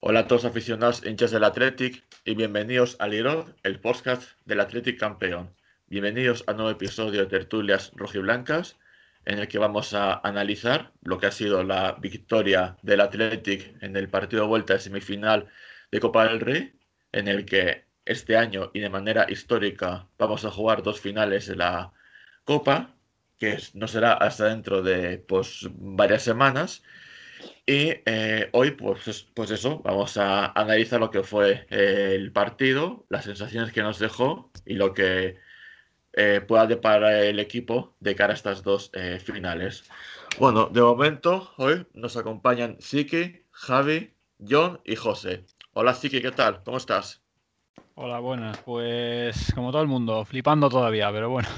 Hola a todos aficionados e hinchas del Athletic y bienvenidos al IROD, el podcast del Athletic campeón. Bienvenidos a un nuevo episodio de Tertulias Rojiblancas, en el que vamos a analizar lo que ha sido la victoria del Athletic en el partido de vuelta de semifinal de Copa del Rey, en el que este año y de manera histórica vamos a jugar dos finales de la Copa, que no será hasta dentro de varias semanas. Y hoy, pues eso, vamos a analizar lo que fue el partido, las sensaciones que nos dejó y lo que pueda deparar el equipo de cara a estas dos finales. Bueno, de momento, hoy nos acompañan Siki, Javi, John y José. Hola Siki, ¿qué tal? ¿Cómo estás? Hola, buenas. Pues como todo el mundo, flipando todavía, pero bueno.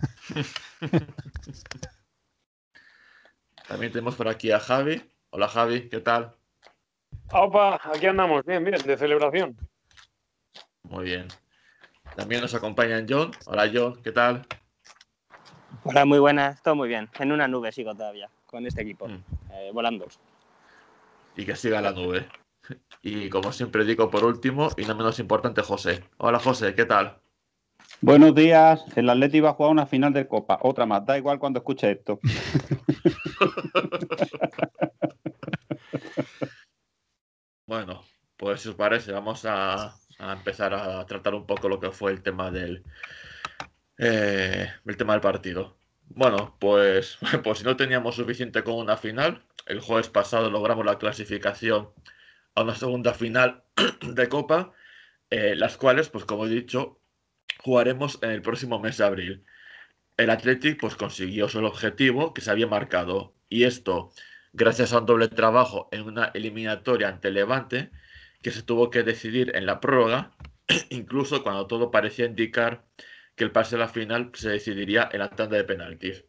También tenemos por aquí a Javi. Hola Javi, ¿qué tal? Opa, aquí andamos, bien, de celebración. Muy bien. También nos acompañan John. Hola John, ¿qué tal? Hola, muy buenas, todo muy bien. En una nube sigo todavía con este equipo, volando. Y que siga la nube. Y como siempre digo, por último, y no menos importante, José. Hola José, ¿qué tal? Buenos días, el Atleti va a jugar una final de Copa, otra más, da igual cuando escuche esto. Bueno, pues si os parece, vamos a empezar a tratar un poco lo que fue el tema del partido. Bueno, pues, pues si no teníamos suficiente con una final, el jueves pasado logramos la clasificación a una segunda final de Copa, las cuales, pues como he dicho, jugaremos en el próximo mes de abril. El Athletic pues consiguió su objetivo que se había marcado, y esto gracias a un doble trabajo en una eliminatoria ante el Levante que se tuvo que decidir en la prórroga, incluso cuando todo parecía indicar que el pase a la final se decidiría en la tanda de penaltis.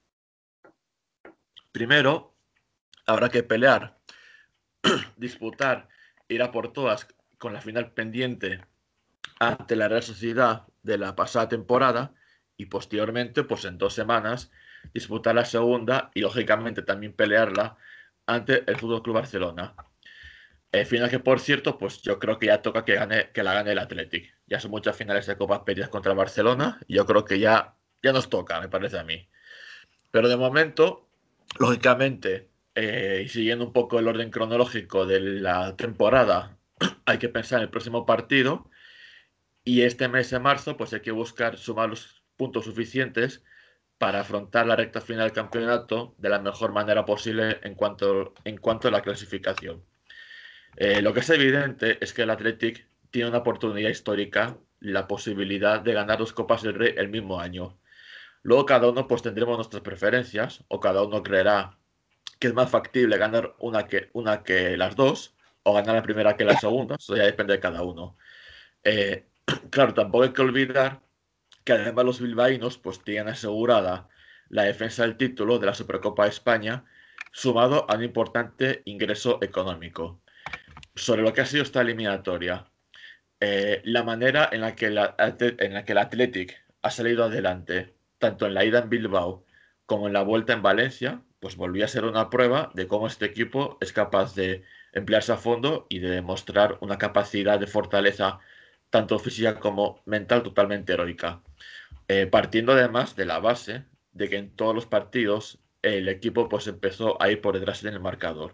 Primero, habrá que pelear, disputar, ir a por todas con la final pendiente ante la Real Sociedad de la pasada temporada, y posteriormente, pues en 2 semanas, disputar la segunda y lógicamente también pelearla ante el Fútbol Club Barcelona. Final que, por cierto, pues yo creo que ya toca que la gane el Athletic. Ya son muchas finales de Copa perdidas contra el Barcelona y yo creo que ya nos toca, me parece a mí. Pero de momento, lógicamente, y siguiendo un poco el orden cronológico de la temporada, hay que pensar en el próximo partido, y este mes de marzo, pues hay que buscar sumar los puntos suficientes para afrontar la recta final del campeonato de la mejor manera posible en cuanto a la clasificación. Lo que es evidente es que el Athletic tiene una oportunidad histórica, la posibilidad de ganar dos Copas del Rey el mismo año. Luego cada uno pues tendremos nuestras preferencias, o cada uno creerá que es más factible ganar una que las dos, o ganar la primera que la segunda. Eso ya depende de cada uno. Eh, claro, tampoco hay que olvidar que además los bilbaínos pues tienen asegurada la defensa del título de la Supercopa de España, sumado a un importante ingreso económico. Sobre lo que ha sido esta eliminatoria, la manera en la que el Athletic ha salido adelante, tanto en la ida en Bilbao como en la vuelta en Valencia, pues volvió a ser una prueba de cómo este equipo es capaz de emplearse a fondo y de demostrar una capacidad de fortaleza tanto física como mental totalmente heroica. Partiendo además de la base de que en todos los partidos el equipo pues empezó a ir por detrás en el marcador.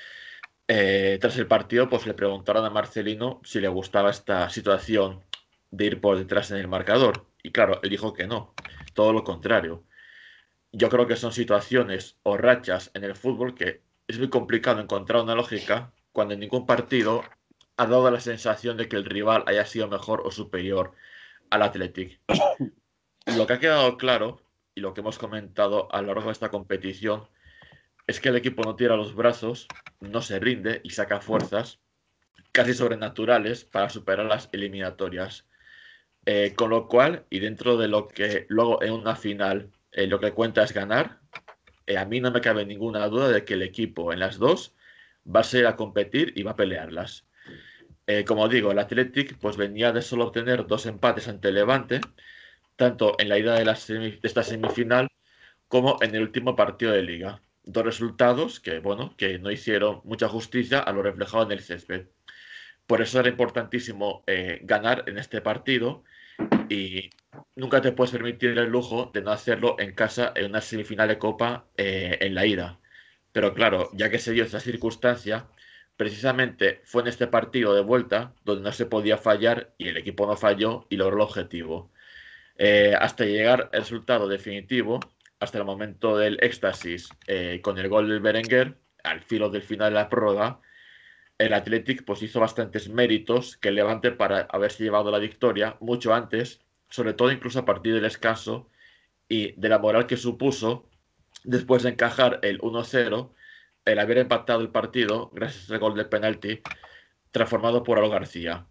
Tras el partido, pues le preguntaron a Marcelino si le gustaba esta situación de ir por detrás en el marcador. Y claro, él dijo que no, todo lo contrario. Yo creo que son situaciones o rachas en el fútbol que es muy complicado encontrar una lógica cuando en ningún partido ha dado la sensación de que el rival haya sido mejor o superior al Athletic. Lo que ha quedado claro, y lo que hemos comentado a lo largo de esta competición, es que el equipo no tira los brazos, no se rinde y saca fuerzas casi sobrenaturales para superar las eliminatorias. Con lo cual, y dentro de lo que luego en una final lo que cuenta es ganar, a mí no me cabe ninguna duda de que el equipo en las dos va a ser a competir y va a pelearlas. Como digo, el Athletic pues venía de solo obtener 2 empates ante el Levante, tanto en la ida de esta semifinal como en el último partido de liga. Dos resultados que, bueno, que no hicieron mucha justicia a lo reflejado en el césped. Por eso era importantísimo ganar en este partido y nunca te puedes permitir el lujo de no hacerlo en casa en una semifinal de Copa en la ida. Pero claro, ya que se dio esa circunstancia, precisamente fue en este partido de vuelta donde no se podía fallar y el equipo no falló y logró el objetivo. Hasta llegar al resultado definitivo, hasta el momento del éxtasis, con el gol del Berenguer, al filo del final de la prórroga, el Athletic pues hizo bastantes méritos que el Levante para haberse llevado la victoria mucho antes, sobre todo incluso a partir del descanso y de la moral que supuso después de encajar el 1-0, el haber empatado el partido gracias al gol de penalti transformado por Alo García.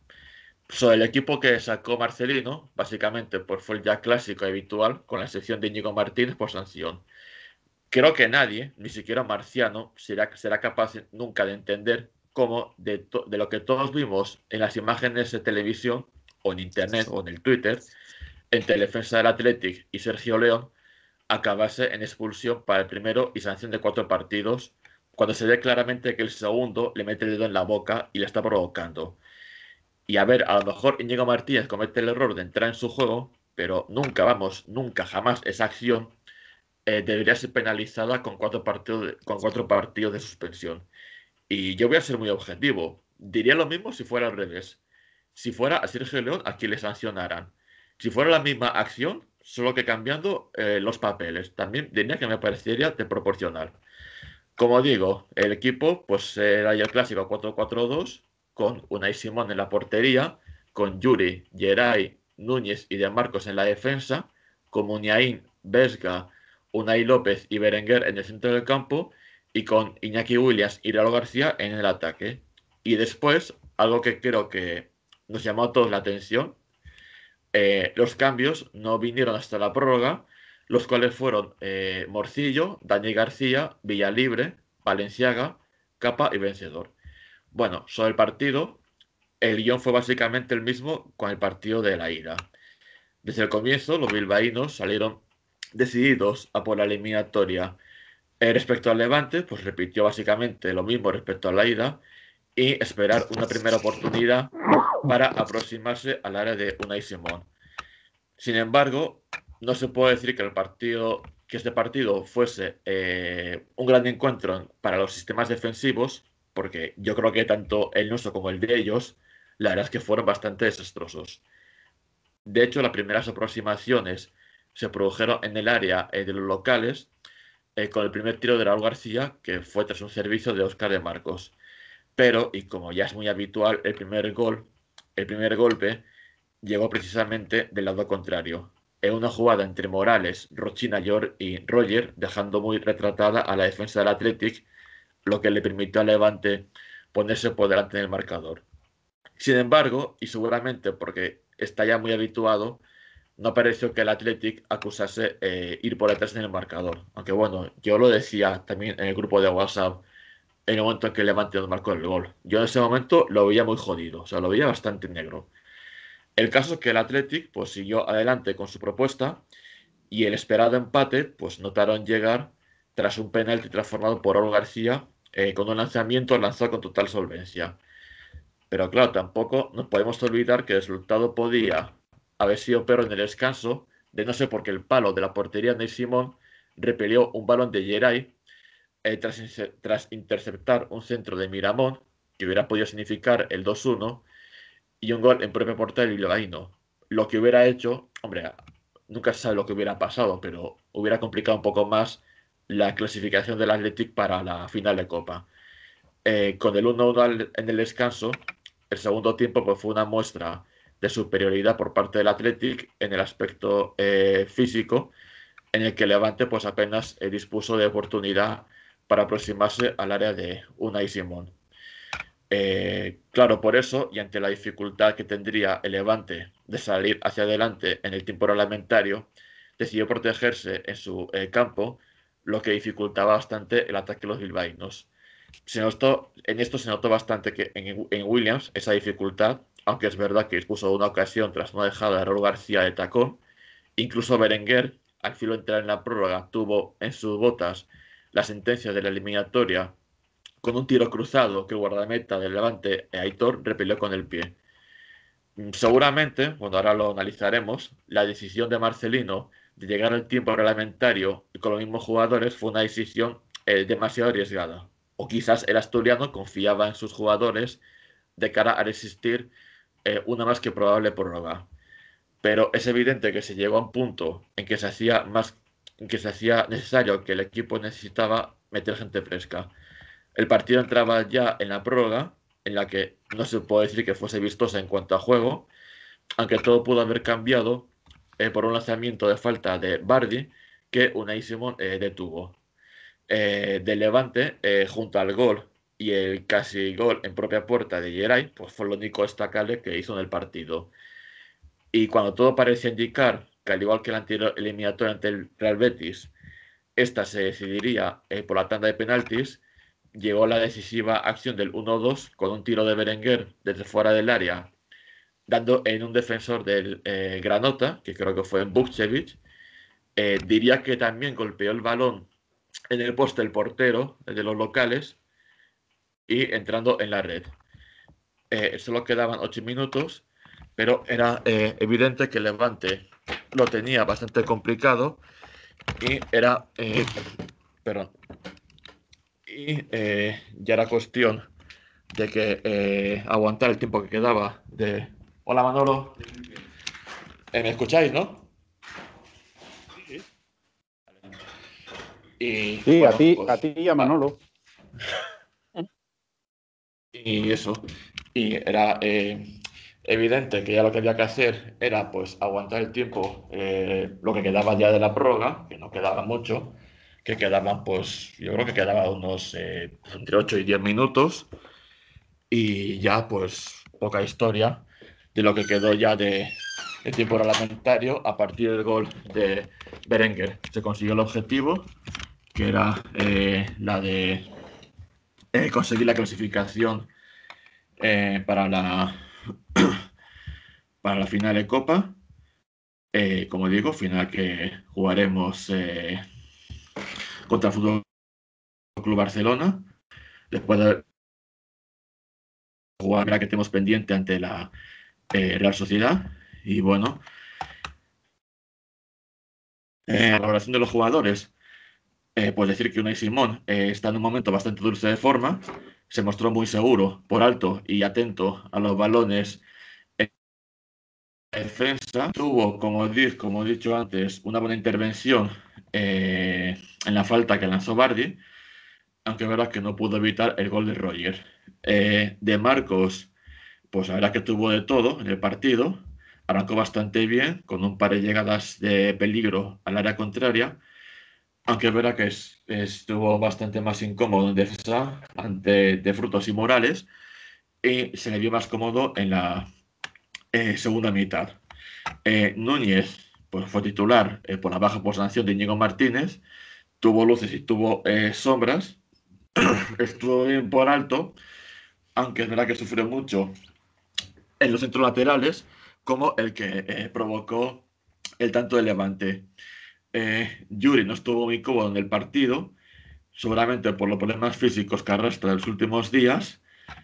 El equipo que sacó Marcelino, básicamente, pues fue el ya clásico habitual, con la excepción de Íñigo Martínez por sanción. Creo que nadie, ni siquiera Marciano, será capaz nunca de entender cómo de lo que todos vimos en las imágenes de televisión, o en internet, o en el Twitter, entre el defensa del Athletic y Sergio León, acabase en expulsión para el primero y sanción de 4 partidos, cuando se ve claramente que el segundo le mete el dedo en la boca y le está provocando. Y a ver, a lo mejor Íñigo Martínez comete el error de entrar en su juego, pero nunca, jamás esa acción debería ser penalizada con 4 partidos de suspensión. Y yo voy a ser muy objetivo. Diría lo mismo si fuera al revés. Si fuera a Sergio León, aquí le sancionaran. Si fuera la misma acción, solo que cambiando los papeles, también diría que me parecería de proporcional. Como digo, el equipo pues era ya el clásico 4-4-2, con Unai Simón en la portería, con Yuri, Geray, Núñez y De Marcos en la defensa, con Muniain, Vesga, Unai López y Berenguer en el centro del campo, y con Iñaki Williams y Alo García en el ataque. Y después, algo que creo que nos llamó a todos la atención, los cambios no vinieron hasta la prórroga, los cuales fueron Morcillo, Dani García, Villalibre, Valenciaga, Capa y Vencedor. Bueno, sobre el partido, el guión fue básicamente el mismo con el partido de la ida. Desde el comienzo, los bilbaínos salieron decididos a por la eliminatoria. Respecto al Levante, pues repitió básicamente lo mismo respecto a la ida y esperar una primera oportunidad para aproximarse al área de Unai Simón. Sin embargo, no se puede decir que este partido fuese un gran encuentro para los sistemas defensivos, porque yo creo que tanto el nuestro como el de ellos, la verdad es que fueron bastante desastrosos. De hecho, las primeras aproximaciones se produjeron en el área de los locales, con el primer tiro de Raúl García, que fue tras un servicio de Óscar de Marcos. Pero, y como ya es muy habitual, el primer golpe llegó precisamente del lado contrario, en una jugada entre Morales, Rochina y Roger, dejando muy retratada a la defensa del Athletic, lo que le permitió al Levante ponerse por delante en el marcador. Sin embargo, y seguramente porque está ya muy habituado, no pareció que el Athletic acusase ir por detrás en el marcador. Aunque bueno, yo lo decía también en el grupo de WhatsApp en el momento en que el Levante nos marcó el gol. Yo en ese momento lo veía muy jodido, o sea, lo veía bastante negro. El caso es que el Athletic pues siguió adelante con su propuesta y el esperado empate pues notaron llegar tras un penalti transformado por Alo García, con un lanzamiento lanzado con total solvencia. Pero claro, tampoco nos podemos olvidar que el resultado podía haber sido peor en el descanso, de no ser porque el palo de la portería de Simón repelió un balón de Geray tras interceptar un centro de Miramón, que hubiera podido significar el 2-1, y un gol en propia portería del bilbaíno. Lo que hubiera hecho, hombre, nunca se sabe lo que hubiera pasado, pero hubiera complicado un poco más la clasificación del Athletic para la final de Copa. Con el 1-1 en el descanso, el segundo tiempo pues, fue una muestra de superioridad por parte del Athletic en el aspecto físico, en el que Levante pues, apenas dispuso de oportunidad para aproximarse al área de Unai Simón. Claro, por eso, y ante la dificultad que tendría el Levante de salir hacia adelante en el tiempo reglamentario, decidió protegerse en su campo, lo que dificultaba bastante el ataque de los bilbaínos. En esto se notó bastante que en Williams esa dificultad, aunque es verdad que dispuso una ocasión tras una dejada de Raúl García de tacón. Incluso Berenguer, al filo de entrar en la prórroga, tuvo en sus botas la sentencia de la eliminatoria con un tiro cruzado que el guardameta del Levante, Aitor, repelió con el pie. Seguramente, bueno, ahora lo analizaremos, la decisión de Marcelino de llegar al tiempo reglamentario y con los mismos jugadores fue una decisión demasiado arriesgada. O quizás el asturiano confiaba en sus jugadores de cara a resistir una más que probable prórroga. Pero es evidente que se llegó a un punto en que se hacía necesario que el equipo necesitaba meter gente fresca. El partido entraba ya en la prórroga, en la que no se puede decir que fuese vistosa en cuanto a juego, aunque todo pudo haber cambiado por un lanzamiento de falta de Bardi que Unai Simón detuvo. Del Levante, junto al gol y el casi gol en propia puerta de Geray, pues fue lo único destacable que hizo en el partido. Y cuando todo parecía indicar que, al igual que el anterior eliminatorio ante el Real Betis, esta se decidiría por la tanda de penaltis, llegó la decisiva acción del 1-2 con un tiro de Berenguer desde fuera del área, dando en un defensor del Granota, que creo que fue en Bukcevic. Diría que también golpeó el balón en el poste del portero de los locales y entrando en la red. Solo quedaban 8 minutos, pero era evidente que el Levante lo tenía bastante complicado y era ya era cuestión de que aguantar el tiempo que quedaba de... Hola, Manolo. ¿Me escucháis, no? Y, Sí, bueno, a ti y a Manolo. Y eso. Y era evidente que ya lo que había que hacer era pues aguantar el tiempo, lo que quedaba ya de la prórroga, que no quedaba mucho, que quedaban pues, yo creo que quedaba unos entre 8 y 10 minutos. Y ya pues poca historia de lo que quedó ya de tiempo reglamentario a partir del gol de Berenguer. Se consiguió el objetivo, que era la de conseguir la clasificación para la para la final de Copa. Como digo, final que jugaremos contra el Fútbol Club Barcelona, después de jugar la que tenemos pendiente ante la Real Sociedad. Y bueno, la valoración de los jugadores, pues decir que Unai Simón está en un momento bastante dulce de forma, se mostró muy seguro, por alto y atento a los balones en defensa. Tuvo, como he dicho antes, una buena intervención en la falta que lanzó Bardi, aunque es verdad que no pudo evitar el gol de Roger. De Marcos, pues la verdad que tuvo de todo en el partido. Arrancó bastante bien, con un par de llegadas de peligro al área contraria, aunque es verdad que estuvo bastante más incómodo en defensa ante De Frutos y Morales, y se le vio más cómodo en la segunda mitad. Núñez pues, fue titular por la baja por sanción de Íñigo Martínez, tuvo luces y tuvo sombras, estuvo bien por alto, aunque es verdad que sufrió mucho en los centros laterales, como el que provocó el tanto de Levante. Yuri no estuvo muy cómodo en el partido, seguramente por los problemas físicos que arrastra en los últimos días.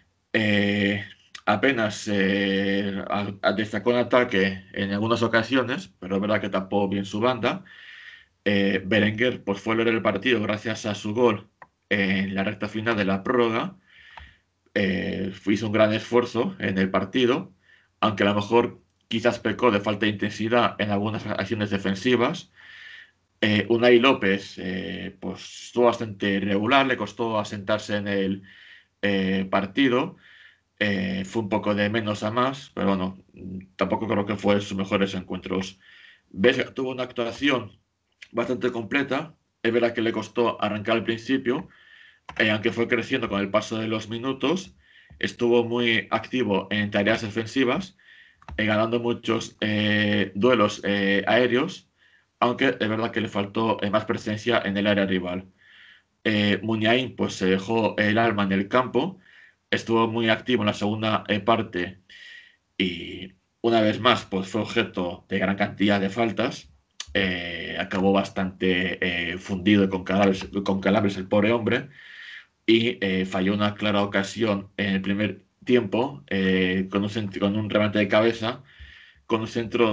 Apenas destacó en ataque en algunas ocasiones, pero es verdad que tapó bien su banda. Berenguer pues, fue el héroe del partido gracias a su gol en la recta final de la prórroga. Hizo un gran esfuerzo en el partido, aunque a lo mejor quizás pecó de falta de intensidad en algunas acciones defensivas. Unai López pues estuvo bastante regular, le costó asentarse en el partido. Fue un poco de menos a más, pero bueno, tampoco creo que fue sus mejores encuentros. Vesga tuvo una actuación bastante completa. Es verdad que le costó arrancar al principio, aunque fue creciendo con el paso de los minutos. Estuvo muy activo en tareas defensivas, ganando muchos duelos aéreos, aunque es verdad que le faltó más presencia en el área rival. Muniain pues se dejó el alma en el campo, estuvo muy activo en la segunda parte y una vez más pues fue objeto de gran cantidad de faltas. Acabó bastante fundido y con calambres el pobre hombre. y falló una clara ocasión en el primer tiempo con un remate de cabeza con un centro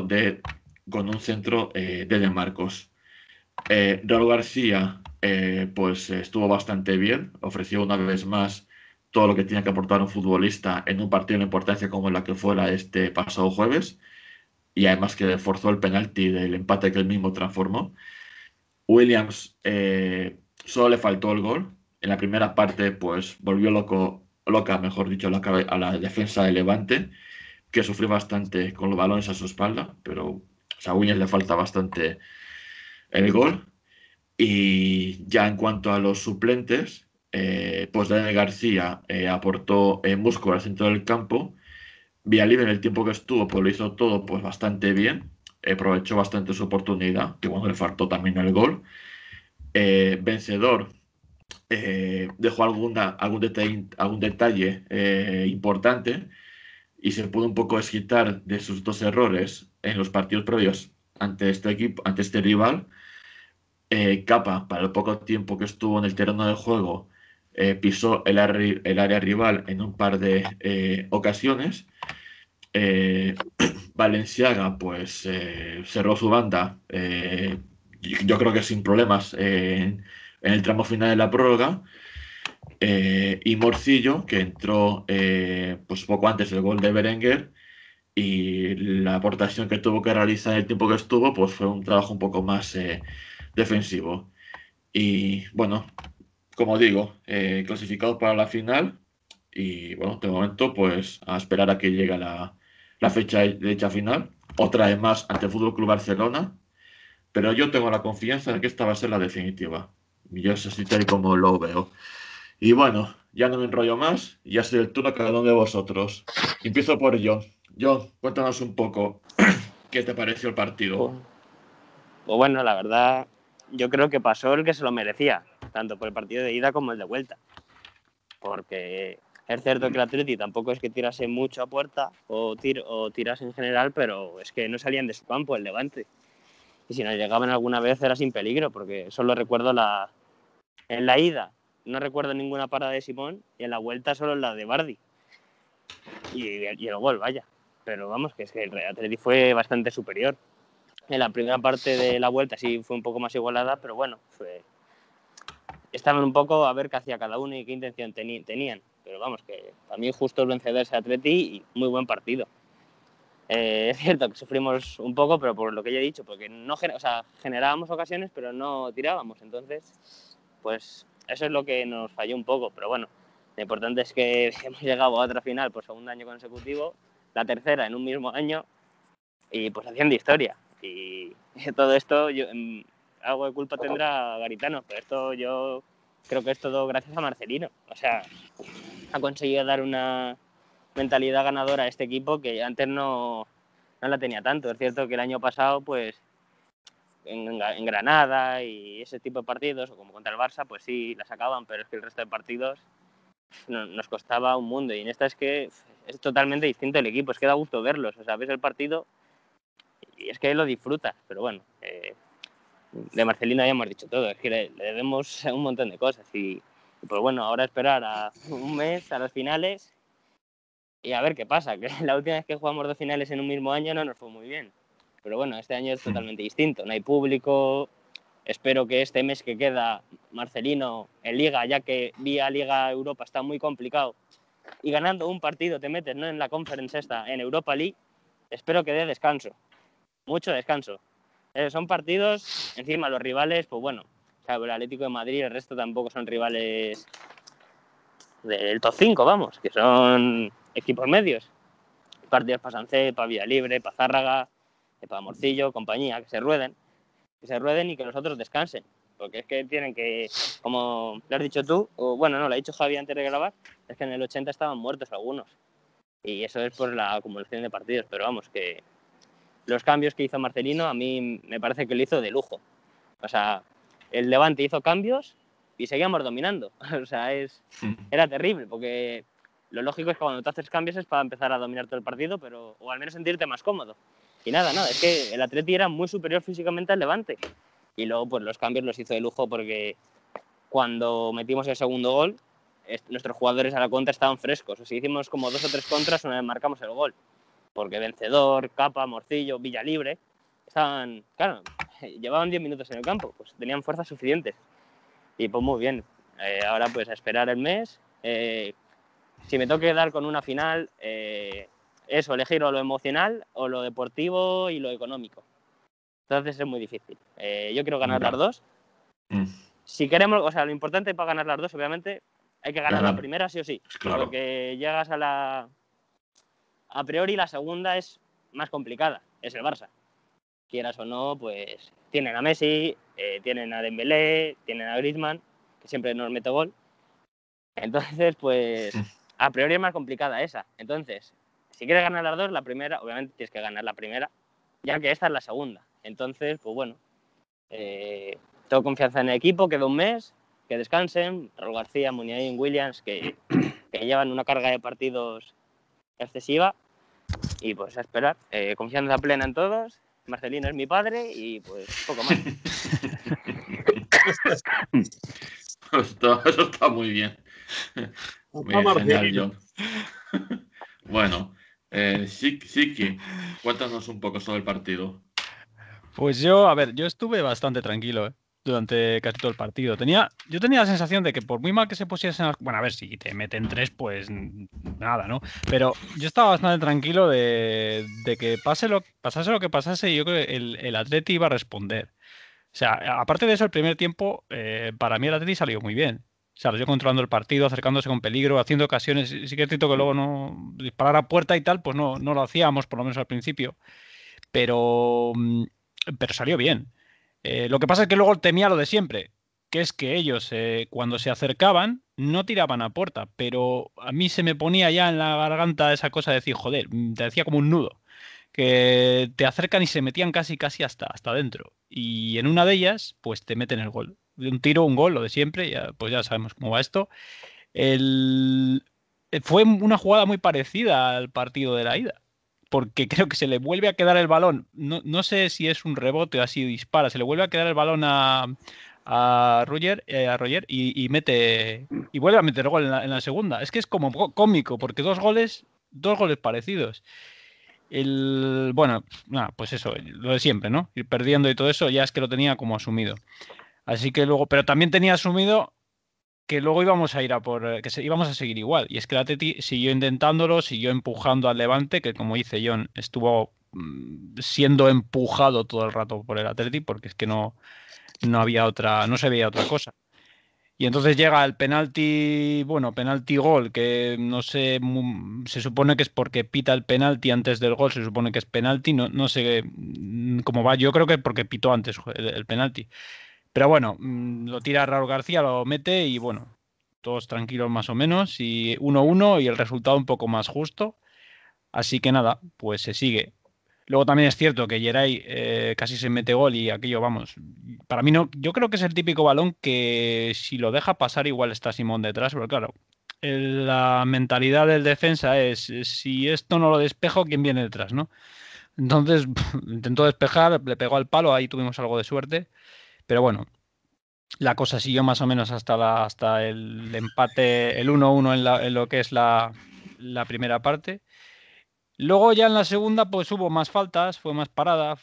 de Marcos. Raúl García pues estuvo bastante bien, ofreció una vez más todo lo que tiene que aportar un futbolista en un partido de importancia como la que fuera este pasado jueves, y además que forzó el penalti del empate que él mismo transformó. Williams solo le faltó el gol. En la primera parte pues volvió loca, mejor dicho, a la defensa de Levante, que sufrió bastante con los balones a su espalda, pero o sea, a Williams le falta bastante el gol. Y ya en cuanto a los suplentes, pues Daniel García aportó músculo al centro del campo. Villalíbal en el tiempo que estuvo, pues lo hizo todo pues bastante bien. Aprovechó bastante su oportunidad, que bueno, le faltó también el gol. Vencedor dejó algún detalle importante y se pudo un poco desquitar de sus dos errores en los partidos previos ante este equipo, ante este rival. Capa, para el poco tiempo que estuvo en el terreno de juego, pisó el área rival en un par de ocasiones. Valenciaga, pues cerró su banda, yo creo que sin problemas, en el tramo final de la prórroga. Y Morcillo, que entró pues poco antes del gol de Berenguer, y la aportación que tuvo que realizar en el tiempo que estuvo, pues fue un trabajo un poco más defensivo. Y bueno, como digo, clasificados para la final. Y bueno, de momento, pues a esperar a que llegue la fecha final. Otra vez más ante el Fútbol Club Barcelona. Pero yo tengo la confianza de que esta va a ser la definitiva. Yo es así tal y como lo veo. Y bueno, ya no me enrollo más. Ya soy el turno a cada uno de vosotros. Empiezo por John. John, cuéntanos un poco qué te pareció el partido. Pues bueno, la verdad, yo creo que pasó el que se lo merecía, tanto por el partido de ida como el de vuelta. Porque es cierto que el Atleti tampoco es que tirase mucho a puerta o tirase en general, pero es que no salían de su campo el Levante. Y si no llegaban alguna vez era sin peligro, porque solo recuerdo en la ida no recuerdo ninguna parada de Simón y en la vuelta solo la de Bardi. Y el gol, vaya. Pero vamos, que es que el Real Atleti fue bastante superior. En la primera parte de la vuelta sí fue un poco más igualada, pero bueno, estaban un poco a ver qué hacía cada uno y qué intención tenían. Pero vamos, que para mí justo el vencedor es Atleti y muy buen partido. Es cierto que sufrimos un poco, pero por lo que ya he dicho, porque generábamos ocasiones, pero no tirábamos. Entonces, pues eso es lo que nos falló un poco. Pero bueno, lo importante es que hemos llegado a otra final por segundo año consecutivo, la tercera en un mismo año, y pues haciendo historia. Y todo esto, algo de culpa tendrá Garitano, pero esto yo creo que es todo gracias a Marcelino. O sea, ha conseguido dar una mentalidad ganadora a este equipo que antes no la tenía tanto. Es cierto que el año pasado, pues en Granada y ese tipo de partidos, o como contra el Barça, pues sí la sacaban, pero es que el resto de partidos nos costaba un mundo. Y en esta es que es totalmente distinto el equipo, es que da gusto verlos. O sea, ves el partido y es que lo disfrutas. Pero bueno, de Marcelino ya hemos dicho todo, es que le debemos un montón de cosas. Y pues bueno, ahora esperar a un mes a las finales y a ver qué pasa, que la última vez que jugamos 2 finales en un mismo año no nos fue muy bien. Pero bueno, este año es totalmente distinto, no hay público. Espero que este mes que queda Marcelino en Liga, ya que vía Liga Europa está muy complicado, y ganando un partido te metes, ¿no?, en la Conference esta, en Europa League, espero que dé descanso, mucho descanso. Son partidos, encima los rivales, pues bueno, o sea, el Atlético de Madrid y el resto tampoco son rivales del top 5, vamos, que son equipos medios. Partidos para Sancet, para Villalibre, para Zárraga, para Morcillo, compañía, que se rueden y que los otros descansen. Porque es que tienen que, como lo has dicho tú, o bueno, no, lo ha dicho Javi antes de grabar, es que en el 80 estaban muertos algunos. Y eso es por la acumulación de partidos. Pero vamos, que los cambios que hizo Marcelino a mí me parece que lo hizo de lujo. O sea, el Levante hizo cambios y seguíamos dominando. O sea, era terrible, porque lo lógico es que cuando te haces cambios es para empezar a dominar todo el partido, pero o al menos sentirte más cómodo. Y nada, es que el Atleti era muy superior físicamente al Levante. Y luego pues los cambios los hizo de lujo, porque cuando metimos el segundo gol, nuestros jugadores a la contra estaban frescos. O sea, hicimos como 2 o 3 contras una vez marcamos el gol. Porque Vencedor, Capa, Morcillo, Villalibre, estaban, claro, llevaban 10 minutos en el campo, pues tenían fuerzas suficientes. Y pues muy bien. Ahora pues a esperar el mes. Si me tengo que dar con una final, eso, elegir o lo emocional o lo deportivo y lo económico. Entonces es muy difícil. Yo quiero ganar las dos. Si queremos, o sea, lo importante para ganar las dos, obviamente, hay que ganar la primera sí o sí. Claro. Porque llegas a la... A priori la segunda es más complicada, es el Barça. Quieras o no, pues tienen a Messi, tienen a Dembélé, tienen a Griezmann, que siempre nos mete gol. Entonces, pues a priori es más complicada esa. Entonces, si quieres ganar las dos, la primera, obviamente tienes que ganar la primera, ya que esta es la segunda. Entonces, pues bueno, tengo confianza en el equipo, queda un mes, que descansen, Raúl García, Muniain, Williams, que llevan una carga de partidos excesiva, y pues a esperar. Confianza plena en todos. Marcelino es mi padre y pues poco más. Eso está muy bien. Muy genial, John. Bueno, Siki, cuéntanos un poco sobre el partido. Pues yo estuve bastante tranquilo, durante casi todo el partido. Yo tenía la sensación de que por muy mal que se pusiesen... Bueno, a ver, si te meten 3, pues nada, ¿no? Pero yo estaba bastante tranquilo de que pasase lo que pasase, yo creo que el Atleti iba a responder. O sea, aparte de eso, el primer tiempo, para mí el Atleti salió muy bien. O sea, yo controlando el partido, acercándose con peligro, haciendo ocasiones. Sí que es cierto que luego no disparar a puerta y tal, pues no lo hacíamos, por lo menos al principio. Pero salió bien. Lo que pasa es que luego temía lo de siempre, que es que ellos cuando se acercaban no tiraban a puerta, pero a mí se me ponía ya en la garganta esa cosa de decir, joder, te decía como un nudo, que te acercan y se metían casi hasta adentro. Y en una de ellas, pues te meten el gol. De un tiro, un gol, lo de siempre, pues ya sabemos cómo va esto. Fue una jugada muy parecida al partido de la ida, porque creo que se le vuelve a quedar el balón, no sé si es un rebote o así dispara, se le vuelve a quedar el balón a Roger y mete y vuelve a meter gol en la segunda. Es que es como cómico, porque dos goles parecidos. Bueno, nada, pues eso, lo de siempre, ¿no? Ir perdiendo y todo eso, ya es que lo tenía como asumido. Así que luego, pero también tenía asumido que luego íbamos a ir íbamos a seguir igual. Y es que el Atleti siguió intentándolo, siguió empujando al Levante, que como dice John, estuvo siendo empujado todo el rato por el Atleti, porque es que no se veía otra cosa. Y entonces llega el penalti, bueno, penalti gol, que no sé, se supone que es porque pita el penalti antes del gol, se supone que es penalti, no sé cómo va, yo creo que es porque pitó antes el penalti. Pero bueno, lo tira Raúl García, lo mete y bueno, todos tranquilos más o menos, y 1-1 y el resultado un poco más justo. Así que nada, pues se sigue. Luego también es cierto que Geray casi se mete gol y aquello, vamos, para mí no, yo creo que es el típico balón que si lo deja pasar igual está Simón detrás, pero claro, la mentalidad del defensa es si esto no lo despejo, ¿quién viene detrás, no? Entonces intentó despejar, le pegó al palo, ahí tuvimos algo de suerte, pero bueno, la cosa siguió más o menos hasta el empate, el 1-1 en lo que es la primera parte. Luego ya en la segunda pues hubo más faltas, fue más parada,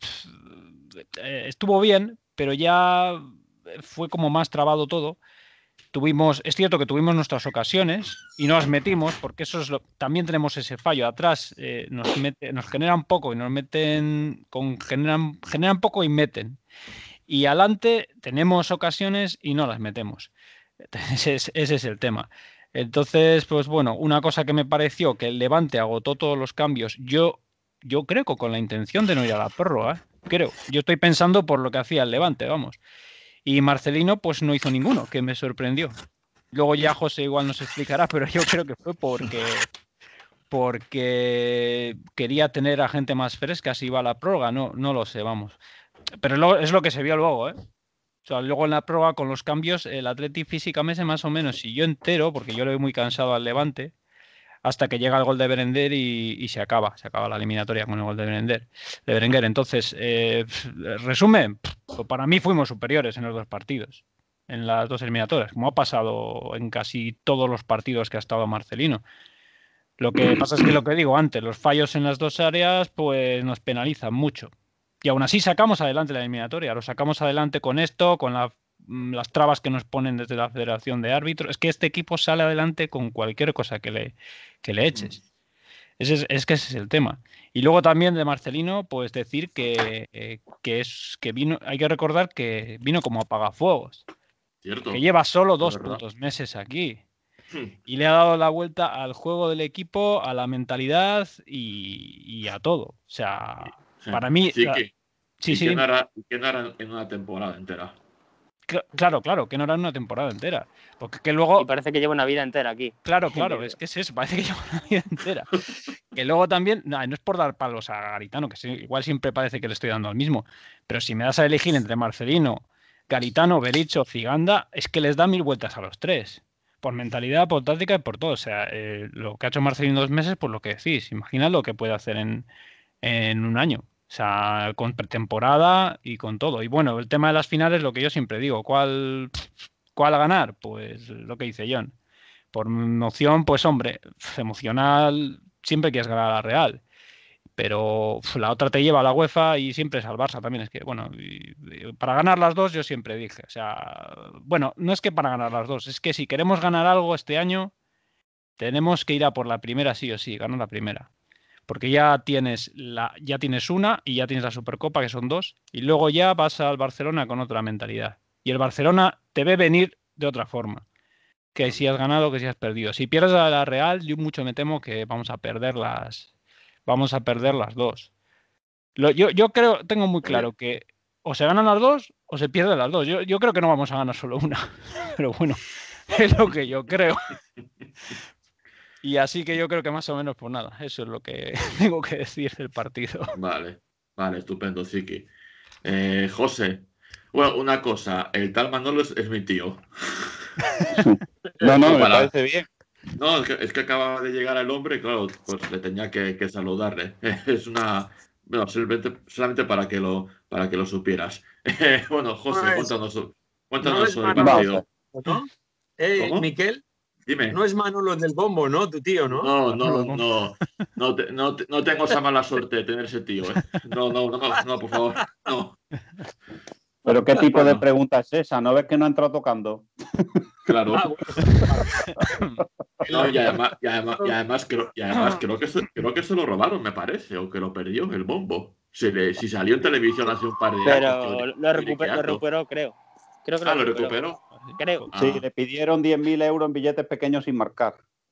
estuvo bien, pero ya fue como más trabado todo. Es cierto que tuvimos nuestras ocasiones y no las metimos, porque eso es también tenemos ese fallo. Atrás nos generan poco y nos meten, generan poco y meten. Y adelante tenemos ocasiones y no las metemos. Ese es el tema. Entonces, pues bueno, una cosa que me pareció que el Levante agotó todos los cambios, yo creo que con la intención de no ir a la prórroga, creo. Yo estoy pensando por lo que hacía el Levante, vamos. Y Marcelino pues no hizo ninguno, que me sorprendió. Luego ya José igual nos explicará, pero yo creo que fue porque quería tener a gente más fresca si iba a la prórroga, no lo sé, vamos. Pero es lo que se vio luego, ¿eh? O sea, luego en la prueba con los cambios, el Atleti físicamente más o menos siguió entero, porque yo lo veo muy cansado al Levante, hasta que llega el gol de Berenguer y se acaba la eliminatoria con el gol de Berenguer. Entonces, resumen, pues para mí fuimos superiores en los dos partidos. en las dos eliminatorias, como ha pasado en casi todos los partidos que ha estado Marcelino. Lo que pasa es que lo que digo antes, los fallos en las dos áreas pues nos penalizan mucho. Y aún así sacamos adelante la eliminatoria, lo sacamos adelante con esto, con las trabas que nos ponen desde la Federación de Árbitros. Es que este equipo sale adelante con cualquier cosa que le eches. Es que ese es el tema. Y luego también de Marcelino, pues decir que vino, hay que recordar que vino como apagafuegos, Cierto. que lleva solo Es 2 verdad. putos meses aquí. Y le ha dado la vuelta al juego del equipo, a la mentalidad y a todo. O sea, para mí... Sí, que, Sí, y sí, que no hará en una temporada entera. claro, que no era una temporada entera. Porque que luego... Y parece que lleva una vida entera aquí. Claro, es que es eso, parece que lleva una vida entera. Que luego también, no es por dar palos a Garitano, que igual siempre parece que le estoy dando al mismo, pero si me das a elegir entre Marcelino, Garitano, Berizzo, Ciganda, es que les da 1000 vueltas a los tres. Por mentalidad, por táctica y por todo. O sea, lo que ha hecho Marcelino en 2 meses, pues lo que decís. Imaginad lo que puede hacer en un año. O sea, con pretemporada y con todo. Y bueno, el tema de las finales, lo que yo siempre digo, ¿cuál ganar? Pues lo que dice John. Por emoción, pues hombre, emocional, siempre quieres ganar a la Real. Pero la otra te lleva a la UEFA y siempre es al Barça también. Es que, bueno, para ganar las dos yo siempre dije, o sea, bueno, no es que para ganar las dos, es que si queremos ganar algo este año, tenemos que ir a por la primera sí o sí, ganar la primera. Porque ya tienes una y ya tienes la Supercopa, que son 2, y luego ya vas al Barcelona con otra mentalidad. Y el Barcelona te ve venir de otra forma. Que si has ganado, que si has perdido. Si pierdes a la Real, yo mucho me temo que vamos a perder las dos. Yo creo, tengo muy claro que o se ganan las dos o se pierden las dos. Yo creo que no vamos a ganar solo una. Pero bueno, es lo que yo creo. Y así que yo creo que más o menos, pues nada, eso es lo que tengo que decir del partido. Vale, estupendo, Ziki. José, bueno, una cosa, el tal Manolo es mi tío. No, me parece bien. No, es que acaba de llegar el hombre, claro, pues le tenía que saludarle. Es una... Bueno, solamente para que lo supieras. Bueno, José, cuéntanos sobre el partido. ¿No? ¿Cómo? Miquel, Dime. no es Manolo del Bombo, ¿no? Tu tío, ¿no? No tengo esa mala suerte de tener ese tío, ¿eh? No, por favor, no. ¿Pero qué tipo de pregunta es esa? ¿No ves que no ha entrado tocando? Claro. No, y además creo que se lo robaron, me parece, o que lo perdió el bombo. Si salió en televisión hace un par de años. Pero lo recuperó, creo. Creo que lo recuperó. Creo. Sí, le pidieron 10.000 euros en billetes pequeños sin marcar.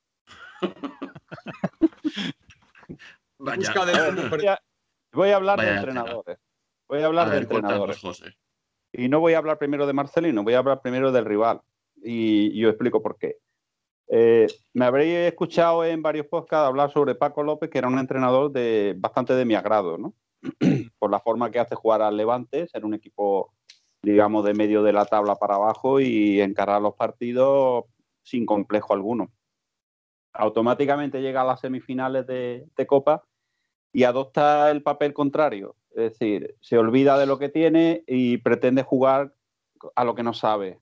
Voy a hablar de entrenadores. José. Y no voy a hablar primero de Marcelino, voy a hablar primero del rival. Y yo explico por qué. Me habréis escuchado en varios podcasts hablar sobre Paco López, que era un entrenador bastante de mi agrado, ¿no? Por la forma que hace jugar al Levante, ser un equipo, digamos, de medio de la tabla para abajo y encarar los partidos sin complejo alguno. Automáticamente llega a las semifinales de Copa y adopta el papel contrario. Es decir, se olvida de lo que tiene y pretende jugar a lo que no sabe.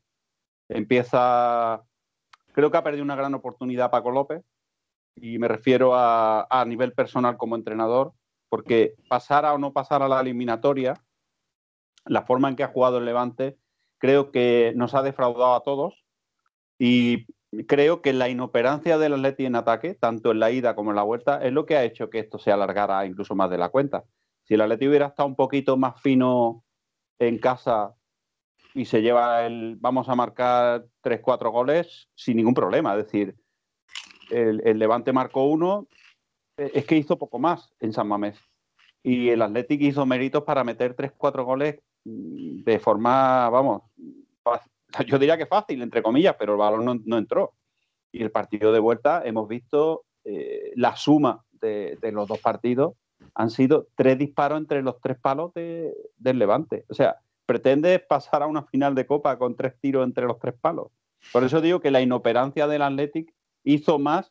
Creo que ha perdido una gran oportunidad Paco López, y me refiero a nivel personal como entrenador, porque pasara o no pasara la eliminatoria, la forma en que ha jugado el Levante creo que nos ha defraudado a todos, y creo que la inoperancia del Atleti en ataque, tanto en la ida como en la vuelta, es lo que ha hecho que esto se alargara incluso más de la cuenta. Si el Atleti hubiera estado un poquito más fino en casa y se lleva vamos a marcar 3-4 goles sin ningún problema. Es decir, el Levante marcó 1, es que hizo poco más en San Mamés. Y el Athletic hizo méritos para meter 3-4 goles de forma, vamos, yo diría que fácil, entre comillas, pero el balón no entró. Y el partido de vuelta hemos visto la suma de los dos partidos han sido 3 disparos entre los 3 palos del Levante. O sea, pretende pasar a una final de Copa con 3 tiros entre los 3 palos. Por eso digo que la inoperancia del Athletic hizo más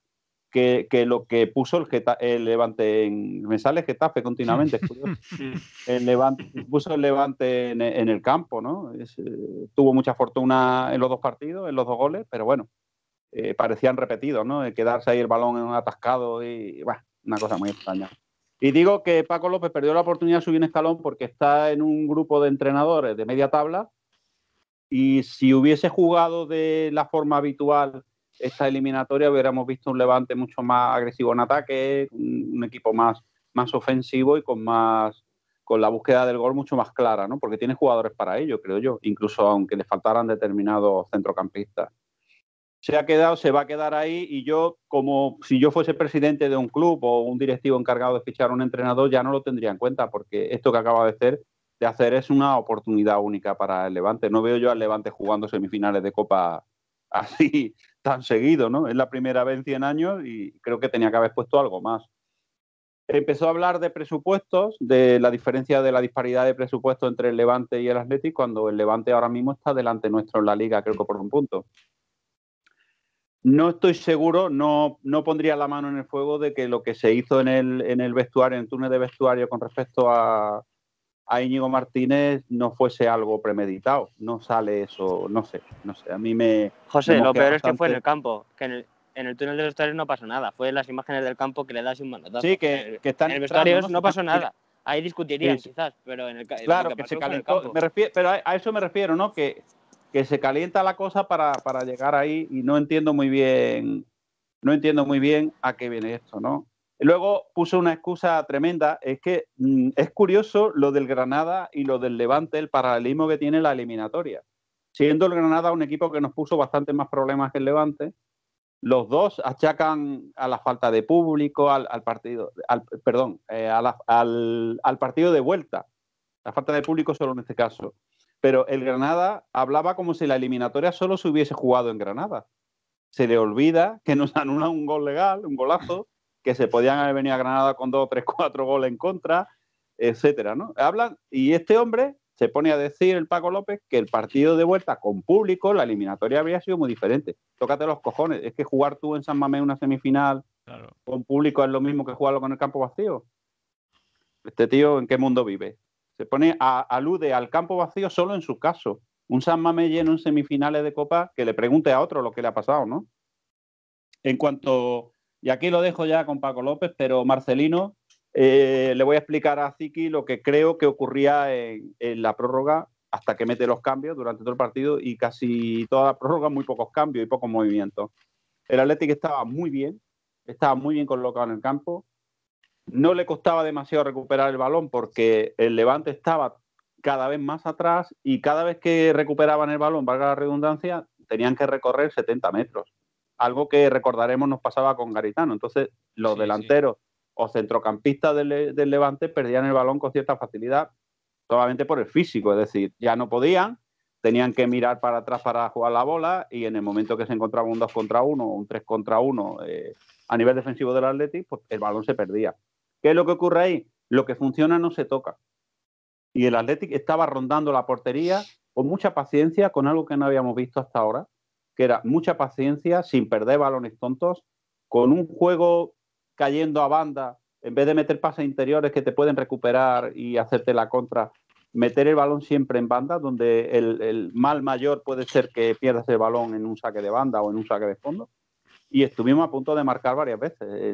que lo que puso el Levante me sale Getafe continuamente, es curioso. Puso el Levante en el campo, ¿no? Tuvo mucha fortuna en los dos partidos, en los dos goles, pero bueno, parecían repetidos, ¿no? De quedarse ahí el balón en un atascado y bueno, una cosa muy extraña. Y digo que Paco López perdió la oportunidad de subir un escalón porque está en un grupo de entrenadores de media tabla, y si hubiese jugado de la forma habitual esta eliminatoria, hubiéramos visto un Levante mucho más agresivo en ataque, un equipo más ofensivo y con la búsqueda del gol mucho más clara, ¿no? Porque tiene jugadores para ello, creo yo, incluso aunque le faltaran determinados centrocampistas. Se va a quedar ahí, y yo, como si yo fuese presidente de un club o un directivo encargado de fichar a un entrenador, ya no lo tendría en cuenta, porque esto que acaba de hacer es una oportunidad única para el Levante. No veo yo al Levante jugando semifinales de Copa así tan seguido, ¿no? Es la primera vez en 100 años y creo que tenía que haber puesto algo más. Empezó a hablar de presupuestos, de la disparidad de presupuestos entre el Levante y el Athletic, cuando el Levante ahora mismo está delante nuestro en la Liga, creo que por un punto. No estoy seguro, no pondría la mano en el fuego de que lo que se hizo en el vestuario, en el túnel de vestuario con respecto a Íñigo Martínez no fuese algo premeditado. No sale eso, no sé. A mí me... José, me lo peor bastante... es que fue en el campo, que en el túnel de vestuarios no pasó nada. Fue en las imágenes del campo que le das un manotazo. Sí, que están en el vestuario no pasó nada. Ahí discutirían, sí. quizás, pero en el claro, que se calentó. Pero a eso me refiero, ¿no? Que se calienta la cosa para llegar ahí, y no entiendo muy bien a qué viene esto, ¿no? Luego puso una excusa tremenda. Es que es curioso lo del Granada y lo del Levante, el paralelismo que tiene la eliminatoria. Siendo el Granada un equipo que nos puso bastante más problemas que el Levante, los dos achacan a la falta de público, al partido, al partido de vuelta. La falta de público solo en este caso. Pero el Granada hablaba como si la eliminatoria solo se hubiese jugado en Granada. Se le olvida que nos anulan un gol legal, un golazo, que se podían haber venido a Granada con 2, 3, 4 goles en contra, etcétera, ¿no? Hablan, y este hombre se pone a decir, el Paco López, que el partido de vuelta con público, la eliminatoria habría sido muy diferente. Tócate los cojones. Es que jugar tú en San Mamés una semifinal con público es lo mismo que jugarlo con el campo vacío. Este tío, ¿en qué mundo vive? Se alude al campo vacío solo en su caso. Un San Mamés lleno en semifinales de Copa, que le pregunte a otro lo que le ha pasado, ¿no? En cuanto, y aquí lo dejo ya con Paco López, pero Marcelino, le voy a explicar a Ziki lo que creo que ocurría en la prórroga, hasta que mete los cambios durante todo el partido, y casi toda la prórroga muy pocos cambios y pocos movimientos. El Athletic estaba muy bien colocado en el campo. No le costaba demasiado recuperar el balón porque el Levante estaba cada vez más atrás, y cada vez que recuperaban el balón, valga la redundancia, tenían que recorrer 70 metros. Algo que recordaremos nos pasaba con Garitano. Entonces, los delanteros o centrocampistas del Levante perdían el balón con cierta facilidad, solamente por el físico. Es decir, ya no podían, tenían que mirar para atrás para jugar la bola, y en el momento que se encontraba un 2 contra 1 o un 3 contra 1 a nivel defensivo del Athletic, pues el balón se perdía. ¿Qué es lo que ocurre ahí? Lo que funciona no se toca. Y el Athletic estaba rondando la portería con mucha paciencia, con algo que no habíamos visto hasta ahora, que era mucha paciencia, sin perder balones tontos, con un juego cayendo a banda, en vez de meter pases interiores que te pueden recuperar y hacerte la contra, meter el balón siempre en banda, donde el mal mayor puede ser que pierdas el balón en un saque de banda o en un saque de fondo. Y estuvimos a punto de marcar varias veces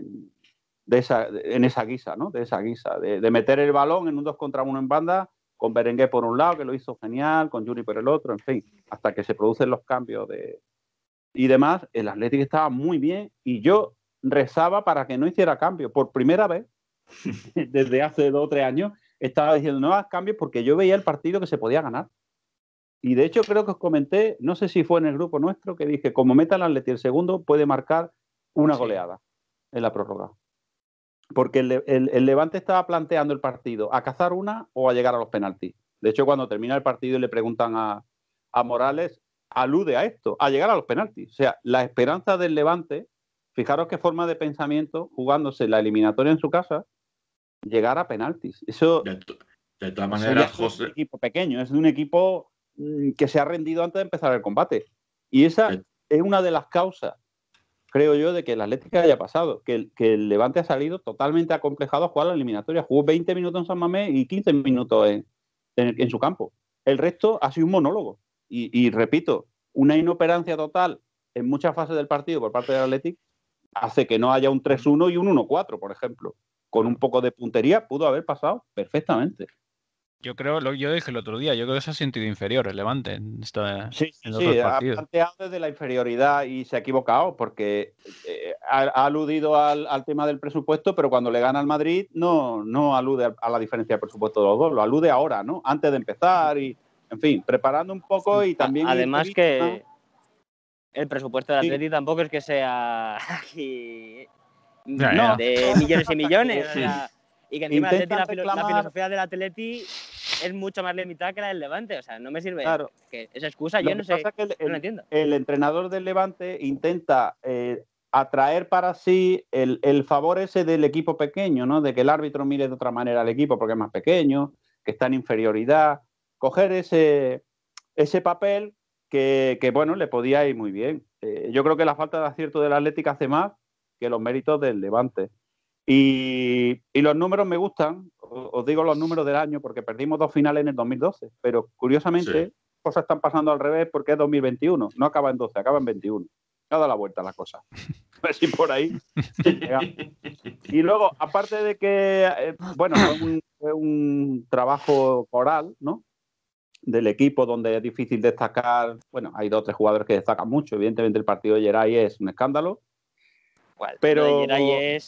en esa guisa, ¿no? De meter el balón en un 2 contra 1 en banda, con Berenguer por un lado, que lo hizo genial, con Yuri por el otro, en fin, hasta que se producen los cambios y demás. El Athletic estaba muy bien, y yo rezaba para que no hiciera cambios. Por primera vez, desde hace 2 o 3 años, estaba diciendo no hagas cambios, porque yo veía el partido que se podía ganar. Y de hecho creo que os comenté, no sé si fue en el grupo nuestro, que dije, como meta el Athletic el segundo, puede marcar una goleada en la prórroga. Porque el Levante estaba planteando el partido a cazar una o a llegar a los penaltis. De hecho, cuando termina el partido y le preguntan a Morales, alude a esto, a llegar a los penaltis. O sea, la esperanza del Levante, fijaros qué forma de pensamiento, jugándose la eliminatoria en su casa, llegar a penaltis. Eso, de todas maneras, José, es un equipo pequeño, es un equipo que se ha rendido antes de empezar el combate. Y esa es una de las causas creo yo, de que el Atlético haya pasado, que el Levante ha salido totalmente acomplejado a jugar la eliminatoria. Jugó 20 minutos en San Mamés y 15 minutos en su campo. El resto ha sido un monólogo. Y repito, una inoperancia total en muchas fases del partido por parte del Atlético hace que no haya un 3-1 y un 1-4, por ejemplo. Con un poco de puntería pudo haber pasado perfectamente. Yo dije el otro día, yo creo que se ha sentido inferior el Levante en los dos ha partidos. planteado desde la inferioridad y se ha equivocado porque ha aludido al tema del presupuesto, pero cuando le gana al Madrid no alude a la diferencia de presupuesto de los dos, lo alude ahora, ¿no? Antes de empezar y, en fin, preparando un poco y también... Además que el presupuesto del Atleti tampoco es que sea aquí de millones y millones. O sea, y que encima la filosofía del Atleti es mucho más limitada que la del Levante. O sea, no me sirve. Claro. Que esa excusa yo no sé. No lo entiendo. El entrenador del Levante intenta atraer para sí el favor ese del equipo pequeño, ¿no? De que el árbitro mire de otra manera al equipo porque es más pequeño, que está en inferioridad. Coger ese papel que bueno, le podía ir muy bien. Yo creo que la falta de acierto del Atlético hace más que los méritos del Levante. Y los números me gustan, os digo los números del año, porque perdimos 2 finales en el 2012, pero curiosamente cosas están pasando al revés porque es 2021, no acaba en 12, acaba en 21. Ha dado la vuelta la cosa. A ver si por ahí. Y luego, aparte de que, bueno, fue un trabajo coral, ¿no? Del equipo donde es difícil destacar, bueno, hay 2 o 3 jugadores que destacan mucho, evidentemente el partido de Geray es un escándalo, pero Geray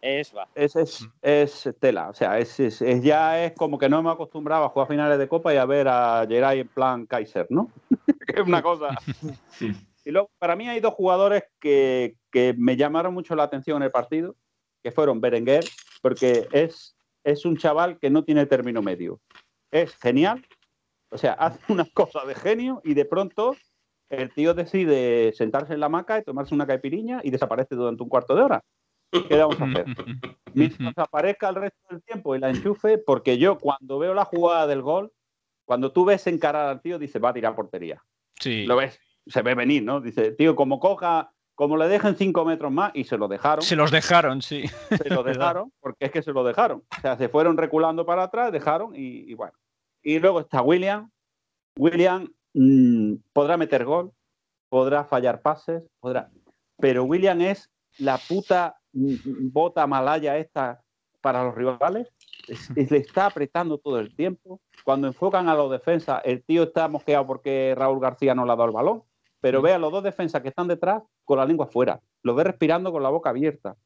es tela, o sea, ya es como que no hemos acostumbrado a jugar finales de Copa y a ver a Geray en plan Kaiser, ¿no? Que es una cosa. Y luego, para mí hay 2 jugadores que me llamaron mucho la atención en el partido, que fueron Berenguer, porque es un chaval que no tiene término medio. Es genial, o sea, hace unas cosas de genio y de pronto el tío decide sentarse en la hamaca y tomarse una caipiriña y desaparece durante un cuarto de hora. ¿Qué vamos a hacer? Mientras aparezca el resto del tiempo y la enchufe, porque yo cuando veo la jugada del gol, cuando tú ves encarar al tío, dices, va a tirar portería. Sí. Lo ves, se ve venir, ¿no? Dice, tío, como le dejen 5 metros más, y se lo dejaron. Se los dejaron, sí. Se lo dejaron, porque es que se lo dejaron. O sea, se fueron reculando para atrás, dejaron y bueno. Y luego está William. William podrá meter gol, podrá fallar pases, pero William es la puta bota malaya esta para los rivales. Le está apretando todo el tiempo. Cuando enfocan a los defensas, el tío está mosqueado porque Raúl García no le ha dado el balón, pero ve a los 2 defensas que están detrás con la lengua afuera, lo ve respirando con la boca abierta.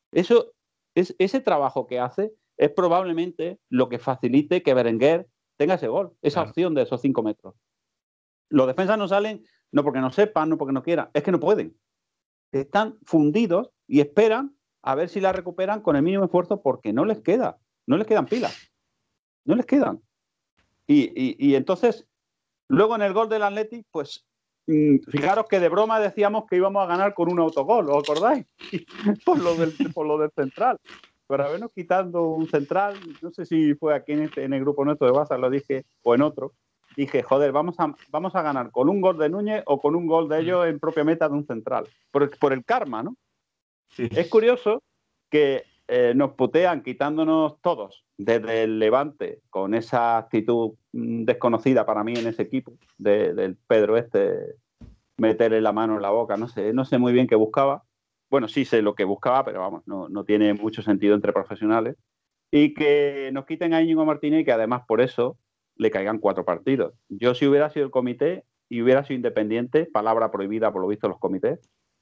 Ese trabajo que hace es probablemente lo que facilite que Berenguer tenga ese gol, esa opción de esos 5 metros. Los defensas no salen, no porque no sepan, no porque no quieran, es que no pueden. Están fundidos y esperan a ver si la recuperan con el mínimo esfuerzo porque no les quedan pilas. No les quedan. Y entonces, luego en el gol del Athletic, pues fijaros que de broma decíamos que íbamos a ganar con un autogol, ¿os acordáis? por lo del central. Pero habernos quitando un central, no sé si fue aquí en el grupo nuestro de WhatsApp, lo dije, o en otro, dije, joder, vamos a ganar con un gol de Núñez o con un gol de ellos en propia meta de un central. Por el karma, ¿no? Sí. Es curioso que nos putean quitándonos todos desde el Levante con esa actitud desconocida para mí en ese equipo del Pedro meterle la mano en la boca, no sé muy bien qué buscaba. Bueno, sí sé lo que buscaba, pero vamos, no tiene mucho sentido entre profesionales. Y que nos quiten a Íñigo Martínez y que además por eso le caigan 4 partidos. Yo si hubiera sido el comité y hubiera sido independiente, palabra prohibida por lo visto los comités,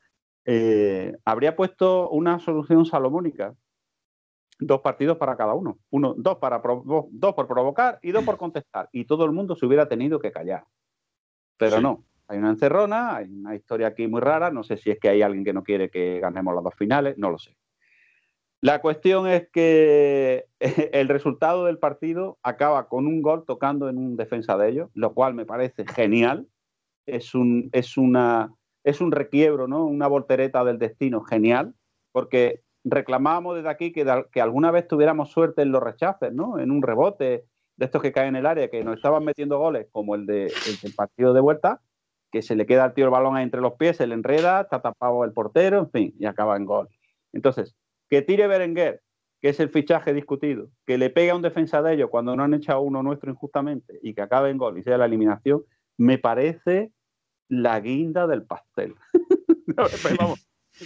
habría puesto una solución salomónica. 2 partidos para cada uno. 2 por provocar y 2 por contestar. Y todo el mundo se hubiera tenido que callar. Pero no. Hay una encerrona, hay una historia aquí muy rara. No sé si es que hay alguien que no quiere que ganemos las 2 finales. No lo sé. La cuestión es que el resultado del partido acaba con un gol tocando en un defensa de ellos, lo cual me parece genial. Es un requiebro, ¿no? Una voltereta del destino genial, porque reclamábamos desde aquí que alguna vez tuviéramos suerte en los rechaces, ¿no? En un rebote de estos que caen en el área, que nos estaban metiendo goles, como el del partido de vuelta, que se le queda al tío el balón ahí entre los pies, se le enreda, está tapado el portero, en fin, y acaba en gol. Entonces, que tire Berenguer, que es el fichaje discutido, que le pegue a un defensa de ellos cuando no han echado uno nuestro injustamente y que acabe en gol y sea la eliminación, me parece la guinda del pastel. Pero vamos,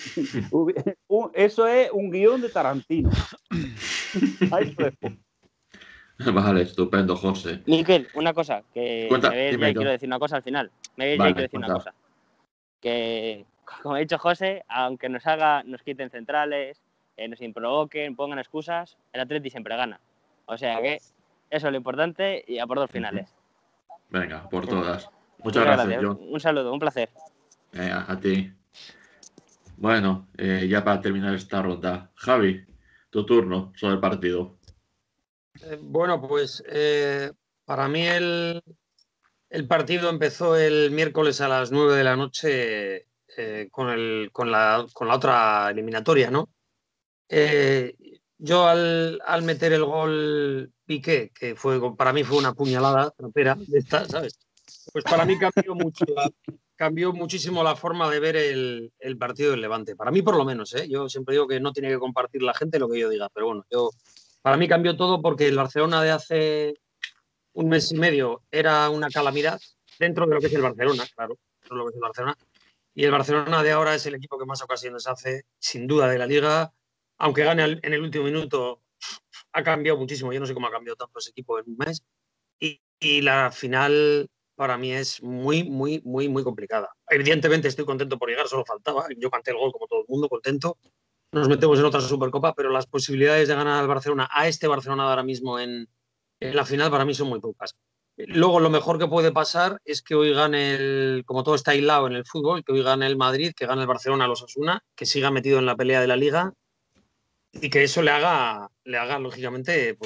eso es un guión de Tarantino. Ahí lo dejo. Vale, estupendo, José. Miquel, una cosa, que Cuenta, me ves dime, ya y yo. quiero decir una cosa al final. Me ves ya Vale, y quiero decir una cuenta. cosa. Que, como ha dicho José, aunque nos quiten centrales, nos improvoquen, pongan excusas, el Atleti siempre gana. O sea que eso es lo importante y a por 2 finales. Venga, por todas. Muchas Muchas gracias, John. Un saludo, un placer. A ti. Bueno, ya para terminar esta ronda. Javi, tu turno sobre el partido. Bueno, pues para mí el partido empezó el miércoles a las 9 de la noche con la otra eliminatoria, ¿no? Yo al meter el gol Piqué, que para mí fue una puñalada trapera de esta, ¿sabes? Pues para mí cambió muchísimo la forma de ver el partido del Levante. Para mí, por lo menos, ¿eh? Yo siempre digo que no tiene que compartir la gente lo que yo diga, pero bueno, para mí cambió todo porque el Barcelona de hace un mes y medio era una calamidad dentro de lo que es el Barcelona, claro, dentro de lo que es el Barcelona. Y el Barcelona de ahora es el equipo que más ocasiones hace, sin duda, de la Liga. Aunque gane en el último minuto, ha cambiado muchísimo. Yo no sé cómo ha cambiado tanto ese equipo en un mes. Y la final para mí es muy, muy, muy, muy complicada. Evidentemente estoy contento por llegar, solo faltaba. Yo canté el gol como todo el mundo, contento. Nos metemos en otra Supercopa, pero las posibilidades de ganar al Barcelona, a este Barcelona de ahora mismo en la final, para mí son muy pocas. Luego, lo mejor que puede pasar es que hoy gane como todo está aislado en el fútbol, que hoy gane el Madrid, que gane el Barcelona a los Osasuna, que siga metido en la pelea de la Liga y que eso le haga lógicamente,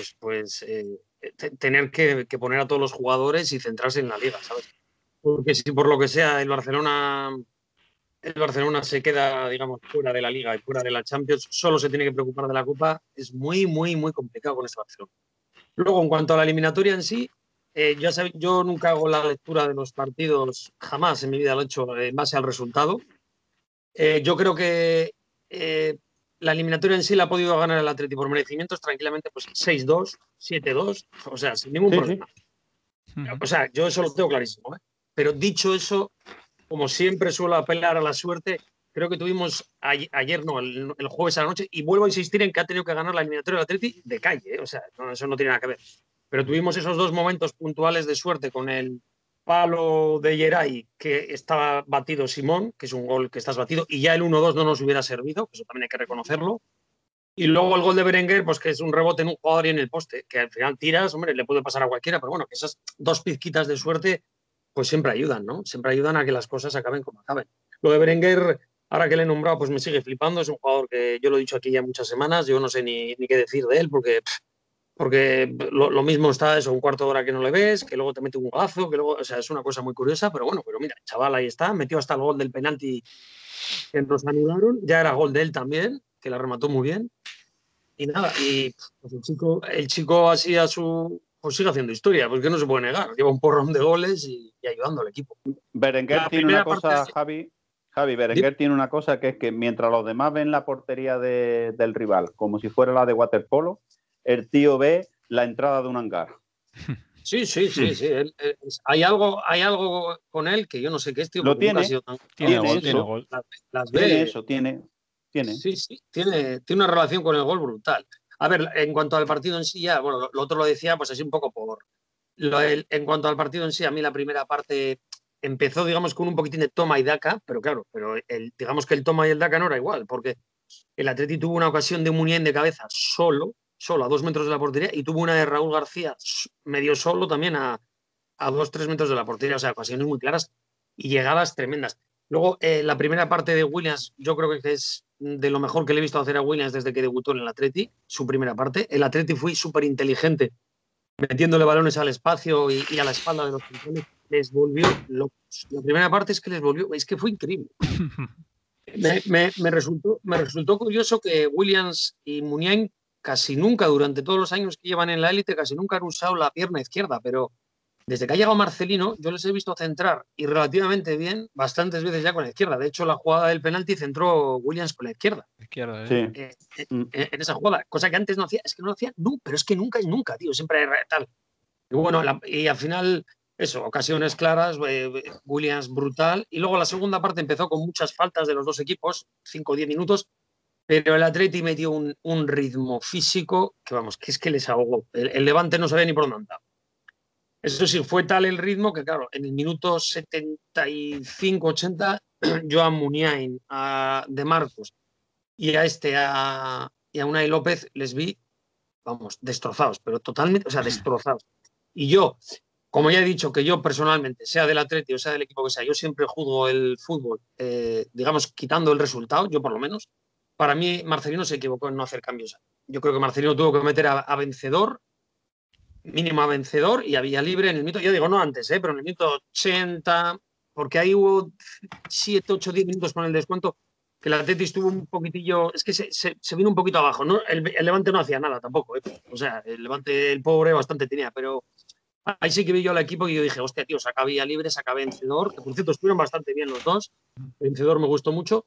tener que poner a todos los jugadores y centrarse en la Liga, ¿sabes? Porque si por lo que sea el Barcelona se queda, digamos, fuera de la Liga y fuera de la Champions, solo se tiene que preocupar de la Copa, es muy, muy, muy complicado con este Barcelona. Luego, en cuanto a la eliminatoria en sí, ya sabéis, yo nunca hago la lectura de los partidos, jamás en mi vida lo he hecho en base al resultado. Yo creo que la eliminatoria en sí la ha podido ganar el Atleti por merecimientos tranquilamente, pues 6-2, 7-2, o sea, sin ningún problema. Sí. O sea, yo eso lo tengo clarísimo, ¿eh? Pero dicho eso, como siempre suelo apelar a la suerte, creo que tuvimos ayer, no, el jueves a la noche, y vuelvo a insistir en que ha tenido que ganar la eliminatoria del Atleti de calle, ¿eh? O sea, no, eso no tiene nada que ver. Pero tuvimos esos 2 momentos puntuales de suerte con el palo de Geray, que estaba batido Simón, que es un gol que estás batido, y ya el 1-2 no nos hubiera servido, que eso también hay que reconocerlo. Y luego el gol de Berenguer, pues que es un rebote en un jugador y en el poste, que al final tiras, hombre, le puede pasar a cualquiera, pero bueno, que esas 2 pizquitas de suerte pues siempre ayudan, ¿no? Siempre ayudan a que las cosas acaben como acaben. Lo de Berenguer, ahora que le he nombrado, pues me sigue flipando. Es un jugador que yo lo he dicho aquí ya muchas semanas, yo no sé ni qué decir de él, porque lo mismo está eso, un cuarto de hora que no le ves, que luego te mete un golazo, que luego, o sea, es una cosa muy curiosa, pero bueno, pero mira, el chaval ahí está, metió hasta el gol del penalti que nos anularon, ya era gol de él también, que la remató muy bien. Y nada, y pues el chico así pues sigue haciendo historia, porque no se puede negar. Lleva un porrón de goles y ayudando al equipo. Berenguer tiene una cosa, Javi, Berenguer tiene una cosa, que es que mientras los demás ven la portería del rival como si fuera la de waterpolo, el tío ve la entrada de un hangar. Sí. Hay algo con él que yo no sé qué es, tío. Lo tiene. Tiene gol. Las tiene ve. Eso, tiene. Sí, tiene una relación con el gol brutal. A ver, en cuanto al partido en sí, ya, bueno, lo otro lo decía, pues así un poco en cuanto al partido en sí, a mí la primera parte empezó, digamos, con un poquitín de toma y daca, pero claro, digamos que el toma y el daca no era igual, porque el Atleti tuvo una ocasión de Muniain de cabeza solo a 2 metros de la portería, y tuvo una de Raúl García medio solo también a 2-3 metros de la portería, o sea, ocasiones muy claras y llegadas tremendas. Luego, la primera parte de Williams, yo creo que es de lo mejor que le he visto hacer a Williams desde que debutó en el Atleti, su primera parte. El Atleti fue súper inteligente, metiéndole balones al espacio y a la espalda de los centrales. Les volvió locos. La primera parte es que fue increíble. Me resultó curioso que Williams y Muniain casi nunca, durante todos los años que llevan en la élite, casi nunca han usado la pierna izquierda, pero desde que ha llegado Marcelino, yo les he visto centrar y relativamente bien bastantes veces ya con la izquierda. De hecho, la jugada del penalti centró Williams con la izquierda. Sí. En esa jugada, cosa que antes no hacía, es que no lo hacía, no, pero es que nunca, tío, siempre tal. Y bueno, y al final, eso, ocasiones claras, Williams brutal. Y luego la segunda parte empezó con muchas faltas de los dos equipos, 5 o 10 minutos, pero el Atleti metió un ritmo físico que, vamos, que es que les ahogó. El Levante no sabía ni por dónde andaba. Eso sí, fue tal el ritmo que, claro, en el minuto 75-80, Joan Muniain, a De Marcos y a Unai López les vi, vamos, destrozados, pero totalmente, o sea, destrozados. Y yo, como ya he dicho, que yo personalmente, sea del Atleti o sea del equipo que sea, yo siempre juzgo el fútbol, digamos, quitando el resultado, yo por lo menos. Para mí, Marcelino se equivocó en no hacer cambios. Yo creo que Marcelino tuvo que meter a Vencedor, mínimo a Vencedor y a Villalibre en el minuto, yo digo no antes, pero en el minuto 80, porque ahí hubo 7, 8, 10 minutos con el descuento que el Atleti estuvo un poquitillo, es que se vino un poquito abajo, ¿no? El Levante no hacía nada tampoco, o sea, el Levante, el pobre, bastante tenía, pero ahí sí que vi yo al equipo y yo dije, hostia, tío, saca Villalibre, saca Vencedor, que por cierto estuvieron bastante bien los dos, Vencedor me gustó mucho.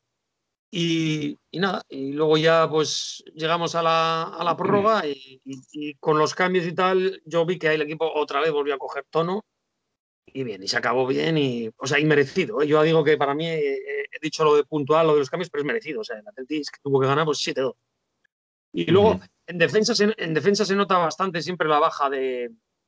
Y nada, y luego ya pues llegamos a la prórroga y con los cambios y tal, yo vi que ahí el equipo otra vez volvió a coger tono y bien, y se acabó bien, o sea, y merecido. Yo digo que para mí, he dicho lo de puntual, lo de los cambios, pero es merecido. O sea, el Atleti que tuvo que ganar pues 7-2. Y luego en defensa se nota bastante siempre la baja de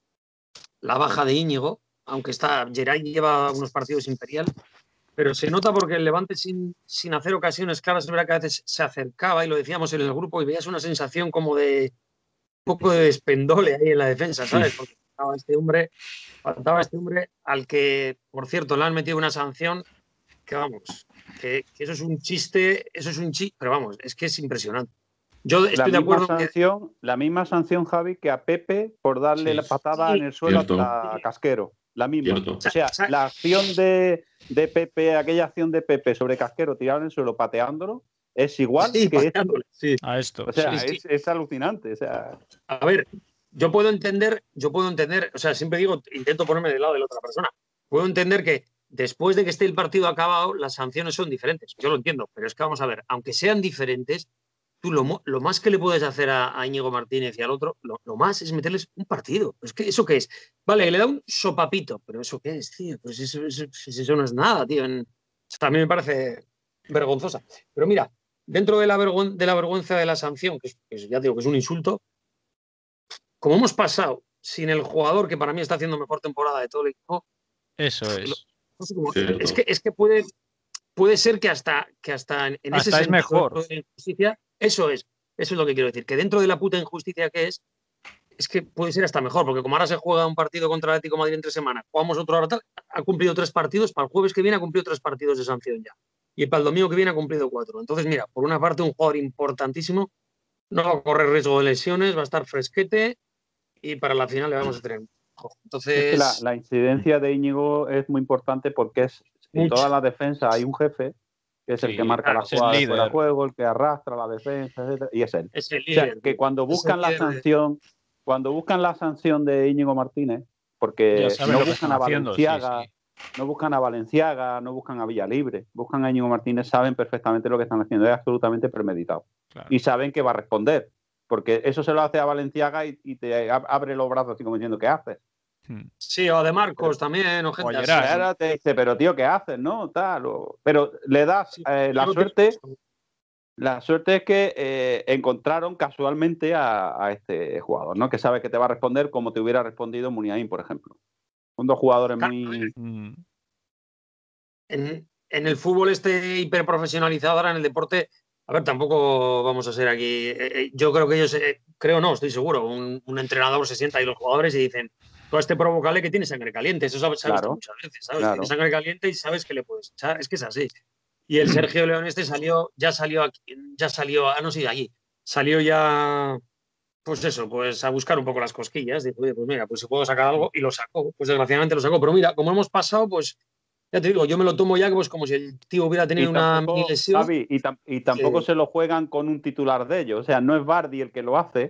Íñigo, aunque Geray lleva unos partidos imperial. Pero se nota porque el Levante sin hacer ocasiones claras, es verdad que a veces se acercaba y lo decíamos en el grupo y veías una sensación como de un poco de despendole ahí en la defensa, ¿sabes? Porque faltaba este hombre al que, por cierto, le han metido una sanción que, vamos, que eso es un chiste, pero vamos, es que es impresionante. Yo estoy de acuerdo la misma sanción, Javi, que a Pepe por darle la patada en el suelo a Casquero. La misma. Cierto. O sea, la acción de Pepe, aquella acción de Pepe sobre Casquero tirado en el suelo pateándolo, es igual que a esto. O sea, es alucinante. O sea. A ver, yo puedo entender, o sea, siempre digo, intento ponerme del lado de la otra persona. Puedo entender que después de que esté el partido acabado, las sanciones son diferentes. Yo lo entiendo, pero es que vamos a ver, aunque sean diferentes, tú lo más que le puedes hacer a Íñigo Martínez y al otro, lo más es meterles un partido. Es que ¿eso qué es? Vale, le da un sopapito, pero ¿eso qué es, tío? Pues eso no es nada, tío. A mí me parece vergonzosa. Pero mira, dentro de la vergüenza de la sanción, que ya digo que es un insulto, como hemos pasado sin el jugador que para mí está haciendo mejor temporada de todo el equipo. Eso es. No sé cómo, es que puede ser que hasta en ese sentido es mejor. De injusticia, eso es lo que quiero decir, que dentro de la puta injusticia que es que puede ser hasta mejor, porque como ahora se juega un partido contra el Atlético de Madrid en 3 semanas, jugamos otro ahora tal, ha cumplido 3 partidos, para el jueves que viene ha cumplido 3 partidos de sanción ya, y para el domingo que viene ha cumplido 4. Entonces, mira, por una parte un jugador importantísimo, no va a correr riesgo de lesiones, va a estar fresquete, y para la final le vamos a tener. Entonces, es que la incidencia de Íñigo es muy importante porque en toda la defensa hay un jefe que es el que marca la jugada de fuera de juego, el que arrastra la defensa, etc. Y es él. Es el líder. O sea, que cuando buscan la sanción de Íñigo Martínez, porque no buscan a Valenciaga, no buscan a Valenciaga, no buscan a Villalibre, buscan a Íñigo Martínez, saben perfectamente lo que están haciendo, es absolutamente premeditado. Claro. Y saben que va a responder, porque eso se lo hace a Valenciaga y te abre los brazos así como diciendo, ¿qué haces? Sí, o de Marcos también, o gente así. Ahora te dice, pero tío, ¿qué haces? ¿No? Tal, pero le das la suerte. La suerte es que encontraron casualmente a este jugador, ¿no? Que sabe que te va a responder como te hubiera respondido Muniain, por ejemplo. Son dos jugadores muy. En el fútbol hiperprofesionalizado ahora en el deporte, a ver, tampoco vamos a ser aquí. Yo creo que ellos, estoy seguro, un entrenador se sienta ahí los jugadores y dicen, tú a este provocale que tiene sangre caliente. Eso sabes claro, muchas veces, ¿sabes? Claro. Tiene sangre caliente y sabes que le puedes echar. Es que es así. Y el Sergio León ya salió ya, pues eso, pues a buscar un poco las cosquillas. Dijo, oye, pues mira, pues si puedo sacar algo, y lo sacó. Pues desgraciadamente lo sacó. Pero mira, como hemos pasado, pues ya te digo, yo me lo tomo ya pues como si el tío hubiera tenido una mini lesión. Javi, y tampoco se lo juegan con un titular de ellos. O sea, no es Vardy el que lo hace,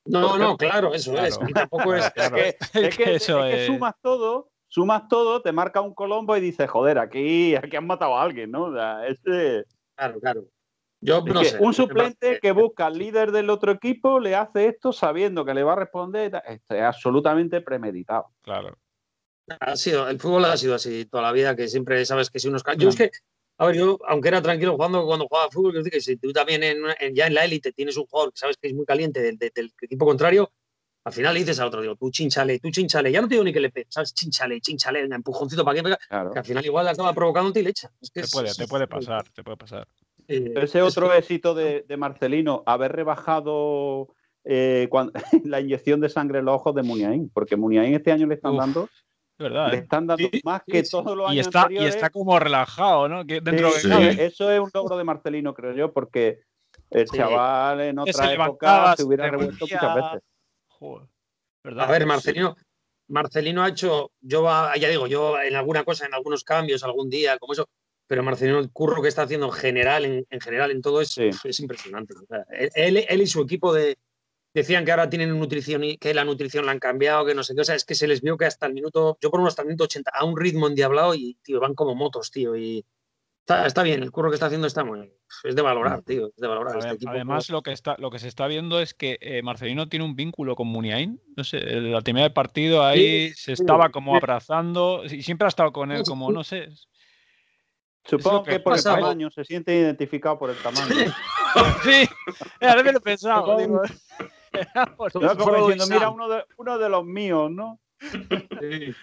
No, claro, eso Claro. es. Y tampoco es. Claro. Es que Eso es. sumas todo, te marca un Colombo y dices, joder, aquí han matado a alguien, ¿no? O sea, Claro. Yo es no que sé. un suplente que busca al líder del otro equipo le hace esto sabiendo que le va a responder. Esto es absolutamente premeditado. Claro. El fútbol ha sido así toda la vida, que siempre sabes que si unos. Yo es que, a ver, yo, aunque era tranquilo jugando cuando jugaba fútbol, que si tú también ya en la élite tienes un jugador que sabes que es muy caliente del equipo contrario, al final le dices al otro, digo, tú chinchale, ya no te digo ni que le pegues, ¿sabes? Chinchale, un empujoncito para que pega, Claro. que al final igual acaba provocándote y le echa. Es que Te puede pasar. Ese otro éxito de Marcelino, haber rebajado la inyección de sangre en los ojos de Muniain, porque Muniain este año le están dando más que todos los años anteriores. Y está como relajado, ¿no? Que dentro Sí, de cabe. eso es un logro de Marcelino, creo yo, porque el chaval en Que se otra levantaba, época se hubiera se revuelto revolvía. muchas veces. Joder, ¿verdad? A ver, Marcelino ha hecho, ya digo, yo en alguna cosa, en algunos cambios, algún día, como eso, pero Marcelino, el curro que está haciendo en general, en todo es impresionante. O sea, él y su equipo decían que ahora tienen nutrición y que la nutrición la han cambiado, que no sé qué. O sea, es que se les vio que hasta el minuto, yo por uno hasta el minuto 80, a un ritmo endiablado y, tío, van como motos, tío. Y está bien, el curro que está haciendo está muy bien. Es de valorar, tío. Es de valorar. Este equipo, además, lo que se está viendo es que Marcelino tiene un vínculo con Muniain. No sé, la primera del partido ahí se estaba como abrazando y siempre ha estado con él, como no sé. Supongo que por el tamaño, se siente identificado por el tamaño. Sí, a veces lo he pensado. Digo, no, como diciendo, mira, uno de los míos, ¿no? Sí.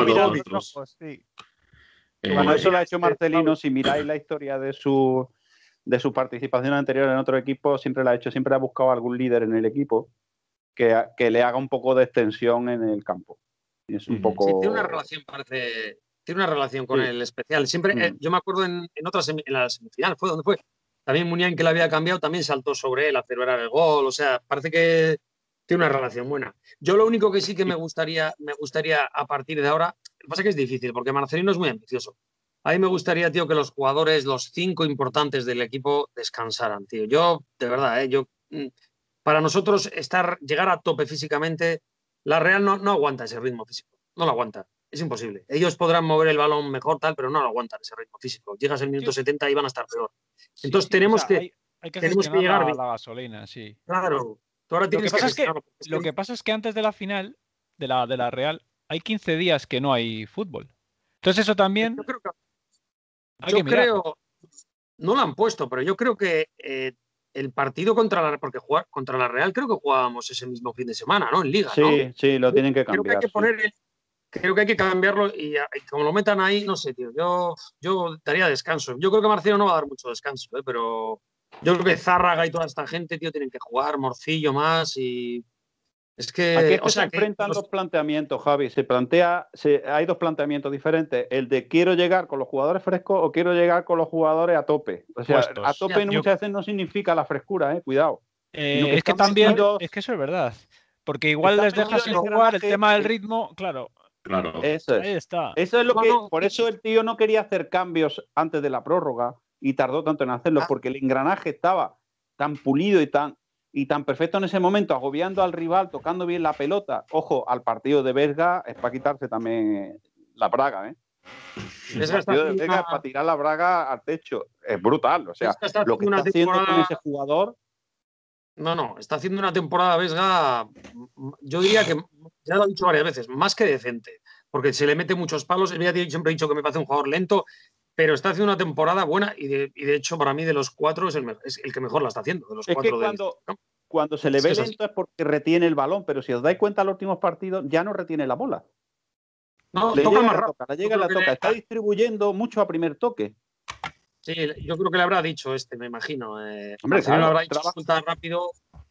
Bueno, eso lo ha hecho Marcelino. Si miráis la historia de su participación anterior en otro equipo, siempre ha buscado algún líder en el equipo que le haga un poco de extensión en el campo. Y es un poco... Sí, tiene una relación con el especial. Siempre, yo me acuerdo en la semifinal, ¿dónde fue? También Muniain, que le había cambiado, también saltó sobre él a celebrar el gol. O sea, parece que tiene una relación buena. Yo lo único que sí que me gustaría a partir de ahora, lo que pasa es que es difícil, porque Marcelino es muy ambicioso. A mí me gustaría, tío, que los jugadores, los 5 importantes del equipo, descansaran, tío. Yo, de verdad, para nosotros llegar a tope físicamente, la Real no aguanta ese ritmo físico. No lo aguanta. Es imposible. Ellos podrán mover el balón mejor, tal, pero no lo aguantan ese ritmo físico. Llegas al minuto 70 y van a estar peor. Entonces tenemos que llegar la gasolina, sí. Claro. Tú ahora tienes lo que pasa es que antes de la final de la Real hay 15 días que no hay fútbol. Entonces eso también no lo han puesto, pero yo creo que el partido porque jugar contra la Real creo que jugábamos ese mismo fin de semana, ¿no? En Liga, ¿no? Sí, lo tienen que cambiar. Creo que hay que cambiarlo y como lo metan ahí, no sé, tío. Yo daría descanso. Yo creo que Marcelo no va a dar mucho descanso, pero yo creo que Zárraga y toda esta gente, tío, tienen que jugar, Morcillo más y... Es que... Aquí se enfrentan dos planteamientos, Javi. Hay dos planteamientos diferentes. El de quiero llegar con los jugadores frescos o quiero llegar con los jugadores a tope. O sea, a tope muchas veces no significa la frescura, cuidado. Es que también, es que eso es verdad. Porque igual les dejas sin jugar el tema del ritmo, claro. Eso es. Ahí está. Eso es por eso el tío no quería hacer cambios antes de la prórroga y tardó tanto en hacerlo, porque el engranaje estaba tan pulido y tan perfecto en ese momento, agobiando al rival, tocando bien la pelota. Ojo, al partido de Vesga es para quitarse también la braga, ¿eh? El partido de Vesga es para tirar la braga al techo. Es brutal. O sea, lo que está haciendo con ese jugador. No, está haciendo una temporada Vesga, yo diría que, ya lo he dicho varias veces, más que decente, porque se le mete muchos palos. Siempre he dicho que me parece un jugador lento, pero está haciendo una temporada buena y de hecho para mí de los 4 es el que mejor la está haciendo. De los 4 cuando se le ve lento es porque retiene el balón, pero si os dais cuenta en los últimos partidos ya no retiene la bola. No, le llega la toca. Está distribuyendo mucho a primer toque. Sí, yo creo que le habrá dicho me imagino. Hombre, claro, le habrá dicho suelta rápido.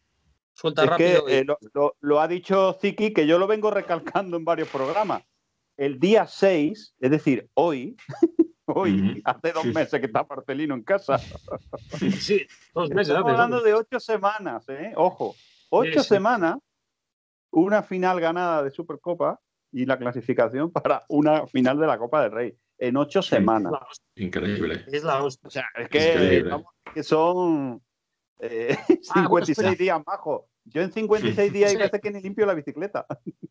Lo ha dicho Ziki, que yo lo vengo recalcando en varios programas. El día 6, es decir, hoy, hace 2 meses que está Marcelino en casa. Sí, 2 meses. Estamos hablando de 8 semanas, Ojo, 8 semanas, una final ganada de Supercopa y la clasificación para una final de la Copa del Rey. En 8 semanas. Increíble. Es la hostia. O sea, es que son 56 días, majo. Yo en 56 días hay veces que ni limpio la bicicleta.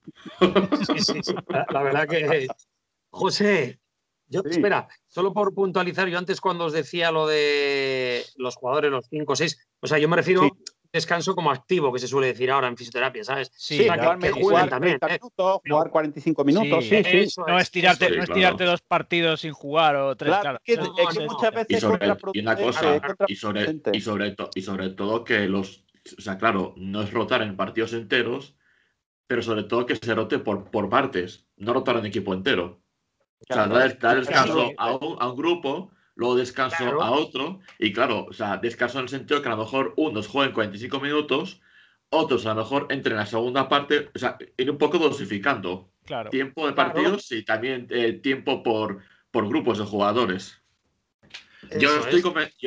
Sí. La verdad que... José, yo, Sí. espera, solo por puntualizar, yo antes cuando os decía lo de los jugadores, los 5 o 6, o sea, yo me refiero Sí. descanso como activo, que se suele decir ahora en fisioterapia, ¿sabes? Sí, O sea, jugar, que jugar jueguen también. 30 minutos, jugar 45 minutos, sí. Eso No es eso tirarte, Sí, no es claro. tirarte 2 partidos sin jugar o 3, Claro, claro. es No, que no. muchas veces es Y una cosa, contraproducente. y sobre todo que o sea, claro, no es rotar en partidos enteros, pero sobre todo que se rote por partes, no rotar en equipo entero. O sea, Claro. dar descanso Sí. a un grupo, luego descanso Claro. a otro, y claro, o sea, descanso en el sentido que a lo mejor unos jueguen 45 minutos, otros a lo mejor entren en la segunda parte, o sea, ir un poco dosificando Claro. tiempo de Claro. partidos y también tiempo por grupos de jugadores. Eso es.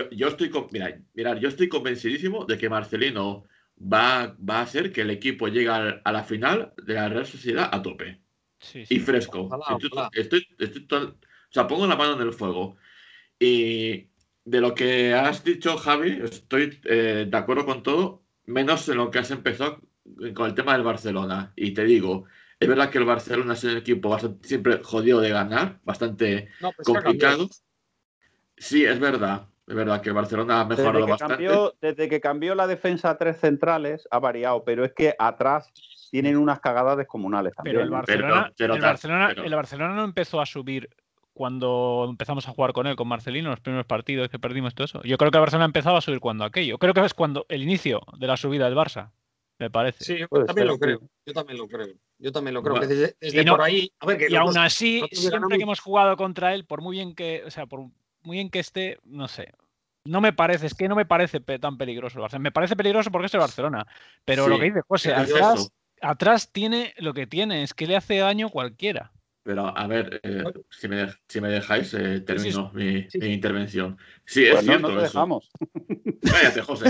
Yo estoy convencidísimo de que Marcelino va a hacer que el equipo llegue a la final de la Real Sociedad a tope Sí, y sí. fresco. Ojalá. O sea, pongo la mano en el fuego. Y de lo que has dicho, Javi, estoy de acuerdo con todo, menos en lo que has empezado con el tema del Barcelona. Y te digo, es verdad que el Barcelona es un equipo bastante, siempre jodido de ganar, bastante No, pues que ha cambiado. complicado. Sí, es verdad que el Barcelona ha mejorado bastante. Desde que cambió la defensa a 3 centrales ha variado, pero es que atrás tienen unas cagadas descomunales también. Pero el Barcelona, Pero- el Barcelona no empezó a subir cuando empezamos a jugar con él, con Marcelino, los primeros partidos que perdimos todo eso. Yo creo que el Barcelona empezaba a subir cuando aquello. Creo que es cuando el inicio de la subida del Barça, me parece. Sí, yo Puede también ser, lo creo. sí. Yo también lo creo. Bueno, Que desde y no- por ahí. A ver, que Y aún nosotros así, hubieran siempre que hemos jugado contra él, por muy bien que, o sea, por muy bien que esté, no sé. No me parece, es que no me parece tan peligroso el Barcelona. Me parece peligroso porque es el Barcelona. Pero lo que sí, dice José, es eso. atrás tiene lo que tiene, es que le hace daño cualquiera. Pero a ver, si me dejáis, termino mi sí. intervención. Sí, Pues es no cierto te eso. dejamos. Cállate, José.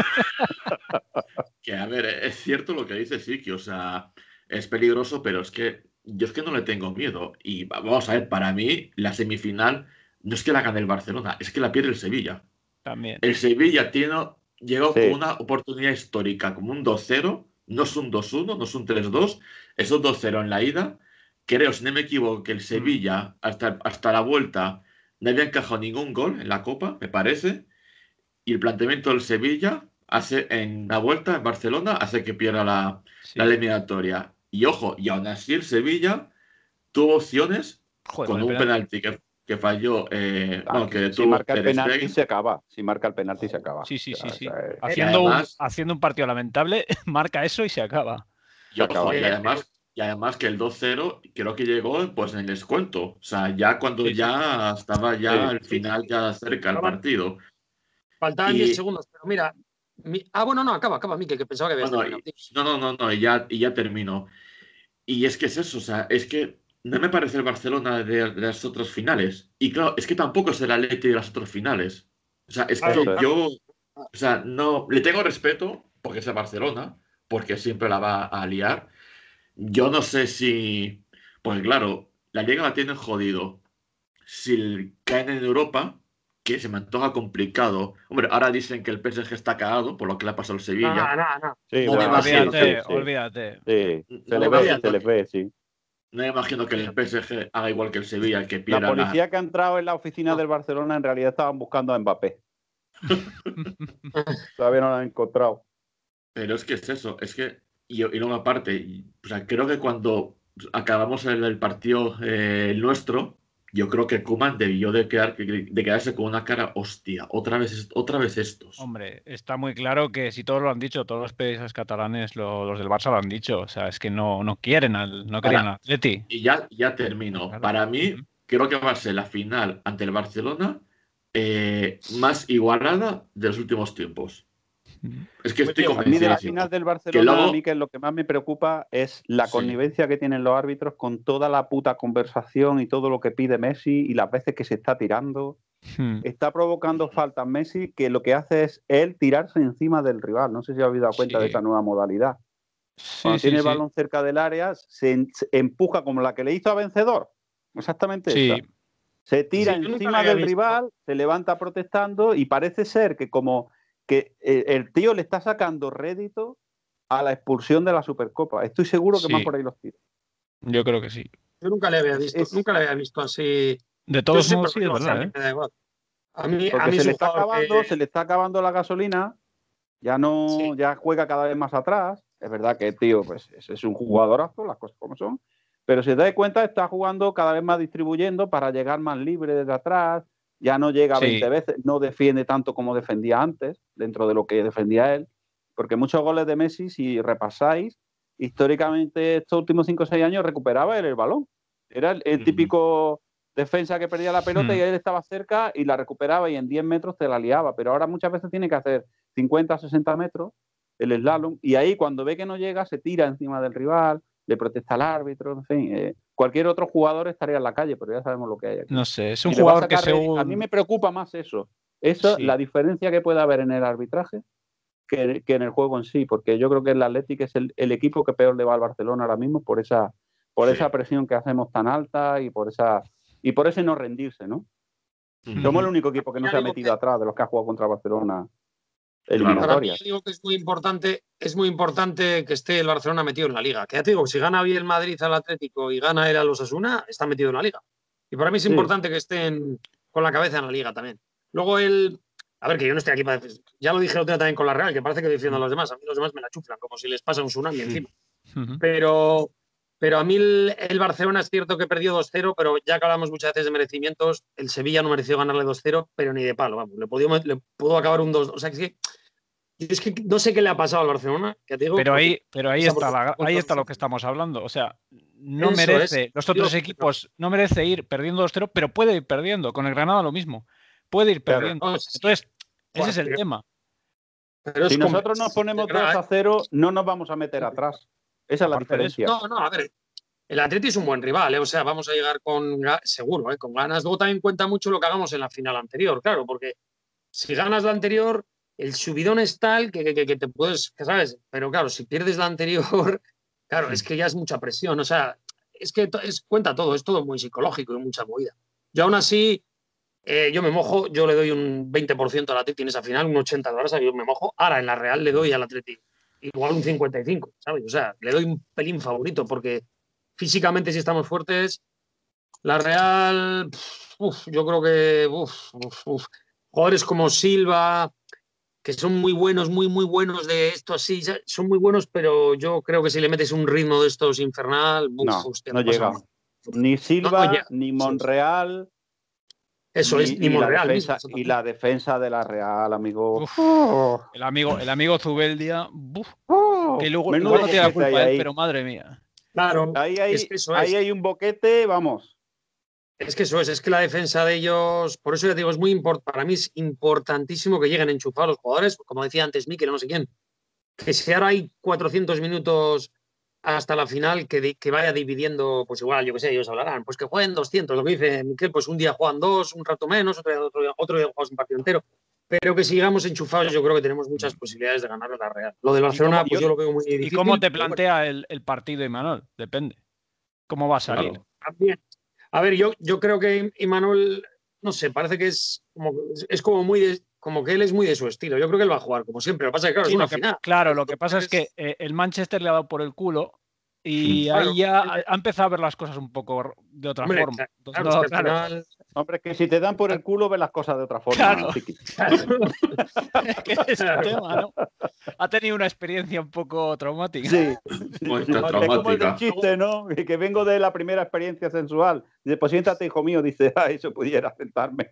Que a ver, es cierto lo que dice Siki, o sea, es peligroso, pero es que yo es que no le tengo miedo. Y vamos a ver, para mí, la semifinal no es que la gane el Barcelona, es que la pierde el Sevilla. También. El Sevilla llegó Sí. con una oportunidad histórica, como un 2-0, no es un 2-1, no es un 3-2, es un 2-0 en la ida. Creo, si no me equivoco, que el Sevilla hasta la vuelta no había encajado ningún gol en la Copa, me parece. Y el planteamiento del Sevilla hace en la vuelta en Barcelona hace que pierda la eliminatoria. Y ojo, y aún así el Sevilla tuvo opciones Joder, con con el un penalti que falló, bueno, que Si tuvo marca el Ter penalti Stegen. se acaba. Si marca el penalti se acaba. Sí. O sea, Haciendo un partido lamentable, marca eso y se acaba. Y ojo, y además que el 2-0 creo que llegó pues en el descuento. O sea, ya cuando ya estaba ya al final ya cerca el partido. Faltaban 10 segundos, pero mira. Bueno, no, acaba, Mikel, que pensaba que habías Bueno, terminado. no, y ya termino. Y es que es eso, o sea, es que no me parece el Barcelona de las otras finales. Y claro, es que tampoco es el Atleti de las otras finales. O sea, es Claro, que claro. yo, o sea, no, le tengo respeto porque es el Barcelona, porque siempre la va a liar. Yo no sé si, pues claro, la Liga la tienen jodido. Si caen en Europa, que se me antoja complicado. Hombre, ahora dicen que el PSG está cagado por lo que le ha pasado al Sevilla. No. Sí, No me bueno, imagino Olvídate, sí. olvídate. Sí, No me se imagino les ve, sí. No me imagino que el PSG haga igual que el Sevilla, que La pierda policía que ha entrado en la oficina del Barcelona en realidad estaban buscando a Mbappé. Todavía no lo han encontrado. Pero es que es eso, es que, y luego aparte, o sea, creo que cuando acabamos el partido nuestro, yo creo que Koeman debió de quedarse con una cara, hostia, otra vez estos. Hombre, está muy claro que si todos lo han dicho, todos los periodistas catalanes, los del Barça lo han dicho. O sea, es que no querían al Atleti. Y ya termino. Claro. Para mí, creo que va a ser la final ante el Barcelona más igualada de los últimos tiempos. Es que estoy A mí de la convencidísimo. final del Barcelona, a mí que lo que más me preocupa es la connivencia que tienen los árbitros con toda la puta conversación y todo lo que pide Messi y las veces que se está tirando. Está provocando faltas Messi que lo que hace es él tirarse encima del rival. No sé si habéis dado cuenta de esta nueva modalidad. Cuando tiene el balón cerca del área, se empuja como la que le hizo a Vencedor. Exactamente esa. Se tira encima del rival, se levanta protestando y parece ser que como que el tío le está sacando rédito a la expulsión de la Supercopa. Estoy seguro que Sí. van por ahí los tiros. Yo creo que sí. Yo nunca le había visto así. De todos Yo modos, sí, siempre es lo digo, o sea, verdad, a mí me da igual. A mí Porque es se le un está jugador acabando, que... se le está acabando la gasolina, ya no, Sí. ya juega cada vez más atrás. Es verdad que, tío, pues es un jugadorazo, las cosas como son. Pero si te das cuenta, está jugando cada vez más distribuyendo para llegar más libre desde atrás. Ya no llega 20 Sí. veces, no defiende tanto como defendía antes, dentro de lo que defendía él. Porque muchos goles de Messi, si repasáis, históricamente estos últimos 5 o 6 años recuperaba él el balón. Era el típico defensa que perdía la pelota y él estaba cerca y la recuperaba y en 10 metros te la liaba. Pero ahora muchas veces tiene que hacer 50, 60 metros el slalom y ahí cuando ve que no llega se tira encima del rival, le protesta al árbitro, en fin. Cualquier otro jugador estaría en la calle, pero ya sabemos lo que hay aquí. No sé, es Y un le va a jugador que sacar según... A mí me preocupa más eso. Eso, Sí. la diferencia que puede haber en el arbitraje que en el juego en sí, porque yo creo que el Athletic es el equipo que peor le va al Barcelona ahora mismo por esa presión que hacemos tan alta y por ese no rendirse, ¿no? Somos el único equipo que no se ha metido atrás de los que ha jugado contra Barcelona eliminatorias. Para mí, digo que es muy importante que esté el Barcelona metido en la Liga. Que ya te digo, si gana bien el Madrid al Atlético y gana él a los Osasuna, está metido en la Liga. Y para mí es importante que estén con la cabeza en la Liga también. Luego a ver, que yo no estoy aquí para... Ya lo dije el otro día también con la Real, que parece que defiendo a los demás. A mí los demás me la chuflan, como si les pasa un tsunami encima. Pero a mí el Barcelona es cierto que perdió 2-0, pero ya que hablamos muchas veces de merecimientos, el Sevilla no mereció ganarle 2-0, pero ni de palo, vamos. Le pudo acabar un 2. O sea, que es que no sé qué le ha pasado al Barcelona. Que te digo, pero ahí está lo que estamos hablando. O sea, no Eso merece, es. los otros equipos no merece ir perdiendo 2-0, pero puede ir perdiendo. Con el Granada lo mismo. Puede ir perdiendo. Claro. Entonces, ese es el tema. Pero si nosotros nos ponemos 2-0, no nos vamos a meter atrás. Esa es la diferencia. No, a ver. El Atleti es un buen rival, o sea, vamos a llegar seguro, con ganas. Luego también cuenta mucho lo que hagamos en la final anterior, claro, porque si ganas la anterior, el subidón es tal que te puedes, ¿sabes? Pero claro, si pierdes la anterior, claro, es que ya es mucha presión, o sea, es que cuenta todo, es todo muy psicológico y mucha movida. Yo aún así, yo me mojo, yo le doy un 20% al Atleti en esa final, un 80% de Barça, yo me mojo. Ahora en la Real le doy al Atleti igual un 55%, ¿sabes? O sea, le doy un pelín favorito porque físicamente si estamos fuertes, la Real, yo creo que jugadores como Silva, que son muy buenos, muy buenos de esto así, son muy buenos, pero yo creo que si le metes un ritmo de estos infernal, no llega. Ni Silva, ni Monreal. Eso es, ni Monreal. Y la defensa de la Real, amigo. El amigo Zubeldia, que luego no tiene la culpa él, pero madre mía. Claro, ahí hay un boquete, vamos. Es que eso es que la defensa de ellos, por eso ya digo, para mí es importantísimo que lleguen enchufados los jugadores, como decía antes Mikel, no sé quién, que si ahora hay 400 minutos hasta la final, que vaya dividiendo, pues igual, yo qué sé, ellos hablarán, pues que jueguen 200, lo que dice Mikel, pues un día juegan 2, un rato menos, otro día juegan un partido entero, pero que sigamos enchufados, yo creo que tenemos muchas posibilidades de ganar a la Real. Lo del Barcelona, pues yo lo veo muy difícil. ¿Y cómo te plantea el partido, Imanol? Depende. ¿Cómo va a salir? Claro. También. A ver, yo creo que Imanol, no sé, parece que es como muy como que él es muy de su estilo. Yo creo que él va a jugar como siempre. Lo que pasa es que, claro, sí, es una final. Claro, lo que pasa es que el Manchester le ha dado por el culo y ahí ya ha empezado a ver las cosas un poco de otra forma. Entonces, claro. Hombre, es que si te dan por el culo, ves las cosas de otra forma. Claro. Es que es el tema, ¿no? Ha tenido una experiencia un poco traumática. Sí. Muy Es como el traumática. chiste, ¿no? Que vengo de la primera experiencia sensual. Dice, pues siéntate, hijo mío. Dice, eso pudiera sentarme.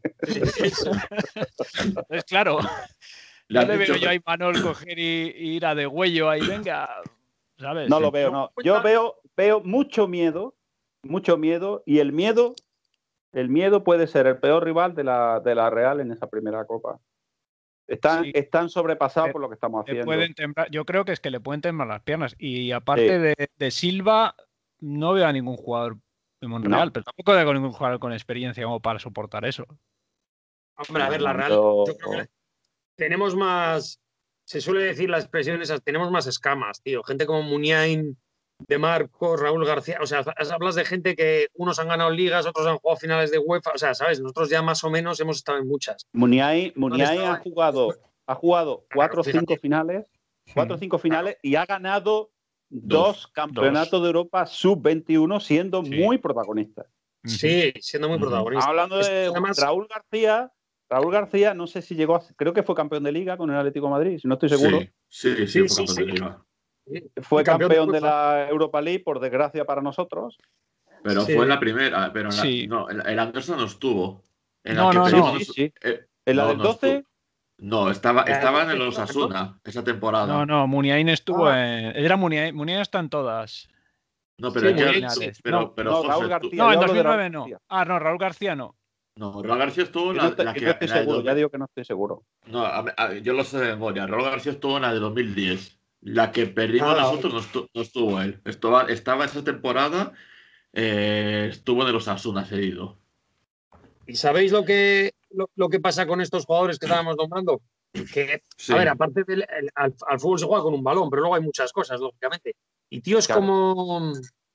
Pues claro. No le veo yo a Imanol coger y ir a degüello ahí, venga, ¿sabes? No lo veo, no. Yo veo mucho miedo, y el miedo puede ser el peor rival de la Real en esa primera Copa. Están sobrepasados por lo que estamos haciendo. Yo creo que es que le pueden temblar las piernas. Y aparte de Silva, no veo a ningún jugador de Monreal, pero tampoco veo a ningún jugador con experiencia como para soportar eso. Hombre, a ver, la Real, yo creo que tenemos más, se suele decir la expresión esas, tenemos más escamas, tío. Gente como Muniain, De Marcos, Raúl García, o sea, hablas de gente que unos han ganado ligas, otros han jugado finales de UEFA, o sea, ¿sabes? Nosotros ya más o menos hemos estado en muchas. Muniain ha jugado 4 o 5 finales 4 o 5 finales y ha ganado 2 campeonatos de Europa sub-21 siendo muy protagonista. Sí, siendo muy protagonista. Hablando de Además, Raúl García, no sé si llegó creo que fue campeón de Liga con el Atlético de Madrid, si no estoy seguro. Sí, fue campeón de Liga. Fue campeón de la Europa League, por desgracia para nosotros. Pero fue en la primera, pero el Anderson no estuvo. En No. ¿En la del 12? No, estaba en el Osasuna esa temporada. No, Muniain estuvo en... Era Muniain está en todas. No, pero Raúl García. No, en 2009 no. No, Raúl García no. No, Raúl García estuvo en la que... No estoy seguro, ya digo que no estoy seguro. No, yo lo sé de memoria. Raúl García estuvo en la de 2010. La que perdimos nosotros no estuvo él. Estaba esa temporada, estuvo en el Osasuna cedido. ¿Y sabéis lo que pasa con estos jugadores que estábamos nombrando? Que, a ver, aparte al fútbol se juega con un balón, pero luego hay muchas cosas, lógicamente. Y tíos como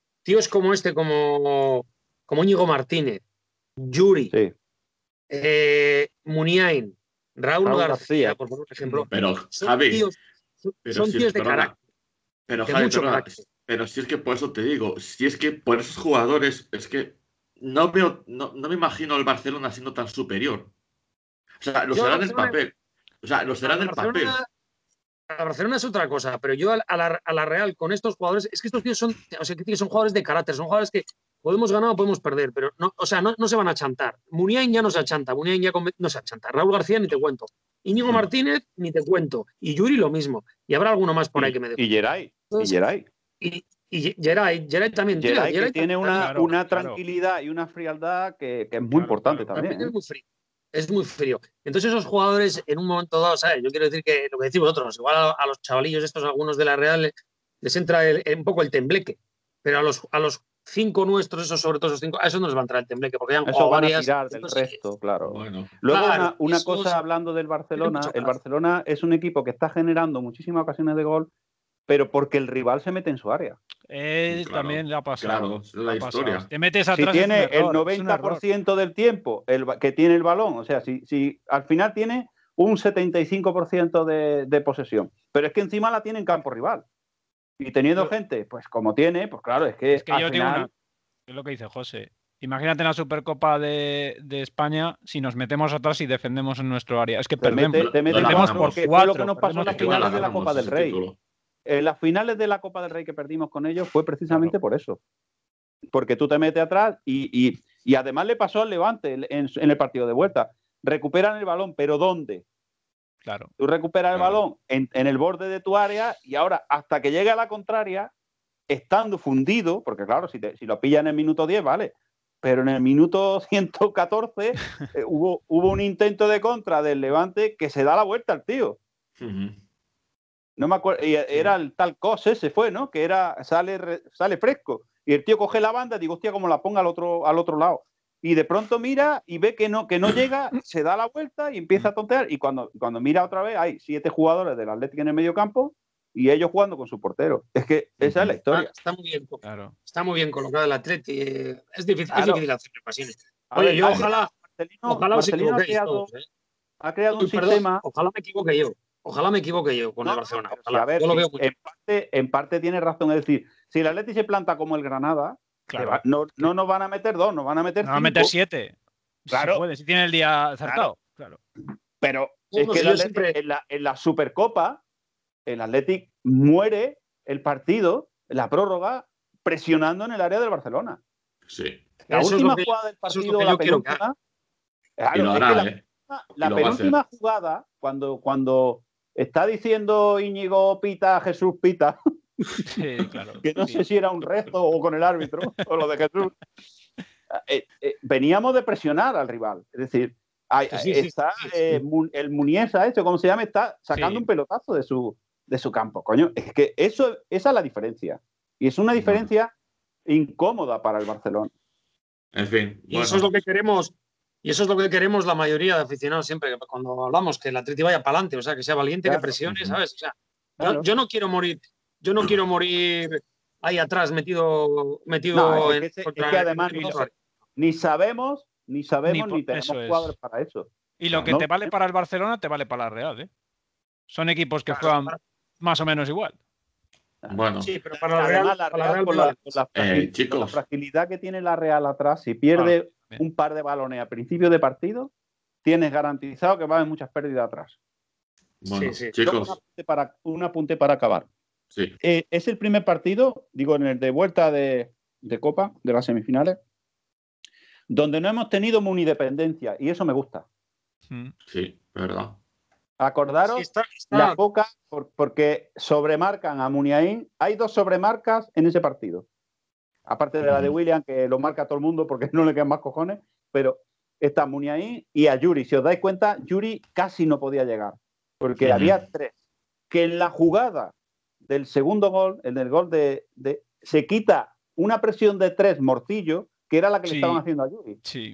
Íñigo Martínez, Yuri, Muniain, Raúl García, por poner un ejemplo. Pero, Javi, son tíos de carácter. Pero, Javi, pero si es que por eso te digo, si es que por esos jugadores, es que no me imagino al Barcelona siendo tan superior. O sea, lo será en el papel. A Barcelona es otra cosa, pero yo a la Real con estos jugadores, es que estos tíos son jugadores de carácter, son jugadores que podemos ganar o podemos perder, pero no se van a chantar. Muniain ya no se achanta, no se achanta. Raúl García ni te cuento. Íñigo Martínez ni te cuento. Y Yuri lo mismo. Y habrá alguno más por ahí que me deje. Y Geray. Y Geray también. Geray que tiene una tranquilidad y una frialdad que es muy importante también. Es muy frío. Es muy frío. Entonces esos jugadores en un momento dado, ¿sabes? Yo quiero decir que lo que decís vosotros, igual a los chavalillos estos, algunos de la Real, les entra un poco el tembleque, pero a los 5 nuestros, esos sobre todo esos 5, a esos no les va a entrar el tembleque, porque han jugado varias. Van a tirar del resto, claro. Bueno. Luego una cosa hablando del Barcelona, el Barcelona es un equipo que está generando muchísimas ocasiones de gol, pero porque el rival se mete en su área. También le ha pasado. Claro, es la historia. Te metes atrás. Si tiene el 90% del tiempo que tiene el balón, o sea, si al final tiene un 75% de posesión, pero es que encima la tiene en campo rival. Y teniendo gente, pues como tiene, pues claro, es que yo digo es lo que dice José. Imagínate en la Supercopa de España si nos metemos atrás y defendemos en nuestro área. Es que perdemos por 4. Fue lo que nos pasó en las finales de la Copa del Rey. En las finales de la Copa del Rey que perdimos con ellos fue precisamente por eso. Porque tú te metes atrás y además le pasó al Levante en el partido de vuelta. Recuperan el balón, pero ¿dónde? Claro. Tú recuperas el balón en el borde de tu área y ahora hasta que llegue a la contraria, estando fundido, porque claro, si lo pillan en el minuto 10, vale. Pero en el minuto 114 hubo un intento de contra del Levante que se da la vuelta al tío. No me acuerdo, era el tal Cos ese fue, ¿no? Que sale fresco. Y el tío coge la banda y digo, hostia, como la ponga al otro lado. Y de pronto mira y ve que no llega, se da la vuelta y empieza a tontear. Y cuando mira otra vez, hay 7 jugadores del Atlético en el medio campo y ellos jugando con su portero. Es que esa es la historia. Está muy bien colocado el Atlético. Es difícil hacer pasiones. Oye, yo ojalá os equivoquéis todos, ¿eh? Ha creado un sistema. Ojalá me equivoque yo con el Barcelona. A ver, en parte tiene razón. Es decir, si el Atleti se planta como el Granada, no nos van a meter 2, nos van a meter 5. Nos van a meter 7. Claro. Si puede, si tiene el día acertado. Claro. Pero es que en la Supercopa, el Athletic muere el partido, la prórroga, presionando en el área del Barcelona. Sí. La última jugada del partido, la penúltima. La penúltima jugada, cuando está diciendo Íñigo Pita, Jesús Pita, sí, claro, que no sé si era un rezo o con el árbitro, o lo de Jesús, veníamos de presionar al rival. Es decir, el Muniesa, ¿cómo se llama? Está sacando un pelotazo de su campo. Coño, es que esa es la diferencia. Y es una diferencia incómoda para el Barcelona. En fin. Y eso es lo que queremos. Y eso es lo que queremos la mayoría de aficionados siempre, cuando hablamos, que el Atleti vaya para adelante, o sea, que sea valiente, que presione, ¿sabes? O sea, yo no quiero morir ahí atrás metido es que además ni sabemos ni tenemos jugadores para eso. Y lo que te vale para el Barcelona te vale para la Real, ¿eh? Son equipos que juegan más o menos igual. Bueno, Sí, pero para la Real, Además, la para la Real, Real por me vale. la chicos, fragilidad que tiene la Real atrás, si pierde bien. un par de balones a principio de partido, tienes garantizado que va a haber muchas pérdidas atrás. bueno, Sí. chicos, Un apunte para acabar. sí. Es el primer partido, digo, en el de vuelta de Copa, de las semifinales, donde no hemos tenido unidependencia, y eso me gusta. Sí, verdad. Acordaros Sí, está- la poca, porque sobremarcan a Muniain. Hay 2 sobremarcas en ese partido. Aparte de la de William, que lo marca todo el mundo porque no le quedan más cojones, pero está Muniain y a Yuri. Si os dais cuenta, Yuri casi no podía llegar, porque había 3. Que en la jugada del segundo gol, en el gol se quita una presión de 3 Morcillo, que era la que le estaban haciendo a Yuri. Sí.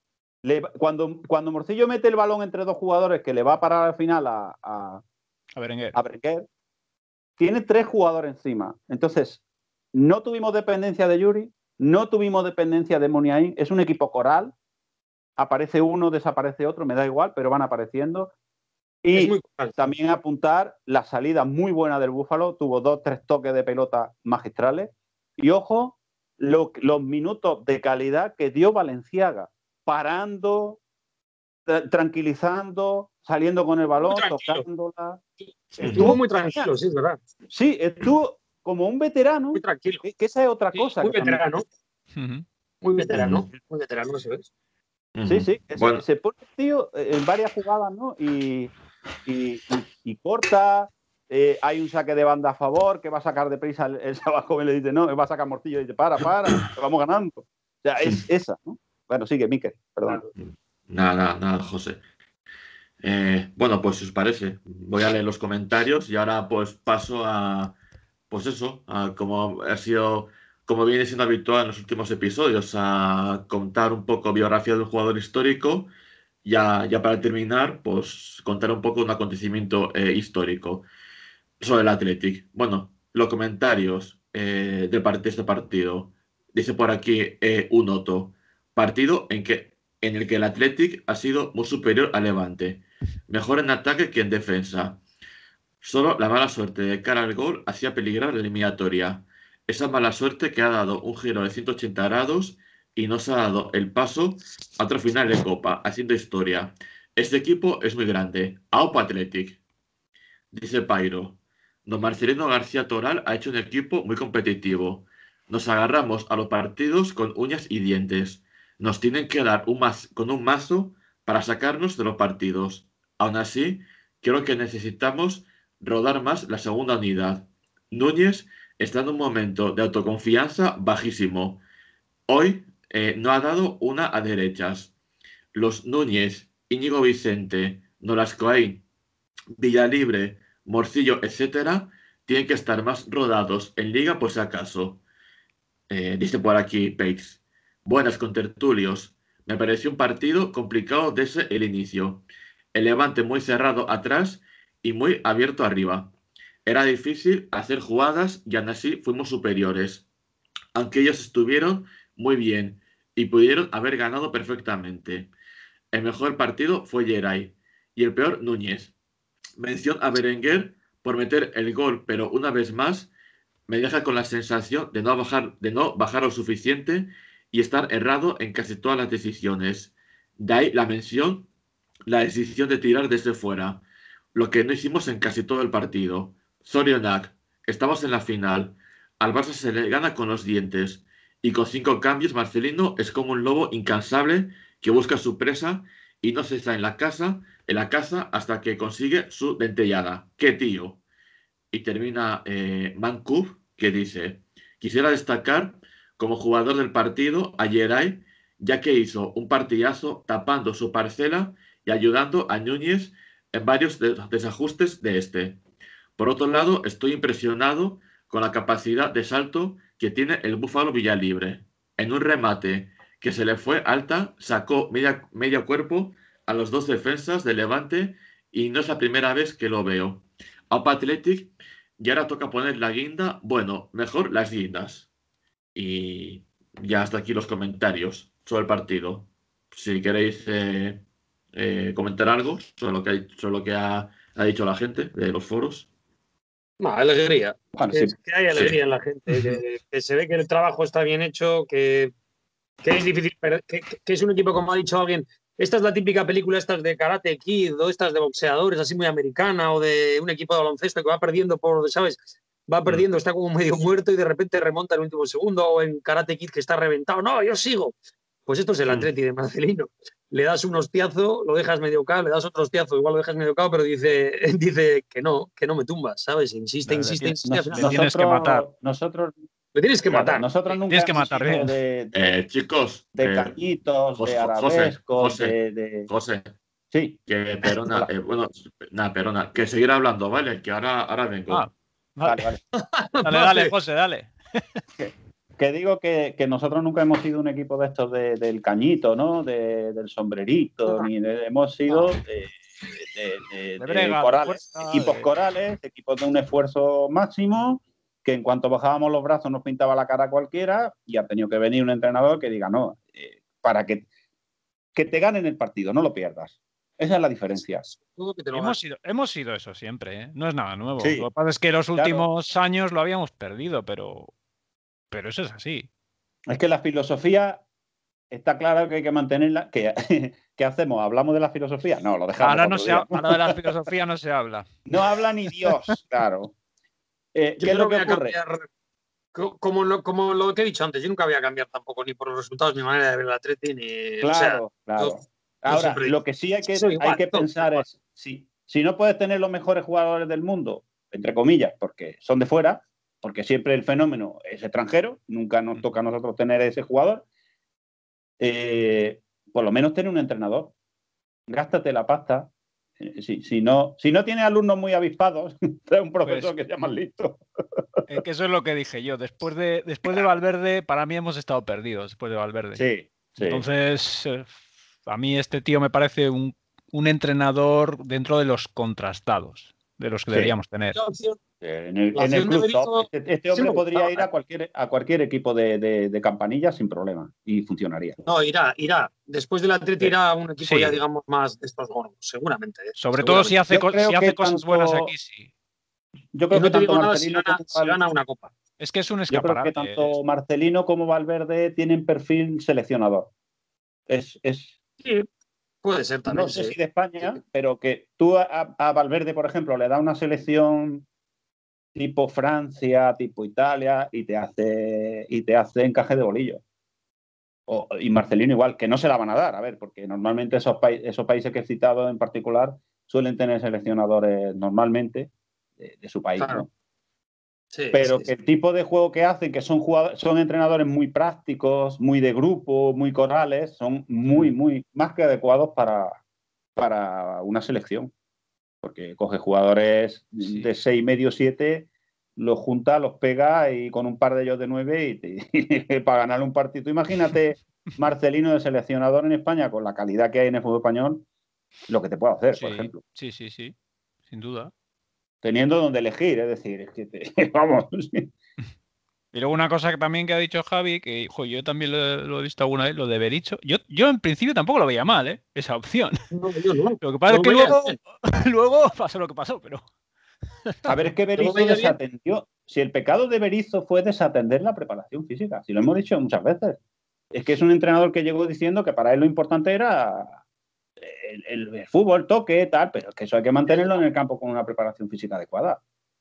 Cuando Morcillo mete el balón entre 2 jugadores que le va a parar al final a Berenguer, tiene 3 jugadores encima. Entonces, no tuvimos dependencia de Yuri, no tuvimos dependencia de Muniain. Es un equipo coral. Aparece uno, desaparece otro, me da igual, pero van apareciendo. Y también apuntar la salida muy buena del Búfalo. Tuvo 2-3 toques de pelota magistrales. Y ojo, los minutos de calidad que dio Valenciaga, parando, tranquilizando, saliendo con el balón, tocándola. Estuvo muy tranquilo, sí, es verdad. Sí, estuvo como un veterano. Muy tranquilo. Que esa es otra cosa. Muy veterano. Muy veterano. Muy veterano, ¿se ves? Sí. Bueno. Se pone el tío en varias jugadas, ¿no? Y corta. Hay un saque de banda a favor que va a sacar deprisa el Sabajo y le dice, no, va a sacar Morcillo y dice, para, que vamos ganando. O sea, es esa, ¿no? Bueno, sigue, Mikel, perdón. Nada, José. Bueno, pues si os parece, voy a leer los comentarios y ahora pues paso a, pues eso, a como viene siendo habitual en los últimos episodios, a contar un poco biografía de un jugador histórico y ya para terminar, pues contar un poco un acontecimiento histórico sobre el Athletic. Bueno, los comentarios de este partido. Dice por aquí un Otto. Partido en el que el Athletic ha sido muy superior al Levante. Mejor en ataque que en defensa. Solo la mala suerte de cara al gol hacía peligrar la eliminatoria. Esa mala suerte que ha dado un giro de 180 grados y nos ha dado el paso a otro final de Copa, haciendo historia. Este equipo es muy grande. AUPA Athletic. Dice Pairo. Don Marcelino García Toral ha hecho un equipo muy competitivo. Nos agarramos a los partidos con uñas y dientes. Nos tienen que dar con un mazo para sacarnos de los partidos. Aún así, creo que necesitamos rodar más la segunda unidad. Núñez está en un momento de autoconfianza bajísimo. Hoy no ha dado una a derechas. Los Núñez, Íñigo Vicente, Nolascoain, Villalibre, Morcillo, etcétera, tienen que estar más rodados en liga por si acaso. Dice por aquí Pates. Buenas contertulios. Me pareció un partido complicado desde el inicio. El Levante muy cerrado atrás y muy abierto arriba. Era difícil hacer jugadas y aún así fuimos superiores. Aunque ellos estuvieron muy bien y pudieron haber ganado perfectamente. El mejor partido fue Geray y el peor Núñez. Mención a Berenguer por meter el gol, pero una vez más me deja con la sensación de no bajar lo suficiente y estar errado en casi todas las decisiones. De ahí la decisión de tirar desde fuera, lo que no hicimos en casi todo el partido. Zorionak, estamos en la final. Al Barça se le gana con los dientes. Y con 5 cambios, Marcelino es como un lobo incansable que busca su presa y no se está en la casa hasta que consigue su dentellada. ¡Qué tío! Y termina Mancub, que dice: quisiera destacar como jugador del partido a Geray, ya que hizo un partidazo tapando su parcela y ayudando a Núñez en varios desajustes de este. Por otro lado, estoy impresionado con la capacidad de salto que tiene el Búfalo Villalibre. En un remate que se le fue alta, sacó medio cuerpo a los 2 defensas de Levante y no es la primera vez que lo veo. AUPA Athletic, y ahora toca poner la guinda, bueno, mejor las guindas. Y ya hasta aquí los comentarios sobre el partido. Si queréis comentar algo sobre lo que ha dicho la gente de los foros. No, alegría. Bueno, Es sí. que hay alegría en la gente, que se ve que el trabajo está bien hecho, que es difícil, pero que es un equipo, como ha dicho alguien, esta es la típica película, estas de Karate Kid, o estas de boxeadores, así muy americana, o de un equipo de baloncesto que va perdiendo por, ¿sabes? Va perdiendo, está como medio muerto y de repente remonta en el último segundo, o en Karate Kid que está reventado, no, yo sigo. Pues esto es el Atleti de Marcelino. Le das un hostiazo, lo dejas medio cao, le das otro hostiazo, igual lo dejas medio cao, pero dice que no me tumbas, ¿sabes? Insiste, Le, insiste, insiste. Al final, le tienes que matar. Nosotros, le tienes que claro, matar. nosotros nunca Tienes que hemos matar sido bien. Chicos, de cañitos, de arabescos, de... José, Sí, que perdona, hola. bueno, nada, perdona, que seguir hablando, ¿vale? Que ahora vengo. Ah, vale. Vale. Dale, José, dale. Que digo que nosotros nunca hemos sido un equipo de estos del cañito, ¿no? Del sombrerito, hemos sido De brega, de corales, fuerza, equipos de... corales, equipos de un esfuerzo máximo, que en cuanto bajábamos los brazos nos pintaba la cara cualquiera y ha tenido que venir un entrenador que diga, no, para que te ganen el partido, no lo pierdas. Esa es la diferencia. Hemos sido eso siempre, ¿eh? No es nada nuevo. Sí, Lo que pasa es que los claro. últimos años lo habíamos perdido, pero eso es así. Es que la filosofía está claro que hay que mantenerla. ¿Qué hacemos? ¿Hablamos de la filosofía? No, lo dejamos. Ahora de la filosofía no se habla. No habla ni Dios, claro. ¿Qué es lo que ocurre? Como lo que he dicho antes, yo nunca voy a cambiar tampoco ni por los resultados, ni manera de ver el Atleti, ni... Claro, o sea, claro. Ahora, lo que sí hay que pensar es, si no puedes tener los mejores jugadores del mundo, entre comillas, porque son de fuera, porque siempre el fenómeno es extranjero, nunca nos toca a nosotros tener ese jugador, por lo menos tener un entrenador. Gástate la pasta. Si no tienes alumnos muy avispados, trae un profesor que sea más listo. Que eso es lo que dije yo. Después de Valverde, para mí hemos estado perdidos después de Valverde. Sí. Entonces, a mí este tío me parece un entrenador dentro de los contrastados, de los que deberíamos tener. En el club top. Este hombre podría ir a cualquier equipo de campanilla sin problema y funcionaría. No, irá. Después del Atleti irá a un equipo ya, digamos, más de estos gordos, seguramente. Sobre todo si hace cosas buenas aquí, sí. Yo creo que tanto Marcelino si gana una copa. Es que es un escaparate. Yo creo que tanto Marcelino como Valverde tienen perfil seleccionador. Sí, puede ser también. No sé si de España, pero que tú a Valverde, por ejemplo, le das una selección tipo Francia, tipo Italia, y te hace encaje de bolillo. Y Marcelino igual, que no se la van a dar, a ver, porque normalmente esos países que he citado en particular suelen tener seleccionadores normalmente de su país, claro. ¿No? Sí, pero que el tipo de juego que hacen, que son entrenadores muy prácticos, muy de grupo, muy corales, son muy más que adecuados para una selección. Porque coge jugadores de 6,5, 7, los junta, los pega y con un par de ellos de 9 y para ganar un partido. Imagínate Marcelino de seleccionador en España con la calidad que hay en el fútbol español, lo que te puede hacer, por ejemplo. Sí, sin duda. Teniendo donde elegir, es decir, vamos. Y luego una cosa que también ha dicho Javi, que yo también lo he visto alguna vez, lo de Berizzo. Yo en principio tampoco lo veía mal, esa opción. No, yo no. Lo que pasa es que luego pasó lo que pasó, pero... A ver, es que Berizzo desatendió. Si el pecado de Berizzo fue desatender la preparación física, si lo hemos dicho muchas veces. Es que es un entrenador que llegó diciendo que para él lo importante era el fútbol, el toque, tal, pero es que eso hay que mantenerlo en el campo con una preparación física adecuada.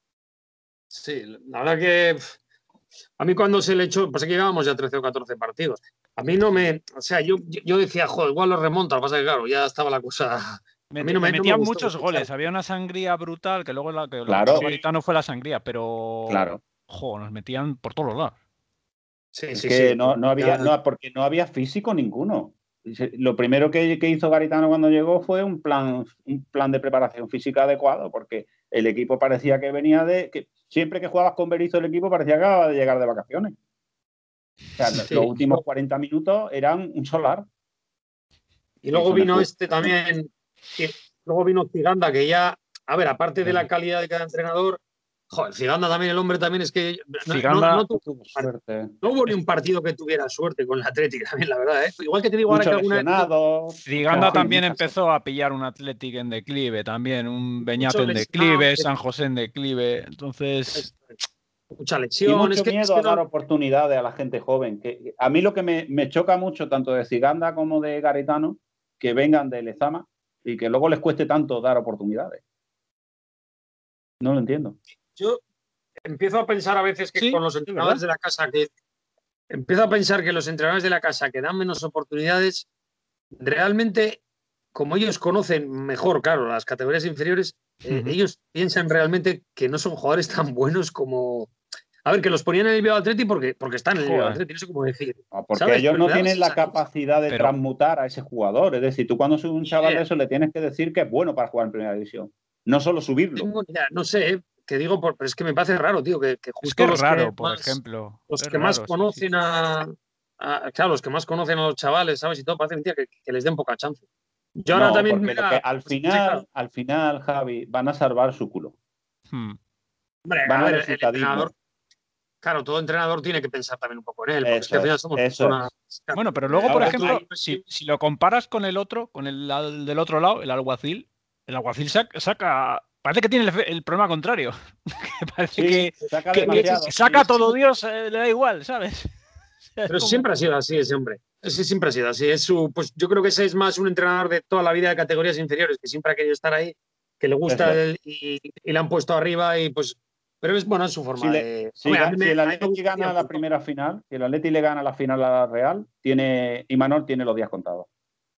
Sí, la verdad que a mí cuando se le echó, pues aquí llevábamos ya 13 o 14 partidos. A mí no me... O sea, yo decía, joder, igual lo remonta, lo que pasa es que claro, ya estaba la cosa... Me metían muchos goles, había una sangría brutal, que luego claro. Garitano fue la sangría, pero... Claro. Nos metían por todos los lados. Sí, es que no había, porque no había físico ninguno. Lo primero que hizo Garitano cuando llegó fue un plan de preparación física adecuado, porque el equipo parecía que venía que siempre que jugabas con Berizzo el equipo parecía que acababa de llegar de vacaciones. O sea, los últimos 40 minutos eran un solar. Y luego vino también, luego vino Ciganda, que ya, a ver, aparte de la calidad de cada entrenador, Joder, Ciganda también, el hombre también es que Ciganda no tuvo Suerte. no hubo ni un partido que tuviera suerte con el Atlético también, la verdad. Igual que te digo ahora Mucho que alguna lesionado. Ciganda en fin, también muchas empezó a pillar un Athletic en declive, también un Beñat mucho en lesionado, declive, San José en declive. Entonces, mucha Y lesión. mucho Es miedo que a dar oportunidades a la gente joven. Que a mí lo que me choca mucho, tanto de Ciganda como de Garitano, que vengan de Lezama y que luego les cueste tanto dar oportunidades. No lo entiendo. yo empiezo a pensar a veces que sí, con los es entrenadores de verdad. la casa empiezo a pensar que los entrenadores de la casa que dan menos oportunidades, realmente, como ellos conocen mejor, claro, las categorías inferiores, ellos piensan realmente que no son jugadores tan buenos como. A ver, que los ponían en el Bilbao Athletic porque están en el Bilbao Joder. Athletic, no sé cómo decir. Porque ¿Sabes? ellos Pero no me da tienen la esa- capacidad de Pero- transmutar a ese jugador. Es decir, tú cuando subes un Ni chaval idea. de eso le tienes que decir que es bueno para jugar en primera división. No solo subirlo. Tengo ni idea, no sé, que digo, pero es que me parece raro, tío, que Es justo que es los raro, que por más, ejemplo. los Es que más raro, sí. conocen claro, los que más conocen a los chavales, ¿sabes? Y todo, parece mentira que les den poca chance. Yo ahora No, también, porque lo que mira, pues, sí, claro. al final, Javi, van a salvar su culo. Hmm. Hombre, a Van a ver, el entrenador, resultadismo. claro, todo entrenador tiene que pensar también un poco en él, porque es que Eso al final es, somos eso personas. es. Bueno, pero luego, por Ahora ejemplo, tú- si lo comparas con el otro, con del otro lado, el alguacil saca. Parece que tiene el problema contrario. Que parece Sí, saca que demasiado. saca Sí. todo Dios, le da igual, ¿sabes? Es Pero como- siempre ha sido así ese hombre. Ese siempre ha sido así. Pues yo creo que ese es más un entrenador de toda la vida de categorías inferiores, que siempre ha querido estar ahí, que le gusta Eso es. y le han puesto arriba y pues. Pero es bueno, es su forma de. Si Hombre, el a mí me Atleti gustaría gana un la montón. primera final, si el Atleti le gana la final a la Real, Imanol tiene los días contados.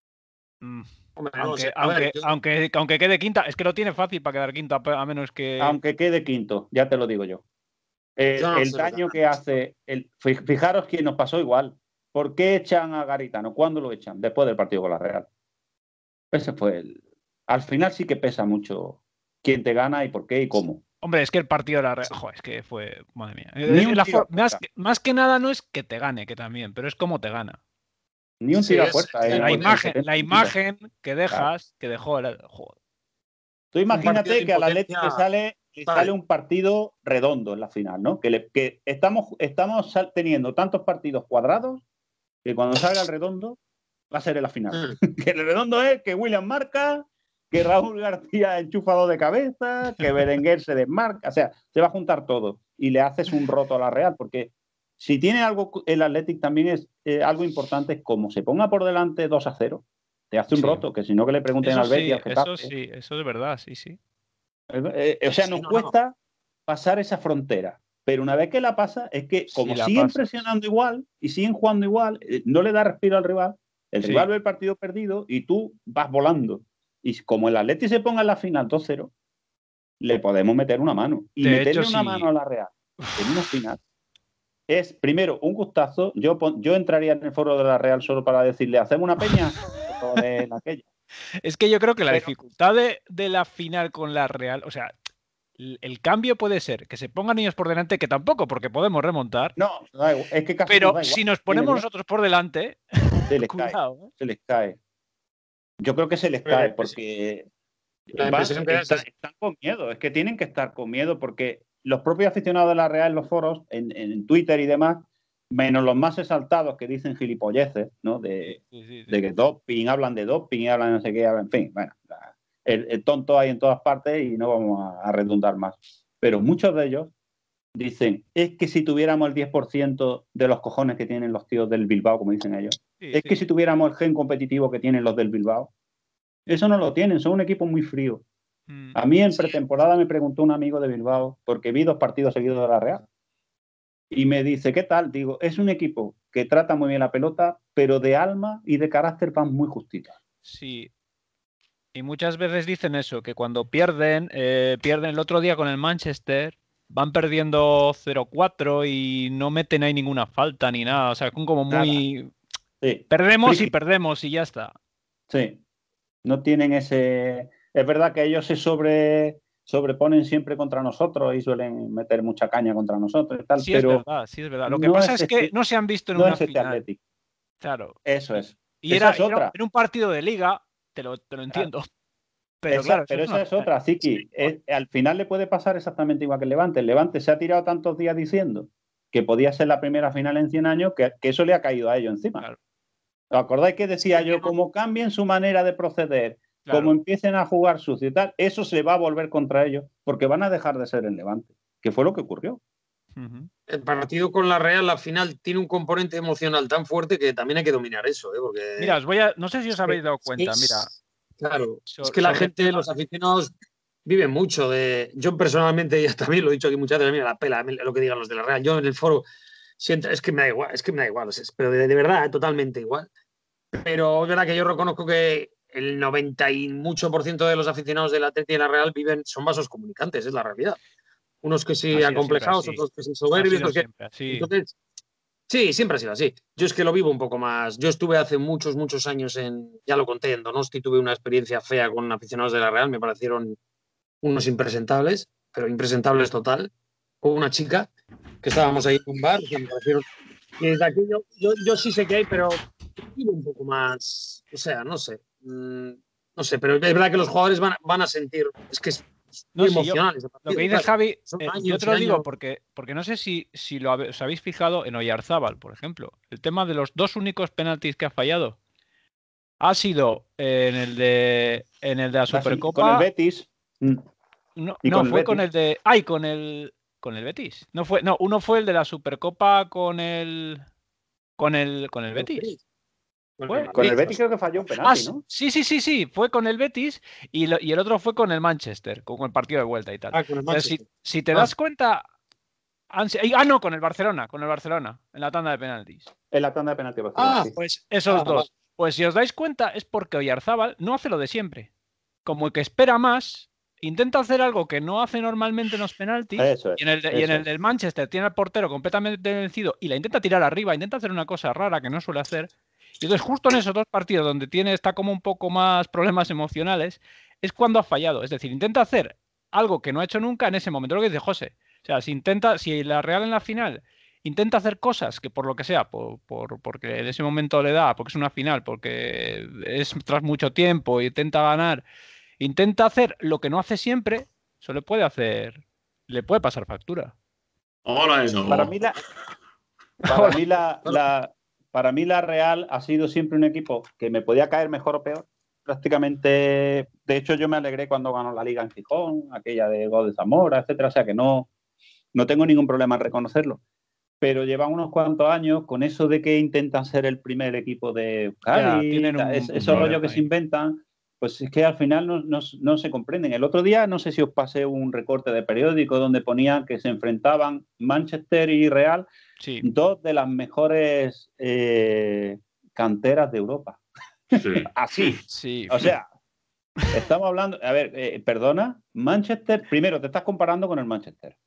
Mm. Hombre, no sé. A ver, Aunque quede quinta, es que lo tiene fácil para quedar quinta, a menos que. Aunque quede quinto, ya te lo digo yo. yo no El sé lo daño harán. que hace, fijaros quién nos pasó igual. ¿Por qué echan a Garitano? ¿Cuándo lo echan? Después del partido con la Real. Ese fue Al final sí que pesa mucho quién te gana y por qué y cómo. Hombre, es que el partido de la Real. Joder, es que fue. Madre mía. Ni un tiro a puerta. Más que nada no es que te gane, que también, pero es cómo te gana. Ni un Sí, tiro a es puerta. muy La potente. 70 imagen que dejas, Claro. que dejó el. Joder. Tú Un partido imagínate de que al Atleti impotencia. le sale un partido redondo en la final, ¿no? Que estamos teniendo tantos partidos cuadrados que cuando salga el redondo va a ser en la final. Que el redondo es que William marca, que Raúl García enchufado de cabeza, que Berenguer se desmarca, o sea, se va a juntar todo y le haces un roto a la Real, porque si tiene algo, el Athletic también es algo importante, es como se ponga por delante 2-0, te hace un roto, que si no que le pregunten Eso al Betis, sí, al Getafe. eso sí, eso es verdad, sí, sí. O sea, nos cuesta pasar esa frontera, pero una vez que la pasa, es que como Sí, la siguen pasas. presionando igual y siguen jugando igual, no le da respiro al rival, el Sí. rival ve el partido perdido y tú vas volando. Y como el Atleti se ponga en la final 2-0, le podemos meter una mano. Y De meterle hecho, una sí. mano a la Real en una final es, primero, un gustazo. Yo entraría en el foro de la Real solo para decirle, hacemos una peña o de aquella. Es que yo creo que la Pero- dificultad de la final con la Real, o sea, el cambio puede ser que se pongan ellos por delante, que tampoco, porque podemos remontar. No, da igual, es que casi Pero nos da igual. si nos Tiene ponemos bien, nosotros por delante, se les cae, cuidado. ¿eh? se les cae. Yo creo que se les cae porque La impresión que da es están con miedo, es que tienen que estar con miedo porque los propios aficionados de la Real en los foros, en Twitter y demás, menos los más exaltados que dicen gilipolleces, ¿no? De que doping, hablan de doping y hablan de no sé qué, en fin, bueno, el tonto hay en todas partes y no vamos a redundar más. Pero muchos de ellos dicen, es que si tuviéramos el 10% de los cojones que tienen los tíos del Bilbao, como dicen ellos, que si tuviéramos el gen competitivo que tienen los del Bilbao, eso no lo tienen, son un equipo muy frío. A mí en pretemporada me preguntó un amigo de Bilbao, porque vi 2 partidos seguidos de la Real, y me dice, ¿qué tal? Digo, es un equipo que trata muy bien la pelota, pero de alma y de carácter van muy justitos. Sí. Y muchas veces dicen eso, que cuando pierden el otro día con el Manchester, van perdiendo 0-4 y no meten ahí ninguna falta ni nada. O sea, son como muy... Sí. Perdemos y perdemos y ya está. Sí. No tienen ese... Es verdad que ellos se sobreponen siempre contra nosotros y suelen meter mucha caña contra nosotros y tal, Sí, pero... es verdad, sí, es verdad. Lo que pasa es que no se han visto en una final. Atlético. Claro. Eso es. Y Esa es otra. era un partido de liga, te lo entiendo. Pero claro, pero eso esa es otra, Ziki. Al final le puede pasar exactamente igual que el Levante. El Levante se ha tirado tantos días diciendo que podía ser la primera final en 100 años que eso le ha caído a ellos encima. Claro. ¿Os acordáis que decía yo, como cambien su manera de proceder, como empiecen a jugar sucio y tal, eso se va a volver contra ellos porque van a dejar de ser el Levante, que fue lo que ocurrió. El partido con la Real, la final, tiene un componente emocional tan fuerte que también hay que dominar eso, porque... Mira, no sé si os habéis dado cuenta, mira. Claro, es que la gente, los aficionados viven mucho de... Yo personalmente, ya también lo he dicho aquí muchas veces, mira, la pela, lo que digan los de la Real. Yo en el foro siento, es que me da igual, pero de verdad, totalmente igual. Pero es verdad que yo reconozco que el 90 y mucho % de los aficionados del Atleti y de la Real son vasos comunicantes, es la realidad. Unos que sí acomplejados, otros que sí soberbios. Entonces, sí, siempre ha sido así. Yo es que lo vivo un poco más. Yo estuve hace muchos años ya lo conté, en Donosti, tuve una experiencia fea con aficionados de la Real, me parecieron unos impresentables, pero impresentables total, con una chica que estábamos ahí en un bar, que me parecieron... Y desde aquí yo sí sé que hay, pero vivo un poco más, o sea, no sé, pero es verdad que los jugadores van a sentir, es que es muy emocional. Lo que dice Javi, yo te lo digo porque no sé si os habéis fijado en Oyarzábal, por ejemplo. El tema de los 2 únicos penaltis que ha fallado ha sido en el de la Supercopa. Con el Betis. No, fue con el de... con el Betis. Uno fue el de la Supercopa con el Betis. Con el Betis creo que falló un penalti, ¿no? Sí, fue con el Betis y el otro fue con el Manchester, con el partido de vuelta y tal. Si te das cuenta... no, con el Barcelona, en la tanda de penaltis. En la tanda de penaltis. Sí. Pues esos dos. Pues si os dais cuenta es porque Oyarzábal no hace lo de siempre. Como que espera más, intenta hacer algo que no hace normalmente en los penaltis, y en el del Manchester tiene al portero completamente vencido y la intenta tirar arriba, intenta hacer una cosa rara que no suele hacer. Y entonces justo en esos 2 partidos donde está como un poco más problemas emocionales, es cuando ha fallado. Es decir, intenta hacer algo que no ha hecho nunca en ese momento, lo que dice José. O sea, si la Real en la final intenta hacer cosas que por lo que sea, porque en ese momento le da, porque es una final, porque es tras mucho tiempo, intenta ganar, intenta hacer lo que no hace siempre, eso le puede pasar factura. Ahora no. Para mí la Real ha sido siempre un equipo que me podía caer mejor o peor. Prácticamente, de hecho yo me alegré cuando ganó la Liga en Gijón, aquella de gol de Zamora, etcétera, o sea que no tengo ningún problema en reconocerlo. Pero llevan unos cuantos años con eso de que intentan ser el primer equipo de Euskadi, esos rollos que se inventan, pues es que al final no se comprenden. El otro día, no sé si os pasé un recorte de periódico donde ponían que se enfrentaban Manchester y Real, 2 de las mejores canteras de Europa. Sí. Así. Sí. O sea, estamos hablando... A ver, perdona, Manchester... Primero, te estás comparando con el Manchester.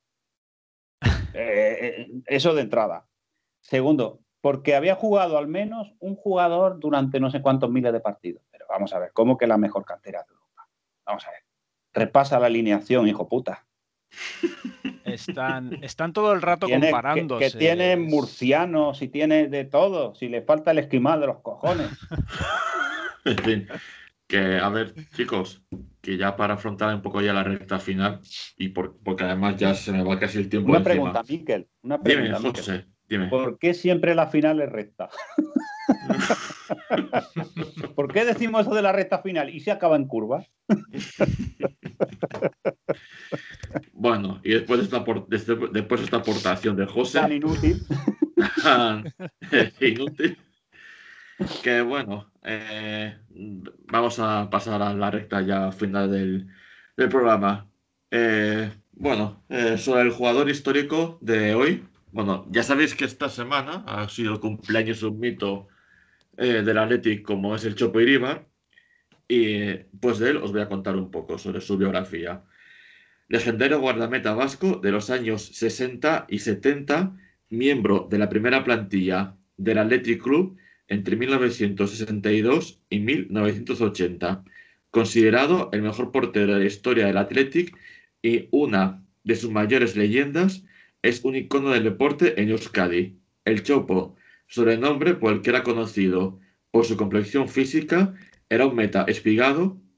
Eso de entrada. Segundo, porque había jugado al menos un jugador durante no sé cuántos miles de partidos. Pero vamos a ver, ¿cómo que la mejor cantera de Europa? Vamos a ver. Repasa la alineación, hijo puta. Están todo el rato comparándose. Que tiene murcianos y tiene de todo. Si le falta el esquimal de los cojones. En fin, que a ver, chicos, que ya para afrontar un poco ya la recta final y porque además ya se me va casi el tiempo Una pregunta, Miquel. Dime, José, dime. ¿Por qué siempre la final es recta? ¿Por qué decimos eso de la recta final y se acaba en curva? Bueno, y después de esta aportación de José. Tan inútil. Inútil. Que bueno, vamos a pasar a la recta ya final del programa. Sobre el jugador histórico de hoy. Bueno, ya sabéis que esta semana ha sido el cumpleaños un mito del Athletic como es el Chopo Iríbar. Y pues de él os voy a contar un poco sobre su biografía. Legendario guardameta vasco de los años 60 y 70, miembro de la primera plantilla del Athletic Club entre 1962 y 1980, considerado el mejor portero de la historia del Athletic y una de sus mayores leyendas, es un icono del deporte en Euskadi. El Chopo, sobrenombre por el que era conocido por su complexión física, era un meta espigado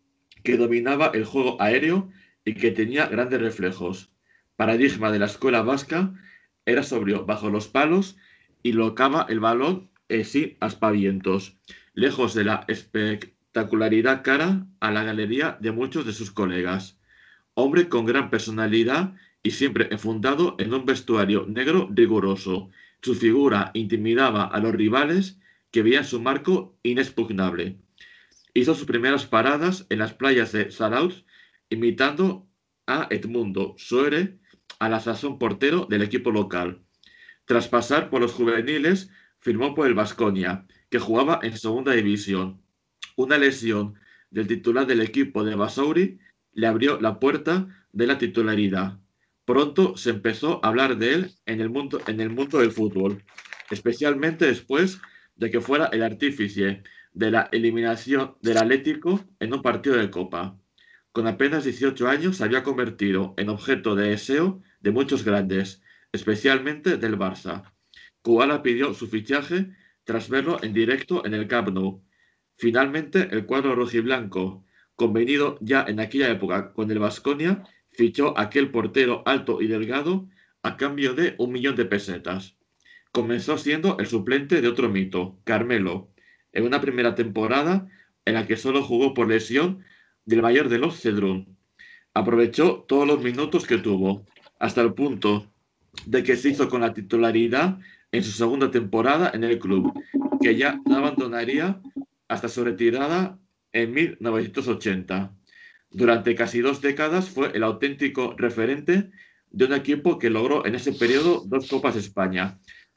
que dominaba el juego aéreo y que tenía grandes reflejos. Paradigma de la escuela vasca, era sobrio bajo los palos y locaba el balón sin aspavientos, lejos de la espectacularidad cara a la galería de muchos de sus colegas. Hombre con gran personalidad y siempre enfundado en un vestuario negro riguroso. Su figura intimidaba a los rivales que veían su marco inexpugnable. Hizo sus primeras paradas en las playas de Zarauz, imitando a Edmundo Soere, a la sazón portero del equipo local. Tras pasar por los juveniles, firmó por el Baskonia, que jugaba en segunda división. Una lesión del titular del equipo de Basauri le abrió la puerta de la titularidad. Pronto se empezó a hablar de él en el mundo del fútbol, especialmente después de que fuera el artífice de la eliminación del Atlético en un partido de Copa. Con apenas 18 años se había convertido en objeto de deseo de muchos grandes, especialmente del Barça. Kubala pidió su fichaje tras verlo en directo en el Camp Nou. Finalmente, el cuadro rojiblanco, convenido ya en aquella época con el Baskonia, fichó a aquel portero alto y delgado a cambio de 1 millón de pesetas. Comenzó siendo el suplente de otro mito, Carmelo, en una primera temporada en la que solo jugó por lesión del mayor de los Cedrún. Aprovechó todos los minutos que tuvo, hasta el punto de que se hizo con la titularidad en su segunda temporada en el club, que ya no abandonaría hasta su retirada en 1980. Durante casi 2 décadas fue el auténtico referente de un equipo que logró en ese periodo 2 Copas de España,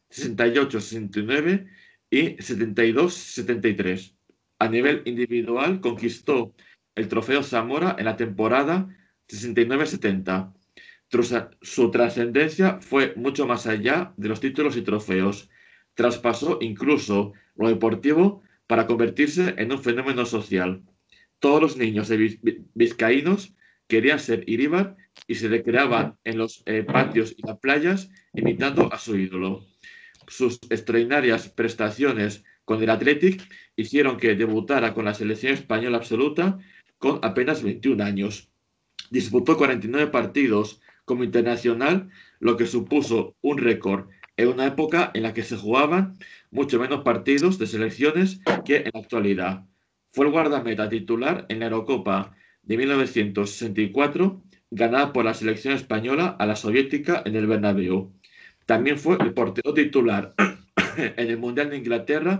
68-69 y 72-73. A nivel individual conquistó el trofeo Zamora en la temporada 69-70. Su trascendencia fue mucho más allá de los títulos y trofeos. Traspasó incluso lo deportivo para convertirse en un fenómeno social. Todos los niños vizcaínos querían ser Iríbar y se recreaban en los patios y las playas imitando a su ídolo. Sus extraordinarias prestaciones con el Athletic hicieron que debutara con la selección española absoluta con apenas 21 años. Disputó 49 partidos como internacional, lo que supuso un récord en una época en la que se jugaban mucho menos partidos de selecciones que en la actualidad. Fue el guardameta titular en la Eurocopa de 1964, ganada por la selección española a la soviética en el Bernabéu. También fue el portero titular en el Mundial de Inglaterra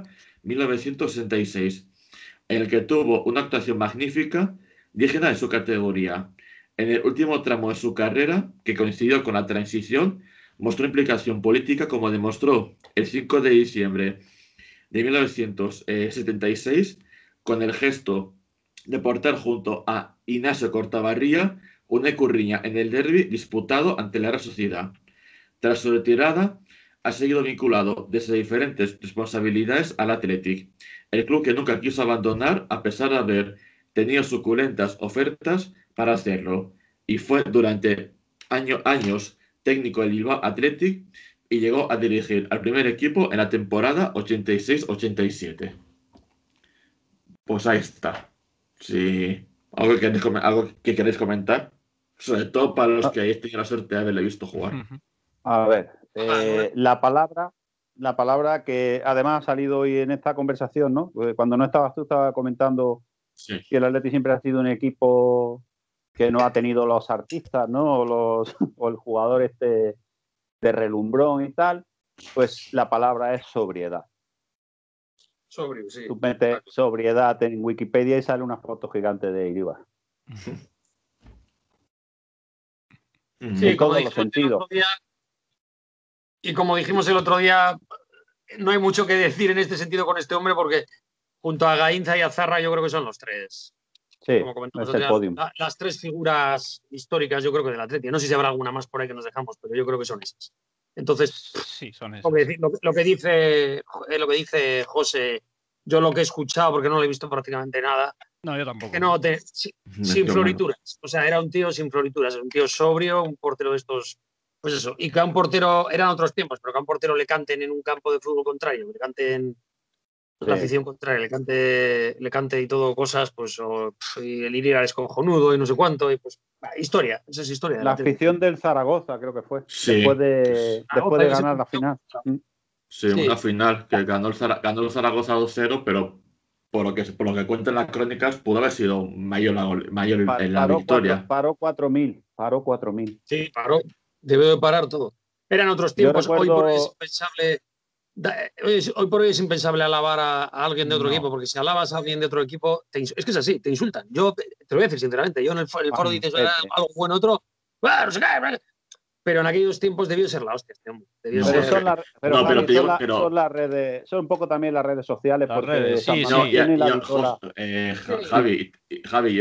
1966, en el que tuvo una actuación magnífica, digna de su categoría. En el último tramo de su carrera, que coincidió con la transición, mostró implicación política como demostró el 5 de diciembre de 1976 con el gesto de portar junto a Ignacio Cortabarría una ecurriña en el derbi disputado ante la Real Sociedad. Tras su retirada, ha seguido vinculado desde diferentes responsabilidades al Athletic, el club que nunca quiso abandonar a pesar de haber tenido suculentas ofertas para hacerlo, y fue durante años técnico del Bilbao Athletic y llegó a dirigir al primer equipo en la temporada 86-87. Pues ahí está. Sí. ¿Algo que queréis comentar? Sobre todo para los que hayáis tenido la suerte de haberle visto jugar. A ver, la palabra que además ha salido hoy en esta conversación, ¿no? Cuando no estabas tú, estaba comentando que el Atleti siempre ha sido un equipo que no ha tenido los artistas, ¿no? O el jugador de relumbrón y tal. Pues la palabra es sobriedad. Sobrio, sí. Tú metes sobriedad en Wikipedia y sale una foto gigante de Iríbar. Sí, en todos los sentidos. Y como dijimos el otro día, no hay mucho que decir en este sentido con este hombre porque junto a Gainza y a Zarra yo creo que son los tres. Sí, como comentamos, es el podium. Las tres figuras históricas yo creo que del Atleti. No sé si habrá alguna más por ahí que nos dejamos, pero yo creo que son esas. Entonces, sí, son esas. Lo que dice José, yo lo que he escuchado, porque no lo he visto prácticamente nada. No, yo tampoco. Que no, sin florituras. O sea, era un tío sin florituras, un tío sobrio, un portero de estos. Pues eso. Y que a un portero, eran otros tiempos, pero que a un portero le canten en un campo de fútbol contrario, le canten, la afición contraria le cante y todo cosas, pues y el Iriar es cojonudo y no sé cuánto, y pues historia, esa es historia. La afición del Zaragoza creo que fue, Sí. después de ganar la final. Sí, una final que ganó el Zaragoza 2-0, pero por lo que cuentan las crónicas, pudo haber sido mayor la victoria. Paró 4.000. Sí, paró. Debió de parar todo. Eran otros tiempos. Recuerdo... Hoy por hoy es impensable. Hoy por hoy es impensable alabar a alguien de otro equipo, porque si alabas a alguien de otro equipo, es que es así, te insultan. Yo te lo voy a decir sinceramente, yo en el foro dices algo bueno otro, no sé qué, pero en aquellos tiempos debió ser la hostia, este hombre. Son las redes, son un poco también las redes sociales, las porque redes, Javi,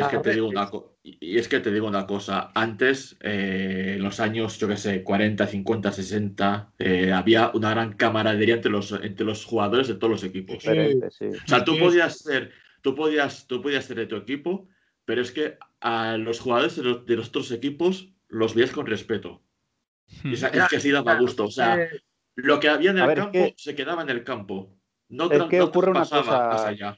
es que te digo una cosa. Antes, en los años, yo qué sé, 40, 50, 60, había una gran camaradería entre los jugadores de todos los equipos. Sí. O sea, tú podías ser de tu equipo, pero es que a los jugadores de los otros equipos los veías con respeto. Es que así daba gusto. O sea, lo que había en el campo se quedaba en el campo. No ocurre una cosa más allá.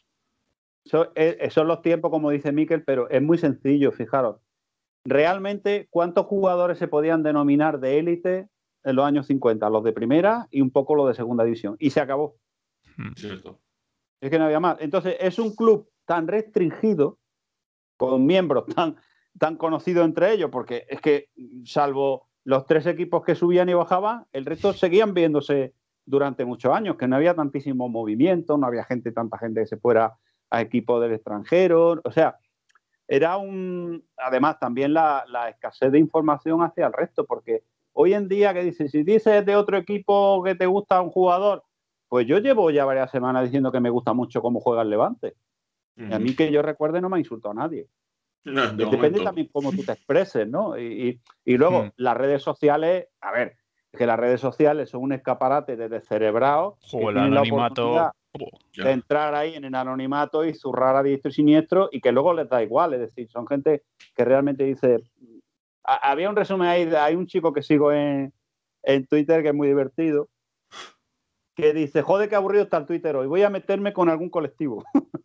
Son los tiempos, como dice Mikel, pero es muy sencillo, fijaros. Realmente, ¿cuántos jugadores se podían denominar de élite en los años 50? Los de primera y un poco los de segunda división. Y se acabó. Cierto. Es que no había más. Entonces, es un club tan restringido, con miembros tan conocidos entre ellos, porque es que, salvo los 3 equipos que subían y bajaban, el resto seguían viéndose durante muchos años, que no había tantísimo movimiento, no había tanta gente que se fuera a equipos del extranjero. O sea, era además también la escasez de información hacia el resto, porque hoy en día, que dices, si dices de otro equipo que te gusta un jugador, pues yo llevo ya varias semanas diciendo que me gusta mucho cómo juega el Levante. Y a mí, que yo recuerde, no me ha insultado a nadie. No, depende también cómo tú te expreses, ¿no? Y luego, las redes sociales, a ver, que las redes sociales son un escaparate de descerebrados que tienen la oportunidad de entrar ahí en el anonimato y zurrar a diestro y siniestro, y que luego les da igual. Es decir, son gente que realmente dice... Había un resumen ahí, hay un chico que sigo en Twitter que es muy divertido, que dice, joder, qué aburrido está el Twitter hoy, voy a meterme con algún colectivo.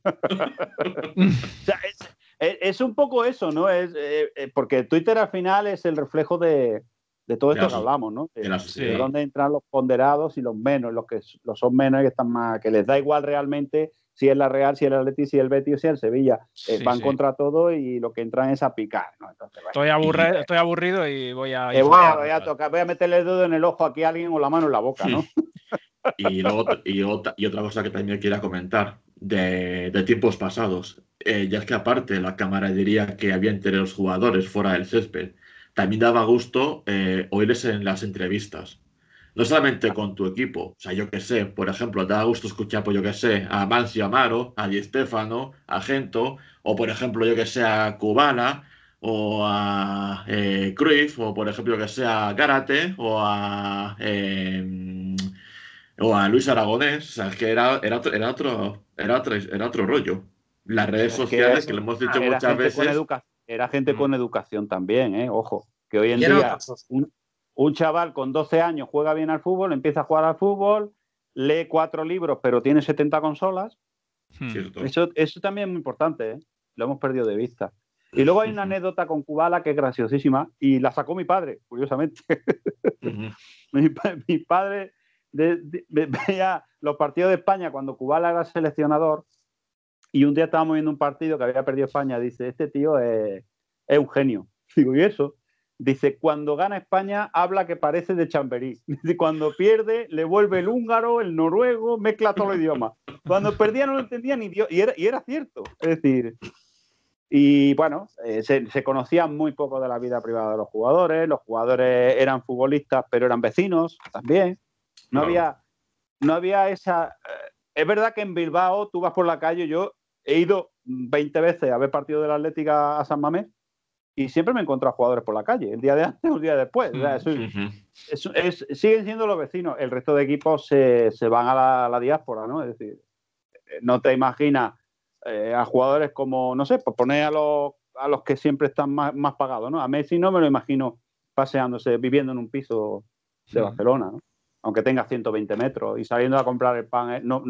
O sea, es un poco eso, ¿no? Porque Twitter al final es el reflejo de todo esto que hablamos, ¿no? De dónde entran los ponderados y los menos, los que son menos y que están más, que les da igual realmente si es la Real, si es el Atleti, si es el Betis o si es el Sevilla. Van contra todo y lo que entran es a picar, ¿no? Entonces, bueno, estoy aburrido y voy a meterle el dedo en el ojo aquí a alguien o la mano en la boca, ¿no? Y otra cosa que también quería comentar de tiempos pasados, ya es que aparte de la camaradería que había entre los jugadores fuera del césped, también daba gusto oírles en las entrevistas. No solamente con tu equipo, o sea, yo qué sé, por ejemplo, te da gusto escuchar, pues yo qué sé, a Mancio Amaro, a Di Stéfano, a Gento, o por ejemplo, yo que sé, a Kubala, o a Cruyff, o por ejemplo, yo que sé, a Gárate, o a Luis Aragonés. O sea, es que era otro rollo. Las redes sociales, que lo hemos dicho muchas veces. Era gente con educación también, ojo, que hoy en día un chaval con 12 años juega bien al fútbol, empieza a jugar al fútbol, lee 4 libros, pero tiene 70 consolas. Eso también es muy importante, lo hemos perdido de vista. Y luego hay una anécdota con Kubala que es graciosísima, y la sacó mi padre, curiosamente. Mi padre veía los partidos de España cuando Kubala era seleccionador, y un día estábamos viendo un partido que había perdido España. Dice, este tío es un genio. Digo, ¿y eso? Dice, cuando gana España habla que parece de Chamberí. Dice, cuando pierde le vuelve el húngaro, el noruego, mezcla todos los idiomas. Cuando perdía no lo entendía ni Dios. Y era cierto. Es decir, y bueno, se conocía muy poco de la vida privada de los jugadores eran futbolistas, pero eran vecinos también. No había esa... Es verdad que en Bilbao tú vas por la calle, yo he ido 20 veces a ver partidos de la Atlética a San Mamés y siempre me he encontrado jugadores por la calle, el día de antes o el día después. O sea, siguen siendo los vecinos. El resto de equipos se van a la diáspora, ¿no? Es decir, no te imaginas a jugadores como, no sé, pues poner a los que siempre están más pagados, ¿no? A Messi no me lo imagino paseándose, viviendo en un piso de Barcelona, ¿no? Aunque tenga 120 metros y saliendo a comprar el pan, no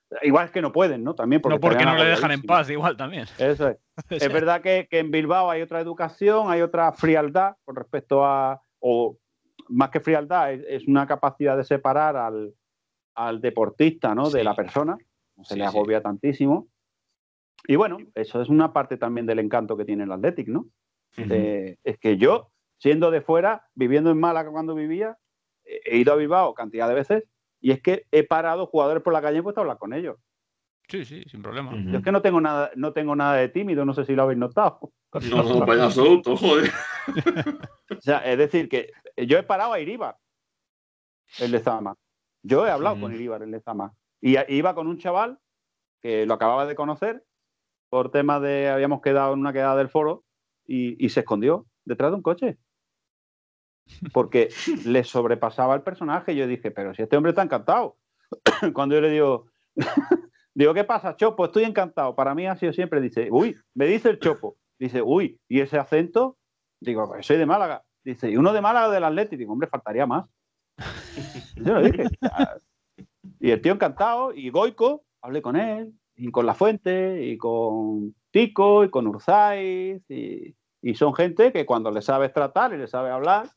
Igual es que no pueden, ¿no? También porque, no, porque no le dejan en agobiadísimos. paz, igual también. Eso es. Es verdad que en Bilbao hay otra educación, hay otra frialdad con respecto a, o más que frialdad, es una capacidad de separar al deportista, ¿no? De Sí. la persona, no se Sí, le agobia tantísimo. Y bueno, eso es una parte también del encanto que tiene el Athletic, ¿no? Es que yo, siendo de fuera, viviendo en Málaga cuando vivía, he ido a Bilbao cantidad de veces y es que he parado jugadores por la calle y he puesto a hablar con ellos. Sí, sin problema. Yo es que no tengo nada de tímido, no sé si lo habéis notado. No, pues en absoluto, joder. O sea, es decir, que yo he parado a Iríbar, el Lezama. Yo he hablado con Iríbar, el Lezama. Y iba con un chaval que lo acababa de conocer por temas de, habíamos quedado en una quedada del foro y se escondió detrás de un coche. Porque le sobrepasaba el personaje. Yo dije, pero si este hombre está encantado. Cuando yo le digo, ¿qué pasa, Chopo? Estoy encantado. Para mí ha sido siempre, dice, uy, me dice el Chopo. Dice, uy, ¿y ese acento? Digo, pues soy de Málaga. Dice, ¿y uno de Málaga o del Atleti? Digo, hombre, faltaría más. Yo lo dije. Y el tío encantado. Y Goico, hablé con él, y con La Fuente, y con Tico, y con Urzaiz. Y son gente que cuando le sabes tratar y le sabes hablar,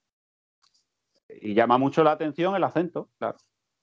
y llama mucho la atención el acento, claro.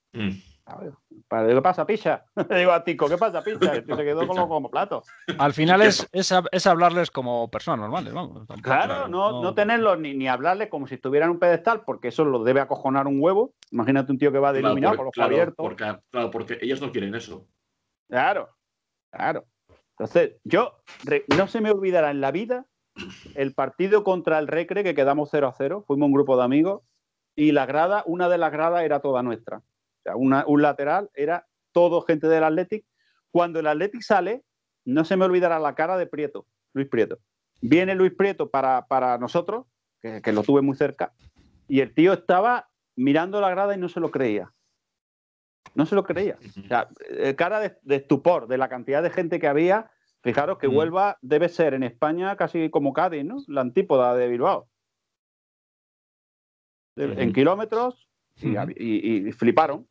¿Qué pasa, picha? Le digo a Tico, ¿qué pasa, picha? El tío se quedó como plato. Al final es hablarles como personas normales, vamos. Tampoco, Claro, no tenerlos ni hablarles como si estuvieran en un pedestal, porque eso los debe acojonar un huevo. Imagínate un tío que va de iluminado con los ojos abiertos. Porque ellos no quieren eso. Claro. Entonces, no se me olvidará en la vida el partido contra el Recre, que quedamos 0-0. Fuimos un grupo de amigos y una de las gradas era toda nuestra. O sea, un lateral era todo gente del Athletic. Cuando el Athletic sale, no se me olvidará la cara de Prieto, Luis Prieto. Viene Luis Prieto para nosotros, que lo tuve muy cerca, y el tío estaba mirando la grada y no se lo creía. No se lo creía. O sea, cara de estupor de la cantidad de gente que había. Fijaros que Huelva debe ser en España casi como Cádiz, ¿no? La antípoda de Bilbao. En kilómetros y fliparon.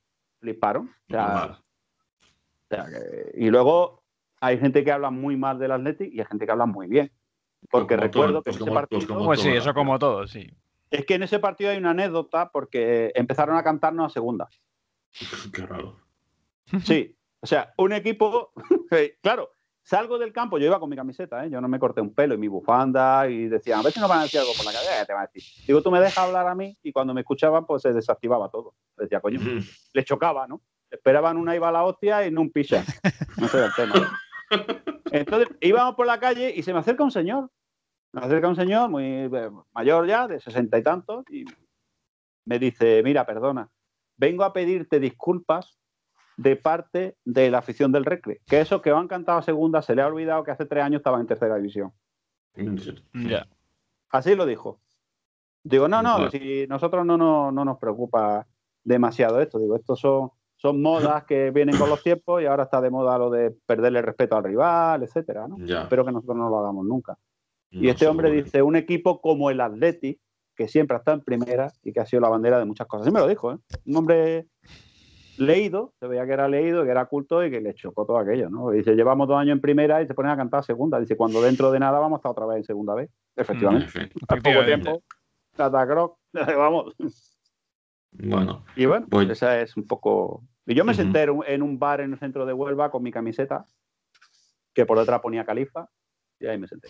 Y luego hay gente que habla muy mal del Athletic y hay gente que habla muy bien. Porque recuerdo que en ese partido... Pues sí, eso como todo, sí. Es que en ese partido hay una anécdota porque empezaron a cantarnos a segunda. Qué raro. Sí, o sea, un equipo... Claro, salgo del campo, yo iba con mi camiseta, yo no me corté un pelo y mi bufanda y decían, a ver si nos van a decir algo por la calle, te van a decir. Digo, tú me dejas hablar a mí y cuando me escuchaban pues se desactivaba todo. Decía, coño, les chocaba, ¿no? Esperaban una iba a la hostia y no un picha. No sé el tema. Entonces íbamos por la calle y se me acerca un señor. Me acerca un señor muy mayor ya, de 60 y tantos, y me dice, mira, perdona, vengo a pedirte disculpas de parte de la afición del Recre, que eso que han cantado a segunda se le ha olvidado que hace 3 años estaban en tercera división. Ya. Así lo dijo. Digo, no, si nosotros no nos preocupa demasiado esto. Digo, estos son modas que vienen con los tiempos y ahora está de moda lo de perderle respeto al rival, etcétera, ¿no? Espero que nosotros no lo hagamos nunca. Y este hombre dice, un equipo como el Athletic, que siempre ha estado en primera y que ha sido la bandera de muchas cosas. Sí me lo dijo, ¿eh? Un hombre leído, se veía que era leído, que era culto y que le chocó todo aquello, ¿no? Dice, llevamos 2 años en primera y se ponen a cantar segunda. Dice, cuando dentro de nada vamos a estar otra vez en segunda vez. Efectivamente. Al poco tiempo, Catacroc, vamos. Bueno. Y bueno, esa es un poco... Y yo me senté en un bar en el centro de Huelva con mi camiseta, que por detrás ponía Califa, y ahí me senté.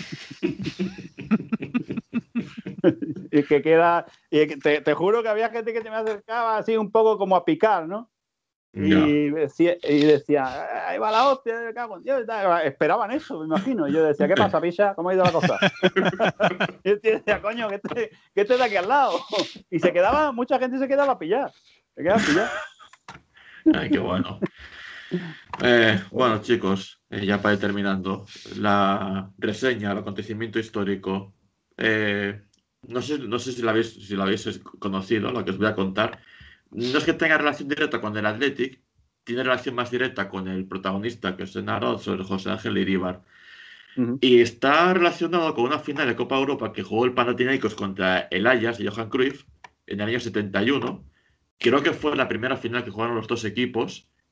Y que queda... Y te juro que había gente que se me acercaba así un poco como a picar, ¿no? Y decía, ahí va la hostia, me cago en Dios. Esperaban eso, me imagino. Y yo decía, ¿qué pasa, picha? ¿Cómo ha ido la cosa? Y el tío decía, coño, que este de aquí al lado. Y mucha gente se quedaba a pillar. Se quedaba a pillar. Ay, qué bueno. Bueno, chicos, ya para ir terminando, la reseña, el acontecimiento histórico. No sé si la habéis conocido, lo que os voy a contar. No es que tenga relación directa con el Athletic, tiene relación más directa con el protagonista, que es el narrador, sobre José Ángel Iríbar. Y está relacionado con una final de Copa Europa que jugó el Panathinaikos contra el Ajax de Johan Cruyff en el año 71. Creo que fue la primera final que jugaron los dos equipos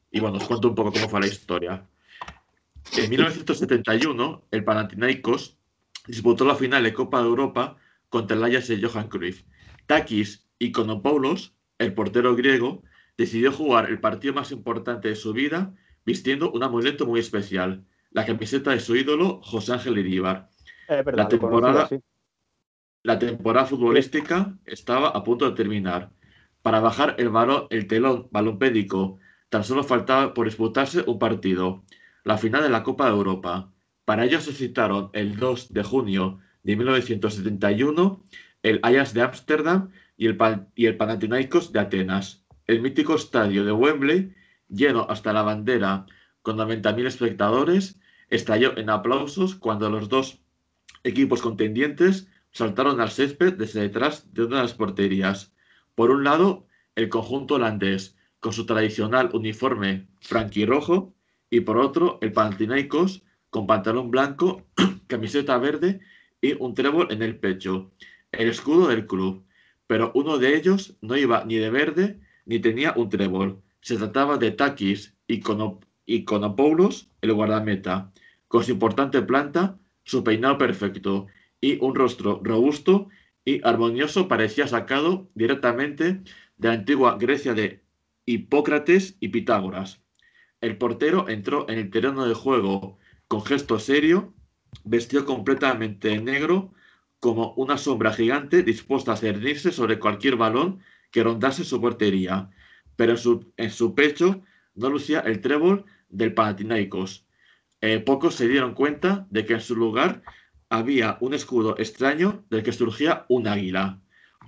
Y bueno, os cuento un poco cómo fue la historia. En 1971, el Panathinaikos disputó la final de Copa de Europa contra el Ajax de Johan Cruyff. Takis Ikonopoulos, el portero griego, decidió jugar el partido más importante de su vida vistiendo un amuleto muy especial, la camiseta de su ídolo José Ángel Iríbar. Es La verdad, lo conocía, temporada, sí. la temporada futbolística estaba a punto de terminar. Para bajar el telón balompédico, tan solo faltaba por disputarse un partido, la final de la Copa de Europa. Para ello se citaron el 2 de junio de 1971 el Ajax de Ámsterdam y el Panathinaikos de Atenas. El mítico estadio de Wembley, lleno hasta la bandera con 90.000 espectadores, estalló en aplausos cuando los dos equipos contendientes saltaron al césped desde detrás de una de las porterías. Por un lado, el conjunto holandés, con su tradicional uniforme franquirrojo, y por otro, el Panathinaikos, con pantalón blanco, camiseta verde y un trébol en el pecho, el escudo del club. Pero uno de ellos no iba ni de verde ni tenía un trébol. Se trataba de Takis Ikonopoulos, el guardameta, con su importante planta, su peinado perfecto y un rostro robusto y armonioso parecía sacado directamente de la antigua Grecia de Hipócrates y Pitágoras. El portero entró en el terreno de juego con gesto serio, vestido completamente de negro, como una sombra gigante dispuesta a cernirse sobre cualquier balón que rondase su portería, pero en su pecho no lucía el trébol del Panathinaikos. Pocos se dieron cuenta de que en su lugar había un escudo extraño del que surgía un águila.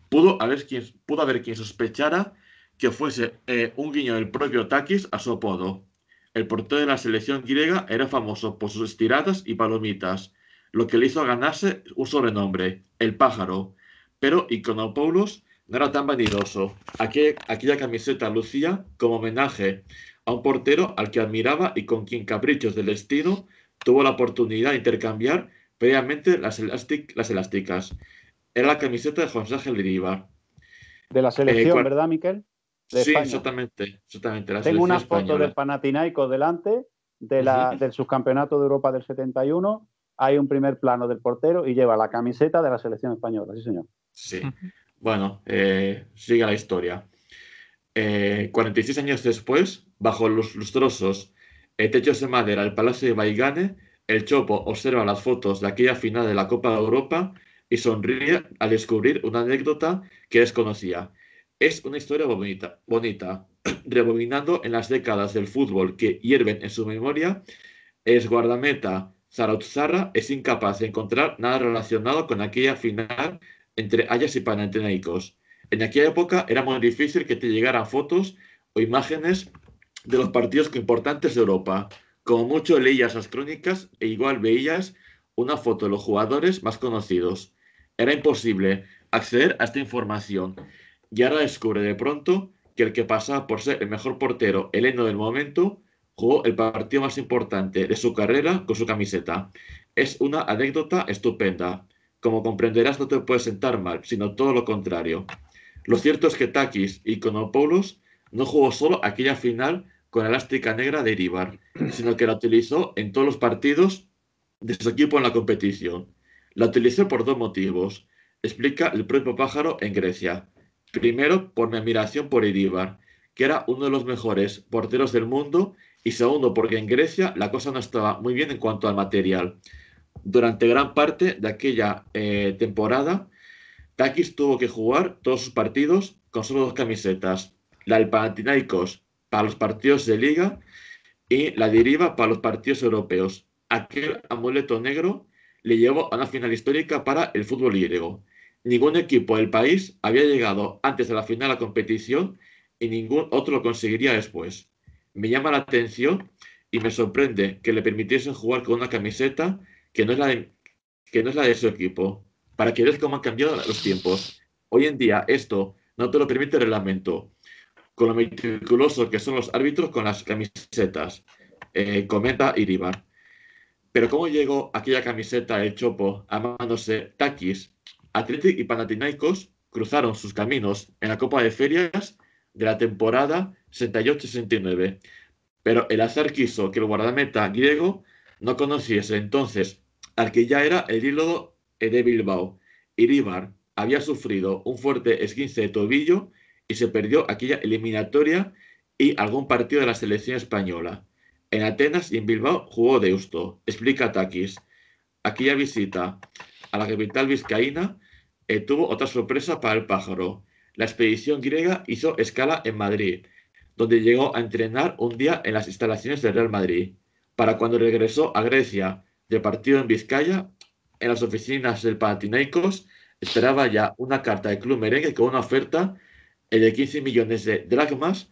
Pudo haber quien sospechara que fuese un guiño del propio Takis a su apodo. El portero de la selección griega era famoso por sus estiradas y palomitas, lo que le hizo ganarse un sobrenombre, el pájaro. Pero Ikonopoulos no era tan vanidoso. Aquella camiseta lucía como homenaje a un portero al que admiraba y con quien caprichos del destino tuvo la oportunidad de intercambiar previamente las elásticas. Era la camiseta de José Ángel Iríbar. De la selección, ¿verdad, Miquel? De Sí, España. exactamente, la Tengo selección una foto española. del Panathinaikos delante del subcampeonato de Europa del 71. Hay un primer plano del portero y lleva la camiseta de la selección española, sí, señor. Sí, bueno, sigue la historia. 46 años después, bajo los lustrosos techos de madera del Palacio de Baigane, el Chopo observa las fotos de aquella final de la Copa de Europa y sonríe al descubrir una anécdota que desconocía. Es una historia bonita. Rebobinando en las décadas del fútbol que hierven en su memoria, el guardameta Zarauzarra es incapaz de encontrar nada relacionado con aquella final entre Ajax y Panathinaikos. En aquella época era muy difícil que te llegaran fotos o imágenes de los partidos importantes de Europa. Como mucho leías las crónicas e igual veías una foto de los jugadores más conocidos. Era imposible acceder a esta información. Y ahora descubre de pronto que el que pasaba por ser el mejor portero heleno del momento jugó el partido más importante de su carrera con su camiseta. Es una anécdota estupenda. Como comprenderás, no te puedes sentar mal, sino todo lo contrario. Lo cierto es que Takis Ikonopoulos no jugó solo aquella final con la elástica negra de Iríbar, sino que la utilizó en todos los partidos de su equipo en la competición. La utilizó por dos motivos, explica el propio pájaro en Grecia. Primero, por mi admiración por Iríbar, que era uno de los mejores porteros del mundo, y segundo, porque en Grecia la cosa no estaba muy bien en cuanto al material. Durante gran parte de aquella temporada, Takis tuvo que jugar todos sus partidos con solo dos camisetas, la del Panathinaikos para los partidos de liga y la de Iríbar para los partidos europeos. Aquel amuleto negro le llevó a una final histórica para el fútbol griego. Ningún equipo del país había llegado antes de la final a la competición y ningún otro lo conseguiría después. Me llama la atención y me sorprende que le permitiesen jugar con una camiseta que no es la de su equipo, para que veas cómo han cambiado los tiempos. Hoy en día esto no te lo permite el reglamento, con lo meticuloso que son los árbitros con las camisetas, comenta Iríbar. Pero ¿cómo llegó aquella camiseta del Chopo a manos de Takis? Athletic y Panathinaikos cruzaron sus caminos en la Copa de Ferias de la temporada 68-69. pero el azar quiso que el guardameta griego no conociese entonces al que ya era el ídolo de Bilbao. Iríbar había sufrido un fuerte esguince de tobillo y se perdió aquella eliminatoria y algún partido de la selección española. En Atenas y en Bilbao jugó Deusto, explica Takis. Aquella visita a la capital vizcaína tuvo otra sorpresa para el pájaro. La expedición griega hizo escala en Madrid, donde llegó a entrenar un día en las instalaciones del Real Madrid. Para cuando regresó a Grecia del partido en Vizcaya, en las oficinas del Panathinaikos, esperaba ya una carta del club merengue con una oferta de 15 millones de dracmas,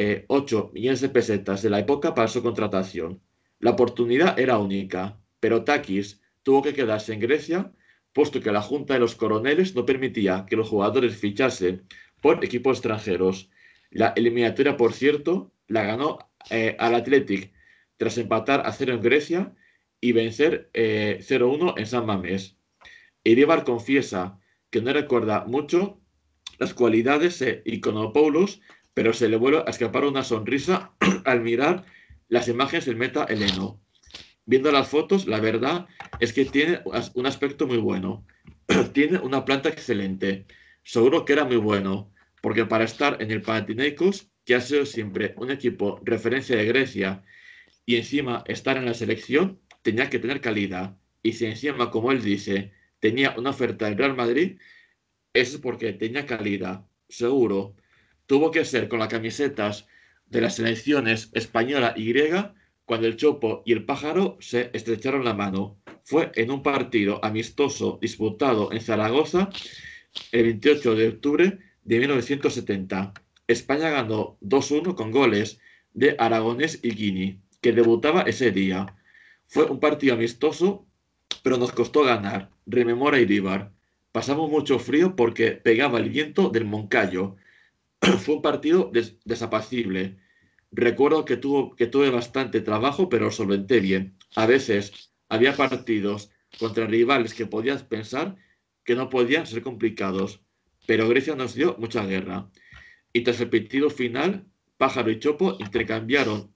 8 millones de pesetas de la época para su contratación. La oportunidad era única, pero Takis tuvo que quedarse en Grecia, puesto que la Junta de los Coroneles no permitía que los jugadores fichasen por equipos extranjeros. La eliminatoria, por cierto, la ganó al Athletic tras empatar a 0 en Grecia y vencer 0-1 en San Mamés. Iríbar confiesa que no recuerda mucho las cualidades de Iconopoulos, pero se le vuelve a escapar una sonrisa al mirar las imágenes del meta heleno. Viendo las fotos, la verdad es que tiene un aspecto muy bueno. Tiene una planta excelente. Seguro que era muy bueno, porque para estar en el Panathinaikos, que ha sido siempre un equipo referencia de Grecia, y encima estar en la selección, tenía que tener calidad. Y si encima, como él dice, tenía una oferta del Real Madrid, eso es porque tenía calidad, seguro. Tuvo que ser con las camisetas de las selecciones española y griega cuando el Chopo y el Pájaro se estrecharon la mano. Fue en un partido amistoso disputado en Zaragoza el 28 de octubre de 1970. España ganó 2-1 con goles de Aragonés y Guini, que debutaba ese día. Fue un partido amistoso, pero nos costó ganar, rememora Iríbar. Pasamos mucho frío porque pegaba el viento del Moncayo. Fue un partido desapacible. Recuerdo que tuve bastante trabajo, pero lo solventé bien. A veces había partidos contra rivales que podías pensar que no podían ser complicados, pero Grecia nos dio mucha guerra. Y tras el partido final, Pájaro y Chopo intercambiaron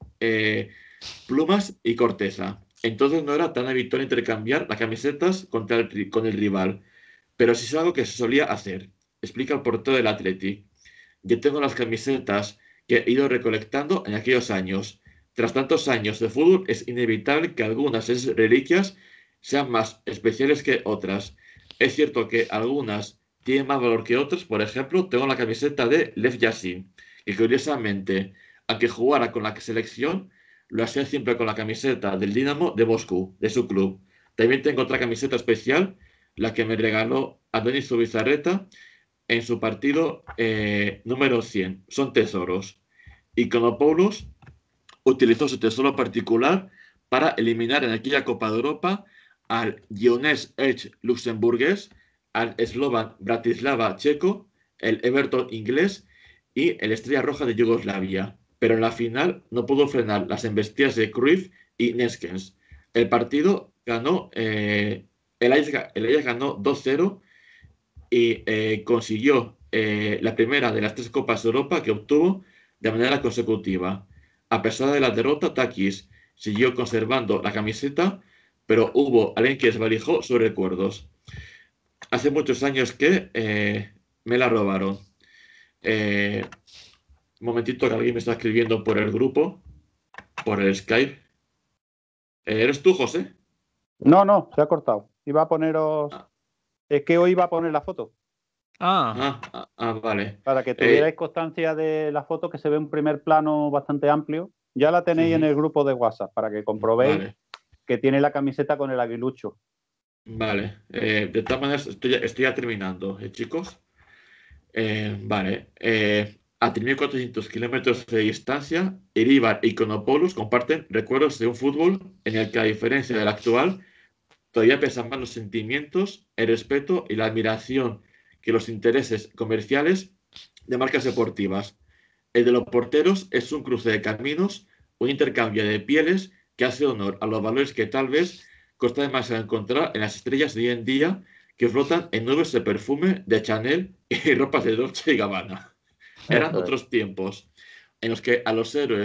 plumas y corteza. Entonces no era tan habitual intercambiar las camisetas con el rival, pero sí es algo que se solía hacer, explica el portero del Athletic. Yo tengo las camisetas que he ido recolectando en aquellos años. Tras tantos años de fútbol, es inevitable que algunas de esas reliquias sean más especiales que otras. Es cierto que algunas tienen más valor que otras. Por ejemplo, tengo la camiseta de Lev Yashin, que curiosamente, aunque jugara con la selección, lo hacía siempre con la camiseta del Dinamo de Moscú, de su club. También tengo otra camiseta especial, la que me regaló Adonis Zubizarreta en su partido número 100. Son tesoros. Iconopoulos utilizó su tesoro particular para eliminar en aquella Copa de Europa al Lyonnais Edge luxemburgués, al Slovan Bratislava checo, el Everton inglés y el Estrella Roja de Yugoslavia. Pero en la final no pudo frenar las embestidas de Cruyff y Neskens. El partido ganó, el Ajax ganó 2-0 y consiguió la primera de las 3 Copas de Europa que obtuvo de manera consecutiva. A pesar de la derrota, Takis siguió conservando la camiseta, pero hubo alguien que desvalijó sus recuerdos. Hace muchos años que me la robaron. Un momentito que alguien me está escribiendo por el grupo, por el Skype. ¿Eres tú, José? No, se ha cortado. Iba a poneros... Es que hoy iba a poner la foto. Vale. Para que tuvierais constancia de la foto, que se ve un primer plano bastante amplio. Ya la tenéis en el grupo de WhatsApp, para que comprobéis que tiene la camiseta con el aguilucho. Vale. De todas maneras, estoy ya terminando, chicos. Vale. A 3.400 kilómetros de distancia, Iríbar y Iconopoulos comparten recuerdos de un fútbol en el que, a diferencia del actual, todavía pesan más los sentimientos, el respeto y la admiración que los intereses comerciales de marcas deportivas. El de los porteros es un cruce de caminos, un intercambio de pieles que hace honor a los valores que tal vez cuesta demasiado encontrar en las estrellas de hoy en día, que flotan en nubes de perfume, de Chanel y ropas de Dolce y Gabbana. Eran otros tiempos en los que a los héroes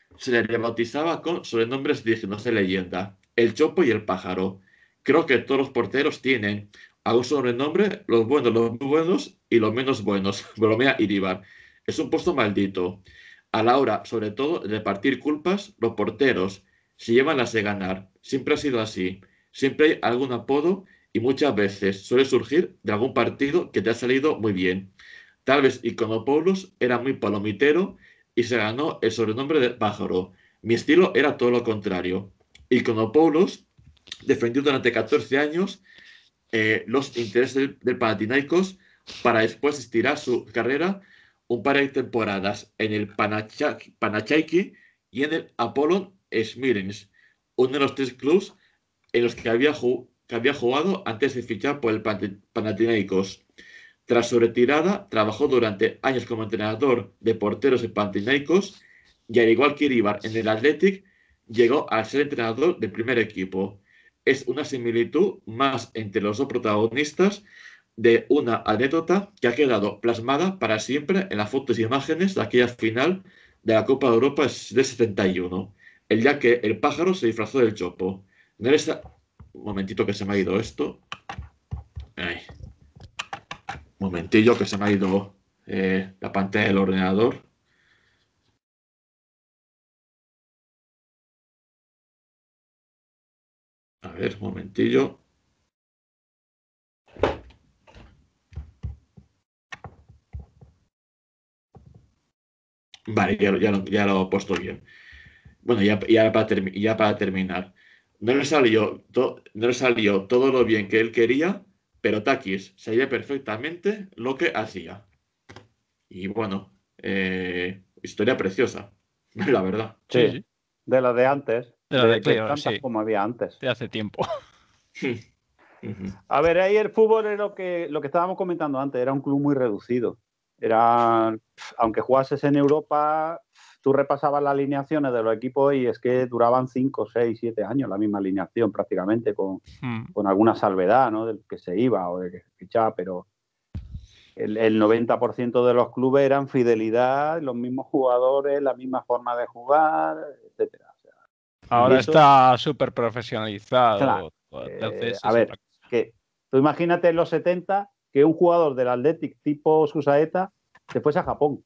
Se le rebautizaba con sobrenombres dignos de leyenda: el Chopo y el Pájaro. Creo que todos los porteros tienen algún sobrenombre, los buenos, los muy buenos y los menos buenos. Bromea Iribar. Es un puesto maldito. A la hora, sobre todo, de repartir culpas, los porteros se llevan las de ganar. Siempre ha sido así. Siempre hay algún apodo y muchas veces suele surgir de algún partido que te ha salido muy bien. Tal vez Iconopoulos era muy palomitero y se ganó el sobrenombre de Pájaro. Mi estilo era todo lo contrario. Iconopoulos defendió durante 14 años los intereses del Panathinaikos para después estirar su carrera un par de temporadas en el Panachaiki y en el Apollon Smirins, uno de los 3 clubes en los que había jugado antes de fichar por el Panathinaikos. Tras su retirada, trabajó durante años como entrenador de porteros en Panathinaikos y, al igual que Iribar en el Athletic, llegó a ser entrenador del primer equipo. Es una similitud más entre los dos protagonistas de una anécdota que ha quedado plasmada para siempre en las fotos y imágenes de aquella final de la Copa de Europa de 71, el día que el Pájaro se disfrazó del Chopo. ¿No eres un momentito que se me ha ido esto? Ay. Un momentillo que se me ha ido la pantalla del ordenador. A ver, un momentillo. Vale, ya lo he puesto bien. Bueno, ya para terminar. No le salió todo lo bien que él quería, pero Takis sabía perfectamente lo que hacía. Y bueno, historia preciosa, la verdad. Sí. De las de antes. De la de tantas sí. como había antes. De hace tiempo. A ver, ahí el fútbol es lo que estábamos comentando antes, era un club muy reducido. Aunque jugases en Europa, tú repasabas las alineaciones de los equipos y es que duraban 5, 6, 7 años la misma alineación prácticamente, con alguna salvedad, ¿no? Del que se iba o del que se fichaba, pero el 90% de los clubes eran fidelidad, los mismos jugadores, la misma forma de jugar, etcétera. O sea, ahora está súper profesionalizado. Claro, a ver, que tú imagínate en los 70 que un jugador del Athletic tipo Susaeta se fuese a Japón.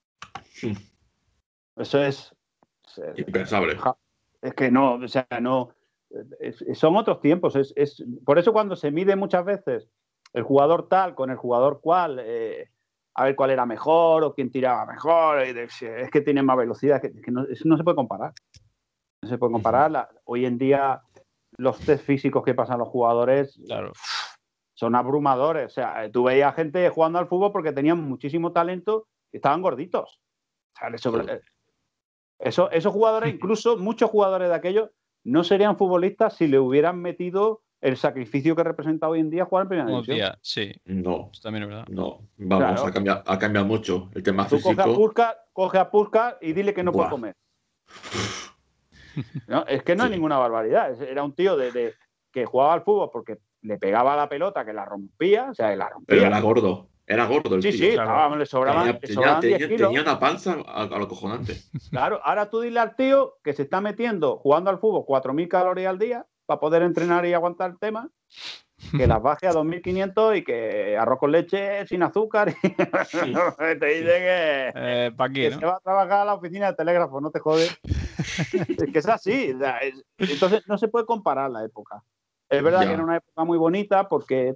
Eso es impensable. Es que no, o sea, no. Son otros tiempos. Por eso cuando se mide muchas veces el jugador tal con el jugador cual, a ver cuál era mejor o quién tiraba mejor, es que tiene más velocidad, eso no se puede comparar. No se puede comparar. Hoy en día los test físicos que pasan los jugadores son abrumadores. O sea, tú veías gente jugando al fútbol porque tenían muchísimo talento y estaban gorditos. O sea, esos jugadores, incluso muchos jugadores de aquellos, no serían futbolistas si le hubieran metido el sacrificio que representa hoy en día jugar en primera división. Sí. No. Eso también es verdad. No. Vamos, claro. ha cambiado mucho el tema tú físico. Coge a Puskás y dile que no puede comer. No, es que no hay ninguna barbaridad. Era un tío que jugaba al fútbol porque le pegaba la pelota, que la rompía, o sea, la rompía. Pero era gordo el tío. Sí, claro. Le sobraban 10 kilos. Tenía una panza a lo cojonante. Claro, ahora tú dile al tío que se está metiendo, jugando al fútbol, 4.000 calorías al día para poder entrenar y aguantar el tema, que las baje a 2.500 y que arroz con leche sin azúcar. Y te dice que se va a trabajar a la oficina de telégrafo, no te jodes. Es que es así. Entonces no se puede comparar la época. Es verdad que era una época muy bonita porque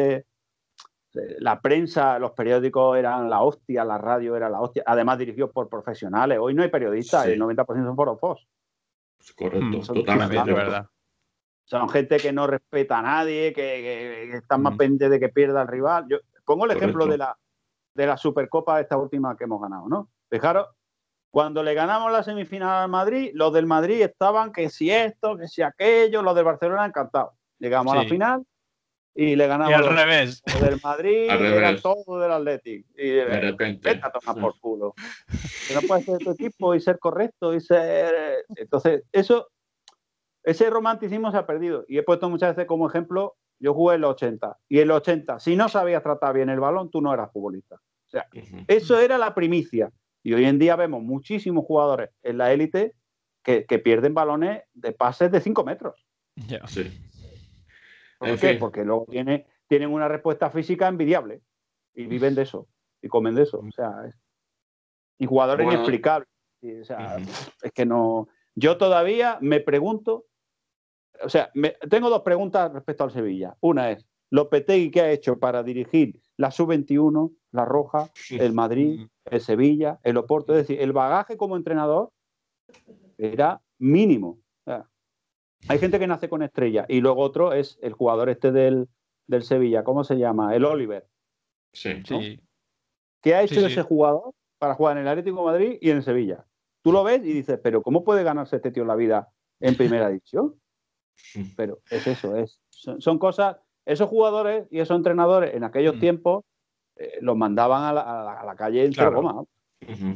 la prensa, los periódicos eran la hostia, la radio era la hostia, además dirigidos por profesionales. Hoy no hay periodistas, el 90% son forofos. Correcto, totalmente de verdad. Son gente que no respeta a nadie, que están más pendientes de que pierda el rival. Yo pongo el ejemplo de la Supercopa esta última que hemos ganado, ¿no? Fijaros, cuando le ganamos la semifinal al Madrid, los del Madrid estaban que si esto, que si aquello, los del Barcelona encantados. Llegamos a la final y le ganamos. Y al revés. Los del Madrid eran todos del Athletic. Y de repente. Vete a tomar por culo. Que no puede ser tu equipo y ser correcto y ser. Entonces, ese romanticismo se ha perdido. Y he puesto muchas veces como ejemplo, yo jugué en los 80. Y en los 80, si no sabías tratar bien el balón, tú no eras futbolista. O sea, eso era la primicia. Y hoy en día vemos muchísimos jugadores en la élite que pierden balones de pases de 5 metros. Ya. Sí. ¿Por En qué? fin. Porque luego tienen una respuesta física envidiable y viven de eso y comen de eso. O sea, y jugadores Bueno. inexplicables. O sea, Ujú. es que no. Yo todavía me pregunto. O sea, tengo dos preguntas respecto al Sevilla. Una es, Lopetegui, ¿qué ha hecho para dirigir la Sub-21, la Roja, el Madrid, el Sevilla, el Oporto? Es decir, el bagaje como entrenador era mínimo. O sea, hay gente que nace con estrella. Y luego otro es el jugador este del Sevilla. ¿Cómo se llama? El Oliver. Sí. Sí. ¿Qué ha hecho Sí, sí. ese jugador para jugar en el Atlético de Madrid y en el Sevilla? Tú lo ves y dices, pero ¿cómo puede ganarse este tío la vida en primera división? Pero es eso, son cosas. Esos jugadores y esos entrenadores en aquellos tiempos los mandaban a la calle en Claro. 0 coma. Ujú.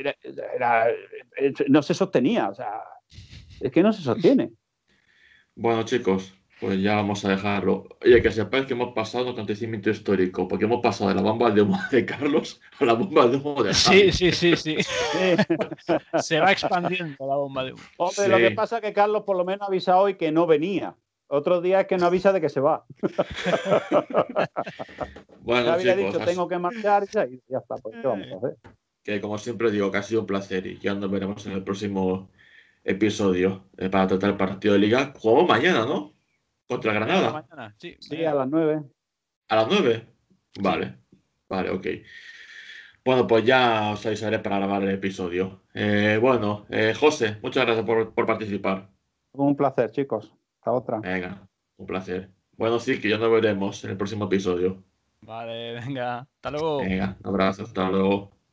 No se sostenía, o sea, es que no se sostiene. Bueno, chicos, pues ya vamos a dejarlo. Oye, que sepáis que hemos pasado un acontecimiento histórico, porque hemos pasado de la bomba de humo de Carlos a la bomba de humo de Javi. Sí. Se va expandiendo la bomba de humo. Hombre, Sí. lo que pasa es que Carlos por lo menos avisa hoy que no venía. Otros días es que no avisa de que se va. Bueno, Ya había chicos, dicho, tengo que marchar y ya está, pues ¿qué vamos a hacer? que como siempre digo, que ha sido un placer y ya nos veremos en el próximo episodio para tratar el partido de Liga. Jugamos mañana, ¿no? Contra Granada. Mañana, sí. Sí, mañana. a las 9. ¿A las 9? Vale. Vale, ok. Bueno, pues ya os avisaré para grabar el episodio. Bueno, José, muchas gracias por participar. Un placer, chicos. Hasta otra. Venga, un placer. Bueno, sí, que ya nos veremos en el próximo episodio. Vale, venga. Hasta luego. Venga, un abrazo, hasta luego.